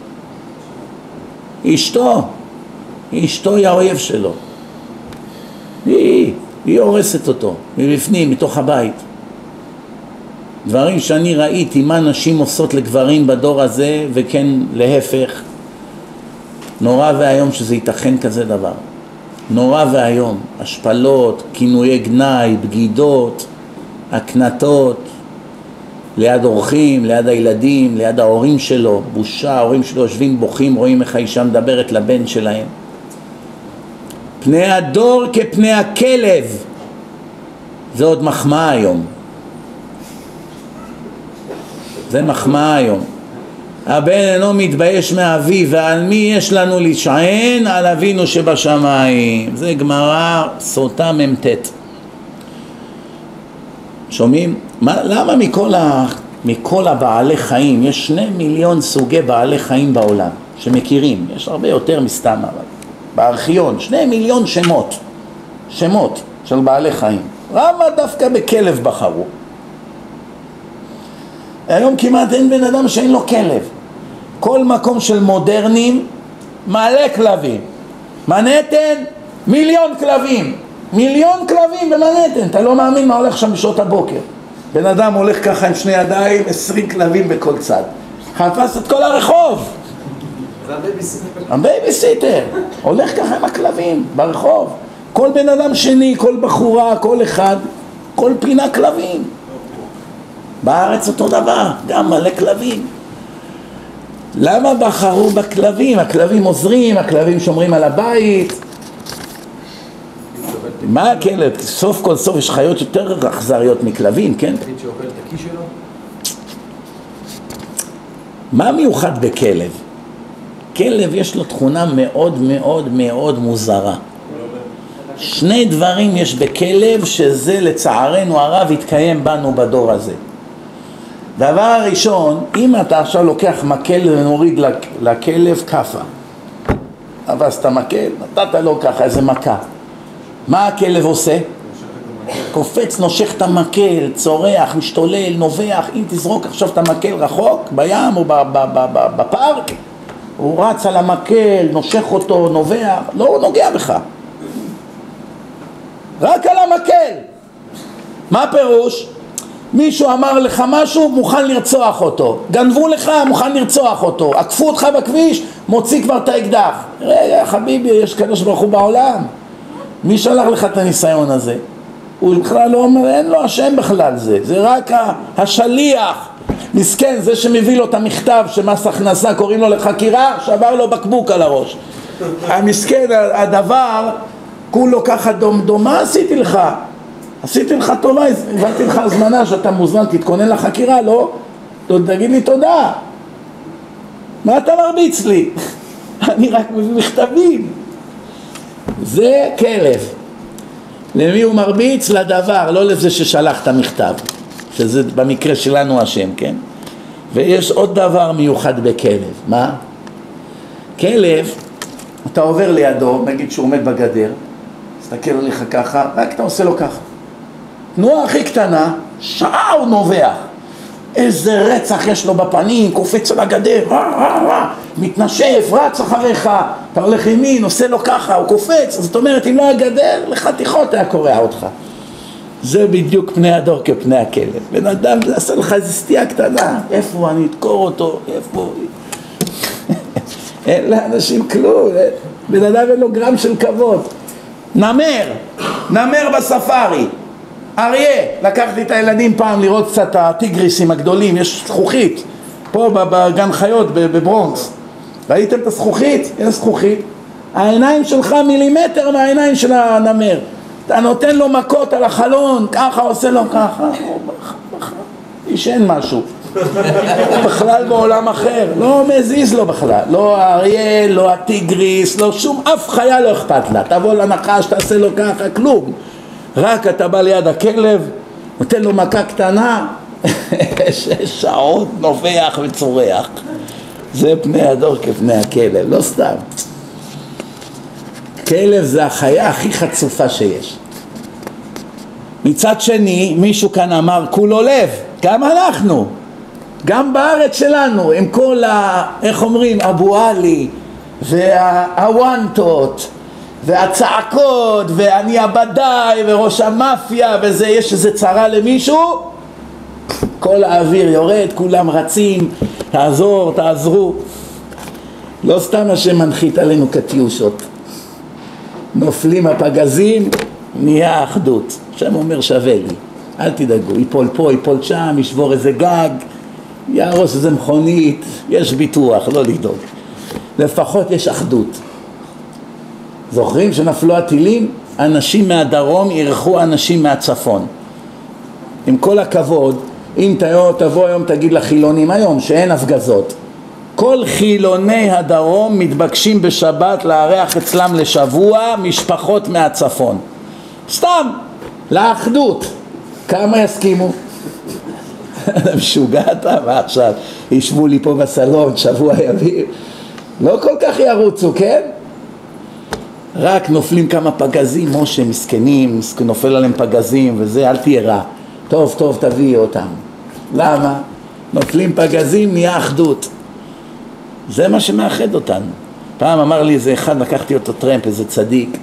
אשתו היא האויב שלו. היא הורסת אותו, מבפנים, מתוך הבית. דברים שאני ראיתי מה נשים עושות לגברים בדור הזה, וכן להפך. נורא והיום שזה ייתכן כזה דבר. נורא והיום. השפלות, כינויי גנאי, בגידות, הקנטות, ליד אורחים, ליד הילדים, ליד ההורים שלו. בושה, ההורים שלו יושבים בוכים, רואים איך האישה מדברת לבן שלהם. פני הדור כפני הכלב. זה עוד מחמאה היום. זה מחמאה היום. הבן אינו מתבייש מאביו, ועל מי יש לנו להישען? על אבינו שבשמיים. זה גמרא סוטה ממתת. שומעים? למה מכל הבעלי חיים, יש 2 מיליון סוגי בעלי חיים בעולם שמכירים, יש הרבה יותר מסתם, אבל בארכיון 2 מיליון שמות של בעלי חיים. למה דווקא בכלב בחרו? היום כמעט אין בן אדם שאין לו כלב. כל מקום של מודרנים מלא כלבים. מנהטן 1,000,000 כלבים. מיליון כלבים במנהטן, אתה לא מאמין מה הולך שם בשעות הבוקר. בן אדם הולך ככה עם שני ידיים, 20 כלבים בכל צד. חפש את כל הרחוב. הבייביסיטר. הולך ככה עם הכלבים ברחוב. כל בן אדם שני, כל בחורה, כל אחד, כל פינה כלבים. בארץ אותו דבר, גם מלא כלבים. למה בחרו בכלבים? הכלבים עוזרים, הכלבים שומרים על הבית. מה הכלב? סוף כל סוף יש חיות יותר אכזריות מכלבים, כן? שאוכל את הכיס שלו? מה מיוחד בכלב? כלב יש לו תכונה מאוד מאוד מאוד מוזרה. שני דברים יש בכלב שזה לצערנו הרב התקיים בנו בדור הזה. דבר הראשון, אם אתה עכשיו לוקח מקל ונוריד לכלב כפה, אבל אתה מקל, נתת לו ככה איזה מכה, מה הכלב עושה? קופץ, נושך את המקל, צורח, משתולל, נובח. אם תזרוק עכשיו את המקל רחוק בים או בפארק, הוא רץ על המקל, נושך אותו, נובח, לא נוגע בך, רק על המקל. מה פירוש? מישהו אמר לך משהו, מוכן לרצוח אותו. גנבו לך, מוכן לרצוח אותו. עקפו אותך בכביש, מוציא כבר את האקדח. רגע חביבי, יש קדוש ברוך הוא בעולם. מי שלח לך את הניסיון הזה? הוא בכלל לא אומר, אין לו השם בכלל זה. זה רק השליח. מסכן, זה שמביא לו את המכתב שמס הכנסה, קוראים לו לחקירה, שבר לו בקבוק על הראש. המסכן, הדבר, כולו ככה דומה עשיתי לך. עשיתי לך טובה, הבאתי לך הזמנה שאתה מוזמן, תתכונן לחקירה, לא? תגיד לי תודה. מה אתה מרביץ לי? אני רק מביא מכתבים. זה כלב. למי הוא מרביץ? לדבר, לא לזה ששלח את המכתב, שזה במקרה שלנו השם, כן? ויש עוד דבר מיוחד בכלב. מה? כלב, אתה עובר לידו, נגיד שהוא עומד בגדר, תסתכל עליך ככה, רק אתה עושה לו ככה. תנועה הכי קטנה, שעה הוא נובח. איזה רצח יש לו בפנים, קופץ על הגדר, מתנשף, רץ אחריך, אתה הולך ימין, עושה לו ככה, הוא קופץ. זאת אומרת, אם לא הגדר, לחתיכות היה קורע אותך. זה בדיוק פני הדור כפני הכלב. בן אדם עשה לך איזו סטייה קטנה, איפה אני אתקור אותו, איפה... אין לאנשים כלום, בן אדם אין לו גרם של כבוד. נמר בספארי. אריה, לקחתי את הילדים פעם לראות קצת הטיגריסים הגדולים, יש זכוכית, פה בגן חיות בברונקס, ראיתם את הזכוכית? אין זכוכית, העיניים שלך מילימטר מהעיניים של הנמר, אתה נותן לו מכות על החלון, ככה עושה לו ככה, ישן משהו, בכלל בעולם אחר, לא מזיז לו בכלל, לא האריה, לא הטיגריס, לא שום, אף חיה לא אכפת לה, תבוא לנחש, תעשה לו ככה, כלום. רק אתה בא ליד הכלב, נותן לו מכה קטנה, 6 שעות נובח וצורח. זה פני הדור כפני הכלב, לא סתם. כלב זה החיה הכי חצופה שיש. מצד שני, מישהו כאן אמר, כולו לב, גם אנחנו, גם בארץ שלנו, עם כל איך אומרים, אבו עלי והוואנטות, והצעקות, ואני הבדאי, וראש המאפיה, וזה, יש איזה צרה למישהו, כל האוויר יורד, כולם רצים, תעזור, תעזרו. לא סתם השם מנחית עלינו קטיושות. נופלים הפגזים, נהיה אחדות. השם אומר שווה לי, אל תדאגו, ייפול פה, ייפול שם, ישבור איזה גג, יהרוס איזה מכונית, יש ביטוח, לא לדאוג. לפחות יש אחדות. זוכרים שנפלו הטילים? אנשים מהדרום ירחו אנשים מהצפון. עם כל הכבוד, אם תבוא היום תגיד לחילונים היום שאין הפגזות, כל חילוני הדרום מתבקשים בשבת לארח אצלם לשבוע משפחות מהצפון. סתם, לאחדות. כמה יסכימו? משוגעת, מה עכשיו? ישבו לי פה בסלון שבוע ימים. לא כל כך ירוצו, כן? רק נופלים כמה פגזים, משה, מסכנים, נופל עליהם פגזים וזה, אל תהיה רע. טוב, טוב, תביא אותם. למה? נופלים פגזים, נהיה אחדות. זה מה שמאחד אותנו. פעם אמר לי איזה אחד, לקחתי אותו טרמפ, איזה צדיק,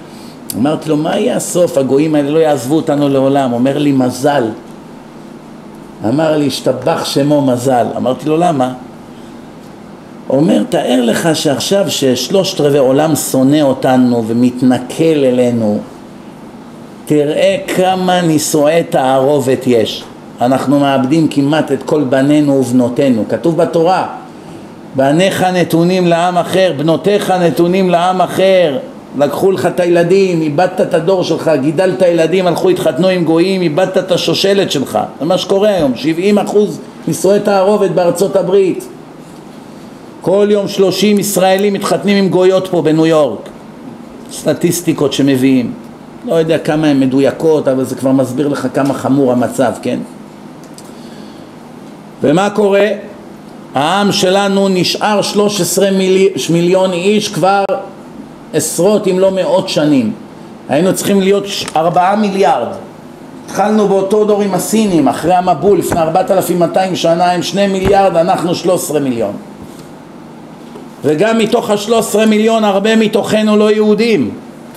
אמרתי לו, מה יהיה הסוף? הגויים האלה לא יעזבו אותנו לעולם. אומר לי, מזל. אמר לי, השתבח שמו מזל. אמרתי לו, למה? אומר, תאר לך שעכשיו ששלושת רבעי עולם שונא אותנו ומתנכל אלינו, תראה כמה נישואי תערובת יש. אנחנו מאבדים כמעט את כל בנינו ובנותינו. כתוב בתורה, בניך נתונים לעם אחר, בנותיך נתונים לעם אחר. לקחו לך את הילדים, איבדת את הדור שלך, גידלת ילדים, הלכו התחתנו עם גויים, איבדת את השושלת שלך. זה מה שקורה היום, 70% נישואי תערובת בארצות הברית. כל יום 30 ישראלים מתחתנים עם גויות פה בניו יורק. סטטיסטיקות שמביאים. לא יודע כמה הן מדויקות, אבל זה כבר מסביר לך כמה חמור המצב, כן? ומה קורה? העם שלנו נשאר 13 מיליון איש כבר עשרות אם לא מאות שנים. היינו צריכים להיות 4 מיליארד. התחלנו באותו דור עם הסינים, אחרי המבול, לפני 4,200 שנה, עם 2 מיליארד, אנחנו 13 מיליון. וגם מתוך ה-13 מיליון, הרבה מתוכנו לא יהודים.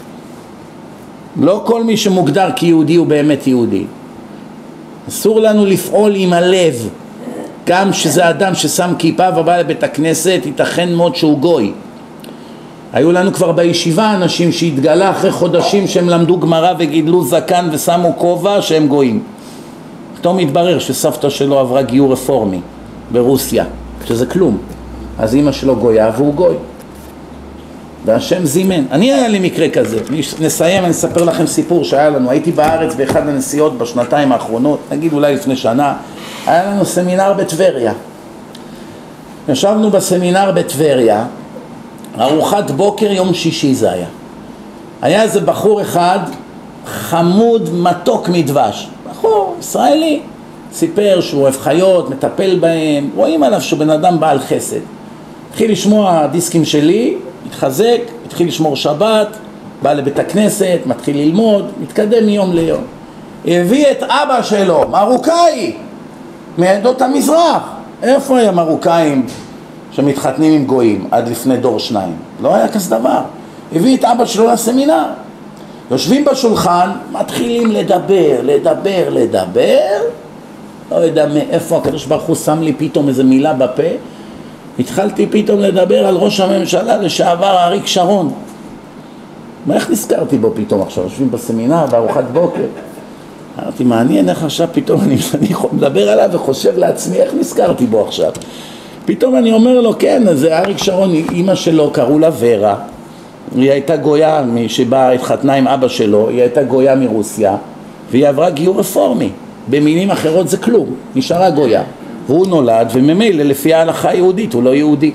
לא כל מי שמוגדר כיהודי הוא באמת יהודי. אסור לנו לפעול עם הלב. גם שזה אדם ששם כיפה ובא לבית הכנסת, ייתכן מאוד שהוא גוי. היו לנו כבר בישיבה אנשים שהתגלה אחרי חודשים שהם למדו גמרא וגידלו זקן ושמו כובע שהם גויים. פתאום מתברר שסבתא שלו עברה גיור רפורמי ברוסיה, שזה כלום. אז אמא שלו גויה והוא גוי. והשם זימן. היה לי מקרה כזה. נסיים, אני אספר לכם סיפור שהיה לנו. הייתי בארץ באחד הנסיעות בשנתיים האחרונות, נגיד אולי לפני שנה, היה לנו סמינר בטבריה. ישבנו בסמינר בטבריה, ארוחת בוקר יום שישי זה היה. היה איזה בחור אחד, חמוד מתוק מדבש. בחור ישראלי. סיפר שהוא אוהב חיות, מטפל בהם, רואים עליו שהוא בן אדם בעל חסד. התחיל לשמוע דיסקים שלי, התחזק, התחיל לשמור שבת, בא לבית הכנסת, מתחיל ללמוד, מתקדם מיום ליום. הביא את אבא שלו, מרוקאי, מעדות המזרח. איפה היה מרוקאים שמתחתנים עם גויים עד לפני דור 2? לא היה כזה דבר. הביא את אבא שלו לסמינר. יושבים בשולחן, מתחילים לדבר. לא יודע מאיפה הקדוש ברוך הוא שם לי פתאום איזה מילה בפה. התחלתי פתאום לדבר על ראש הממשלה לשעבר אריק שרון. מה, איך נזכרתי בו פתאום עכשיו? יושבים בסמינר בארוחת בוקר. אמרתי, מעניין איך עכשיו פתאום אני מדבר עליו וחושב לעצמי איך נזכרתי בו עכשיו. פתאום אני אומר לו, כן, זה אריק שרון, אמא שלו קראו לה ורה. היא הייתה גויה שבאה התחתנה עם אבא שלו, היא הייתה גויה מרוסיה, והיא עברה גיור רפורמי. במילים אחרות זה כלום, נשארה גויה. והוא נולד, וממילא לפי ההלכה היהודית הוא לא יהודי.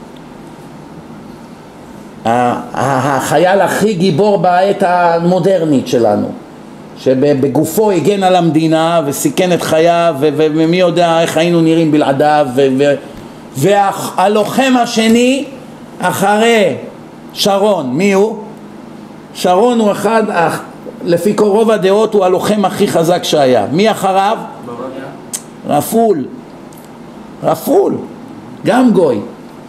החייל הכי גיבור בעת המודרנית שלנו, שבגופו הגן על המדינה וסיכן את חייו, ומי יודע איך היינו נראים בלעדיו, והלוחם השני אחרי שרון, מי הוא? שרון הוא אחד, לפי רוב הדעות הוא הלוחם הכי חזק שהיה. מי אחריו? רפול, גם גוי.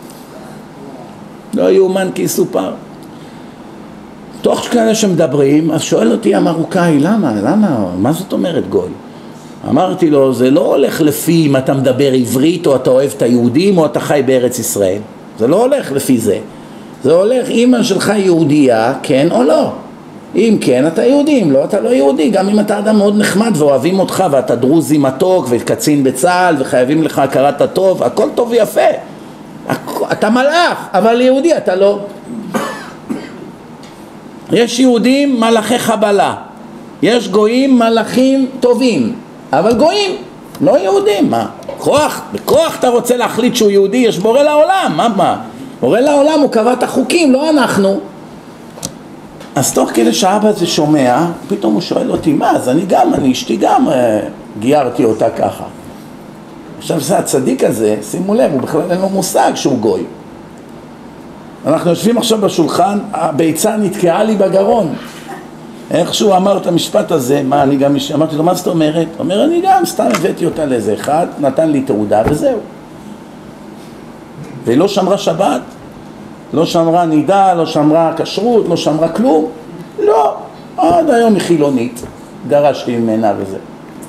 לא יאומן כי יסופר. תוך כאלה שמדברים, אז שואל אותי המרוקאי, למה? מה זאת אומרת גוי? אמרתי לו, זה לא הולך לפי אם אתה מדבר עברית או אתה אוהב את היהודים או אתה חי בארץ ישראל. זה לא הולך לפי זה. זה הולך, אמא שלך יהודייה, כן או לא. אם כן, אתה יהודי, אם לא, אתה לא יהודי. גם אם אתה אדם מאוד נחמד ואוהבים אותך ואתה דרוזי מתוק וקצין בצה"ל וחייבים לך הכרת הטוב, הכל טוב ויפה. אתה מלאך, אבל יהודי אתה לא. יש יהודים מלאכי חבלה, יש גויים מלאכים טובים, אבל גויים, לא יהודים. מה? בכוח אתה רוצה להחליט שהוא יהודי, יש בורא לעולם, מה? בורא לעולם הוא קבע את החוקים, לא אנחנו. אז תוך כדי שאבא זה שומע, פתאום הוא שואל אותי, מה? אז אני אשתי גם גיירתי אותה ככה. עכשיו זה הצדיק הזה, שימו לב, הוא בכלל אין לו מושג שהוא גוי. אנחנו יושבים עכשיו בשולחן, הביצה נתקעה לי בגרון. איכשהו אמר את המשפט הזה, אמרתי לו, מה זאת אומרת? הוא אומר, אני גם סתם הבאתי אותה לאיזה אחד, נתן לי תעודה וזהו. והיא לא שמרה שבת, לא שמרה נידה, לא שמרה כשרות, לא שמרה כלום. לא. עד היום היא חילונית, גרשתי ממנה וזה.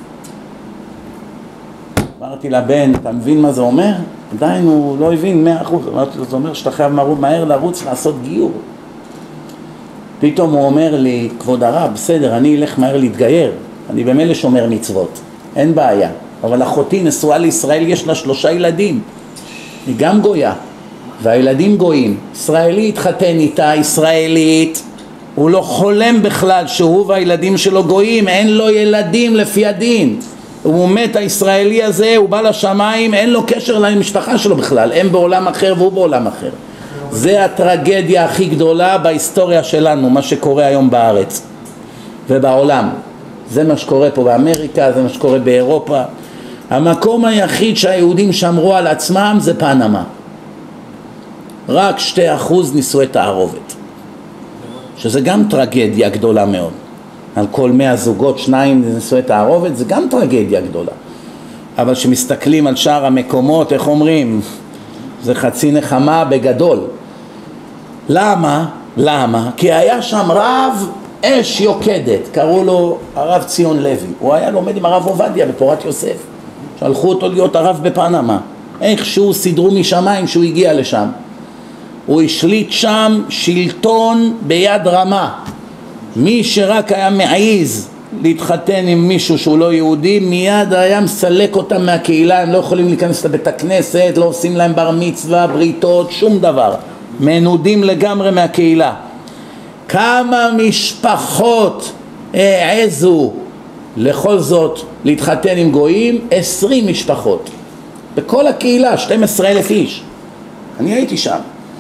אמרתי לבן, אתה מבין מה זה אומר? עדיין הוא לא הבין 100%. אמרתי לו, זה אומר שאתה חייב מהר לרוץ לעשות גיור. פתאום הוא אומר לי, כבוד הרב, בסדר, אני אלך מהר להתגייר, אני במילא שומר מצוות, אין בעיה. אבל אחותי נשואה לישראל, יש לה 3 ילדים, היא גם גויה, והילדים גויים. ישראלי התחתן איתה, ישראלית, הוא לא חולם בכלל שהוא והילדים שלו גויים, אין לו ילדים לפי הדין. הוא מת, הישראלי הזה, הוא בא לשמיים, אין לו קשר למשפחה שלו בכלל, הם בעולם אחר והוא בעולם אחר. זה הטרגדיה הכי גדולה בהיסטוריה שלנו, מה שקורה היום בארץ ובעולם. זה מה שקורה פה באמריקה, זה מה שקורה באירופה. המקום היחיד שהיהודים שמרו על עצמם זה פנמה. רק 2% נישואי תערובת, שזה גם טרגדיה גדולה מאוד. על כל 100 זוגות 2 נישואי תערובת, זה גם טרגדיה גדולה. אבל שמסתכלים על שאר המקומות, איך אומרים? זה חצי נחמה בגדול. למה? למה? כי היה שם רב אש יוקדת, קראו לו הרב ציון לוי. הוא היה לומד עם הרב עובדיה בפורת יוסף. שלחו אותו להיות הרב בפנמה. איכשהו סידרו משמיים שהוא הגיע לשם. הוא השליט שם שלטון ביד רמה. מי שרק היה מעיז להתחתן עם מישהו שהוא לא יהודי, מיד היה מסלק אותם מהקהילה. הם לא יכולים להיכנס לבית הכנסת, לא עושים להם בר מצווה, בריתות, שום דבר. מנודים לגמרי מהקהילה. כמה משפחות העזו לכל זאת להתחתן עם גויים? 20 משפחות בכל הקהילה, 12,000 איש. אני הייתי שם,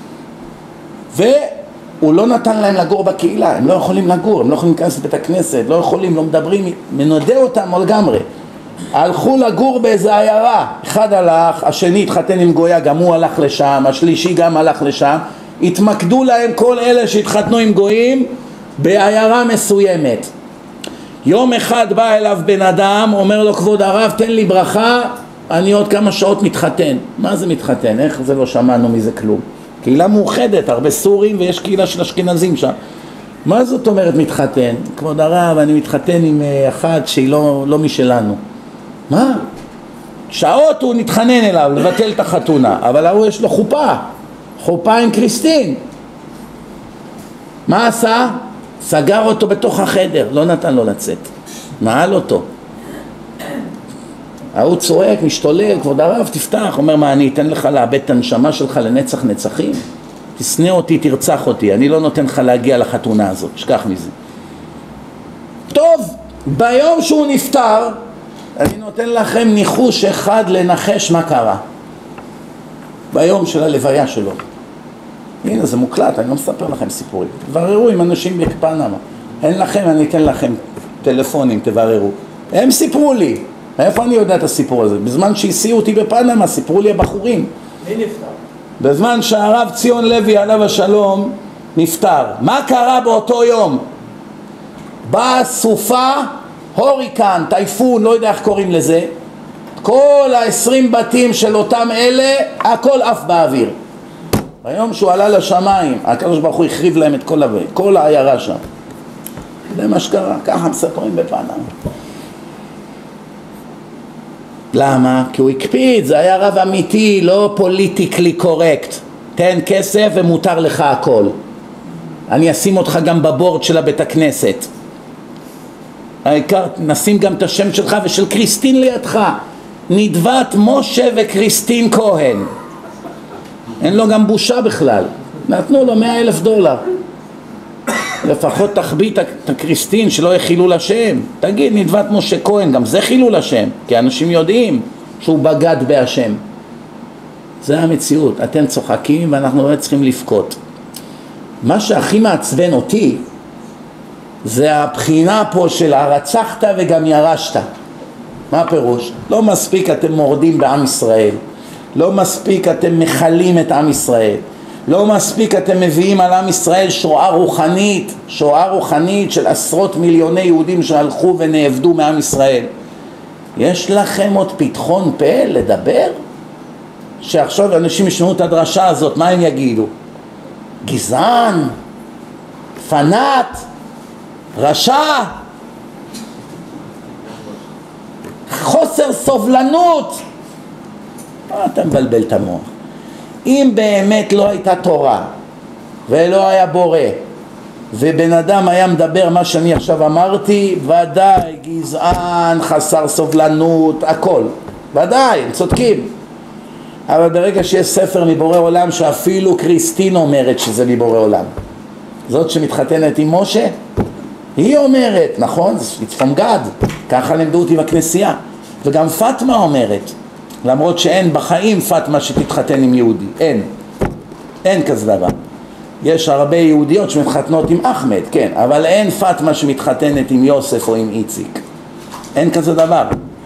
והוא לא נתן להם לגור בקהילה. הם לא יכולים לגור, הם לא יכולים להיכנס לבית הכנסת, לא יכולים, לא מדברים, מנודה אותם לגמרי. הלכו לגור באיזה עיירה, אחד הלך, השני התחתן עם גויה, גם הוא הלך לשם, השלישי גם הלך לשם. התמקדו להם כל אלה שהתחתנו עם גויים בעיירה מסוימת. יום אחד בא אליו בן אדם, אומר לו, כבוד הרב, תן לי ברכה, אני עוד כמה שעות מתחתן. מה זה מתחתן? איך זה לא שמענו מזה כלום? קהילה מאוחדת, הרבה סורים ויש קהילה של אשכנזים שם. מה זאת אומרת מתחתן? כבוד הרב, אני מתחתן עם אחת שהיא לא משלנו. מה? שעות הוא נתחנן אליו לבטל את החתונה, אבל הוא יש לו חופה עם קריסטין. מה עשה? סגר אותו בתוך החדר, לא נתן לו לצאת, מעל אותו. הוא צועק, משתולל, כבוד הרב תפתח. אומר, מה, אני אתן לך לאבד את הנשמה שלך לנצח נצחים? תשנא אותי, תרצח אותי, אני לא נותן לך להגיע לחתונה הזאת, שכח מזה. טוב, ביום שהוא נפטר, אני נותן לכם ניחוש אחד לנחש מה קרה ביום של הלוויה שלו. הנה, זה מוקלט, אני לא מספר לכם סיפורים. תבררו עם אנשים בפנמה. אין לכם, אני אתן לכם טלפונים, תבררו. הם סיפרו לי. איפה אני יודע את הסיפור הזה? בזמן שהסיעו אותי בפנמה, סיפרו לי הבחורים. מי נפטר? בזמן שהרב ציון לוי עליו השלום נפטר. מה קרה באותו יום? באה סופה, הוריקן, טייפון, לא יודע איך קוראים לזה. כל 20 בתים של אותם אלה, הכל עף באוויר. ביום שהוא עלה לשמיים, הקדוש ברוך הוא החריב להם את כל העיירה שם. זה מה שקרה, ככה מספרים בפנמה. למה? כי הוא הקפיד, זה היה רב אמיתי, לא פוליטיקלי קורקט. תן כסף ומותר לך הכל. אני אשים אותך גם בבורד של הבית הכנסת. העיקר נשים גם את השם שלך ושל קריסטין לידך. נדבת משה וקריסטין כהן. אין לו גם בושה בכלל. נתנו לו $100,000. לפחות תחביא את הקריסטין שלא יחילו לשם. תגיד, נדבת משה כהן, גם זה חילו לשם, כי אנשים יודעים שהוא בגד בהשם. זה המציאות. אתם צוחקים ואנחנו לא צריכים לפקות. מה שהכי מעצבן אותי זה הבחינה פה של הרצחת וגם ירשת. מה הפירוש? לא מספיק אתם מורדים בעם ישראל, לא מספיק אתם מחלים את עם ישראל, לא מספיק אתם מביאים על עם ישראל שואה רוחנית של עשרות מיליוני יהודים שהלכו ונעבדו מעם ישראל. יש לכם עוד פתחון פה לדבר? שעכשיו אנשים ישמעו את הדרשה הזאת, מה הם יגידו? גזען, פנאט. רשע, חוסר סובלנות. אתה מבלבל את המוח. אם באמת לא הייתה תורה ולא היה בורא ובן אדם היה מדבר מה שאני עכשיו אמרתי, ודאי גזען, חסר סובלנות, הכל, ודאי, הם צודקים. אבל ברגע שיש ספר מבורא עולם, שאפילו קריסטין אומרת שזה מבורא עולם, זאת שמתחתנת עם משה, היא אומרת, נכון? It's from God, ככה לימדו אותי בכנסייה. וגם פאטמה אומרת, למרות שאין בחיים פאטמה שתתחתן עם יהודי, אין כזה דבר. יש הרבה יהודיות שמתחתנות עם אחמד, כן, אבל אין פאטמה שמתחתנת עם יוסף או עם איציק, אין כזה דבר.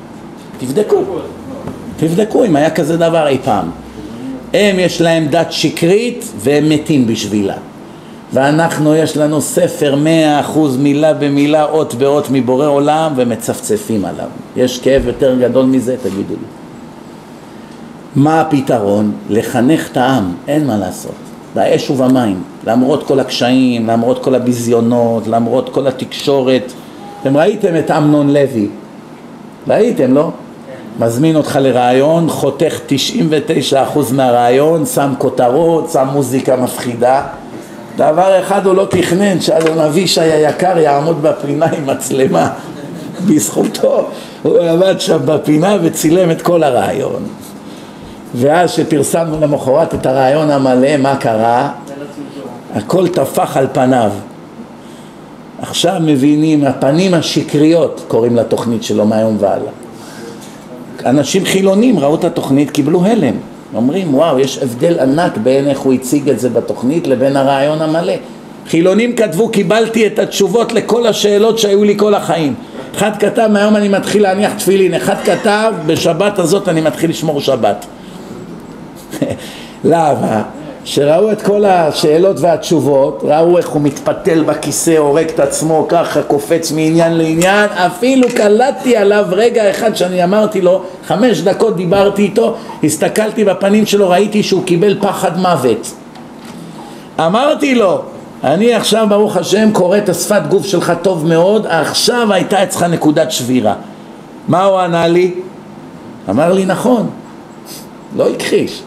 תבדקו אם היה כזה דבר אי פעם. הם יש להם דת שקרית והם מתים בשבילה, ואנחנו יש לנו ספר 100% מילה במילה, אות באות מבורא עולם, ומצפצפים עליו. יש כאב יותר גדול מזה? תגידו לי. מה הפתרון? לחנך את העם, אין מה לעשות, באש ובמים, למרות כל הקשיים, למרות כל הביזיונות, למרות כל התקשורת. אתם ראיתם את אמנון לוי, ראיתם, לא? מזמין אותך לרעיון, חותך 99% מהרעיון, שם כותרות, שם מוזיקה מפחידה. דבר אחד הוא לא תכנן, שאדון אבישי היקר יעמוד בפינה עם מצלמה. בזכותו הוא עמד שם בפינה וצילם את כל הרעיון. ואז שפרסמנו למחרת את הרעיון המלא, מה קרה? הכל תפח על פניו. עכשיו מבינים, הפנים השקריות קוראים לתוכנית שלו מהיום והלאה. אנשים חילונים ראו את התוכנית, קיבלו הלם. אומרים, וואו, יש הבדל ענק בין איך הוא הציג את זה בתוכנית לבין הרעיון המלא. חילונים כתבו, קיבלתי את התשובות לכל השאלות שהיו לי כל החיים. אחד כתב, מהיום אני מתחיל להניח תפילין. אחד כתב, בשבת הזאת אני מתחיל לשמור שבת. למה? שראו את כל השאלות והתשובות, ראו איך הוא מתפתל בכיסא, הורג את עצמו, ככה קופץ מעניין לעניין. אפילו קלטתי עליו רגע אחד שאני אמרתי לו, 5 דקות דיברתי איתו, הסתכלתי בפנים שלו, ראיתי שהוא קיבל פחד מוות. אמרתי לו, אני עכשיו ברוך השם קורא את השפת גוף שלך טוב מאוד, עכשיו הייתה אצלך נקודת שבירה. מה הוא ענה לי? אמר לי, נכון, לא הכחיש.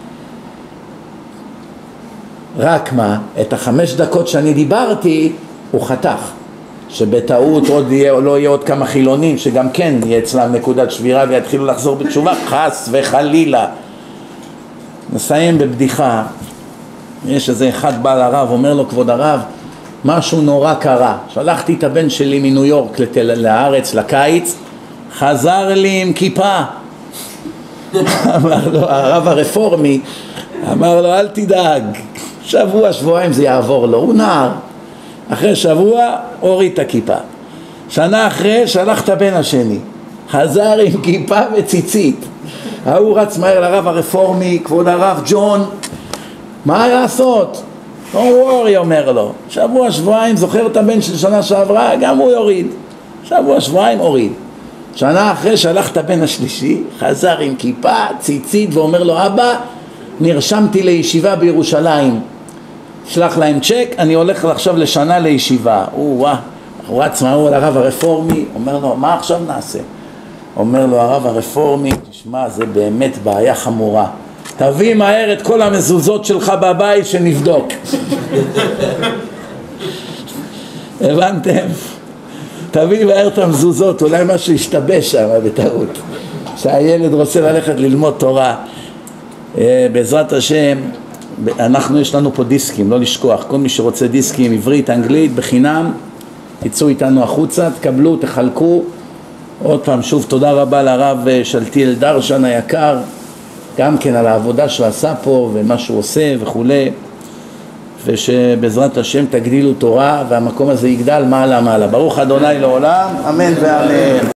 רק מה, את 5 דקות שאני דיברתי הוא חתך, שבטעות עוד לא יהיה עוד כמה חילונים שגם כן יהיה אצלם נקודת שבירה ויתחילו לחזור בתשובה, חס וחלילה. נסיים בבדיחה. יש איזה אחד בא לרב, אומר לו, כבוד הרב, משהו נורא קרה, שלחתי את הבן שלי מניו יורק לארץ לקיץ, חזר לי עם כיפה. אמר לו הרב הרפורמי, אמר לו, אל תדאג, שבוע שבועיים זה יעבור לו, הוא נער. אחרי שבוע הוריד את הכיפה. שנה אחרי שלח את הבן השני, חזר עם כיפה וציצית. הוא רץ מהר לרב הרפורמי, כבוד הרב ג'ון, מה לעשות? לא ווארי, אומר לו, שבוע שבועיים, זוכר את הבן של שנה שעברה, גם הוא יוריד. שבוע שבועיים הוריד. שנה אחרי שלח את הבן השלישי, חזר עם כיפה, ציצית, ואומר לו, אבא, נרשמתי לישיבה בירושלים, שלח להם צ'ק, אני הולך עכשיו לשנה לישיבה. הוא רץ מהר לרב הרפורמי, אומר לו, מה עכשיו נעשה? אומר לו הרב הרפורמי, תשמע, זה באמת בעיה חמורה, תביא מהר את כל המזוזות שלך בבית שנבדוק. הבנתם? תביא מהר את המזוזות, אולי משהו ישתבש שם בטעות, שהילד רוצה ללכת ללמוד תורה. בעזרת השם, יש לנו פה דיסקים, לא לשכוח, כל מי שרוצה דיסקים עברית, אנגלית, בחינם, תצאו איתנו החוצה, תקבלו, תחלקו. עוד פעם, שוב תודה רבה לרב שלטיאל דרשן היקר, גם כן על העבודה שהוא עשה פה ומה שהוא עושה וכולי, ושבעזרת השם תגדילו תורה והמקום הזה יגדל מעלה מעלה. ברוך אדוני לעולם, אמן ואמן.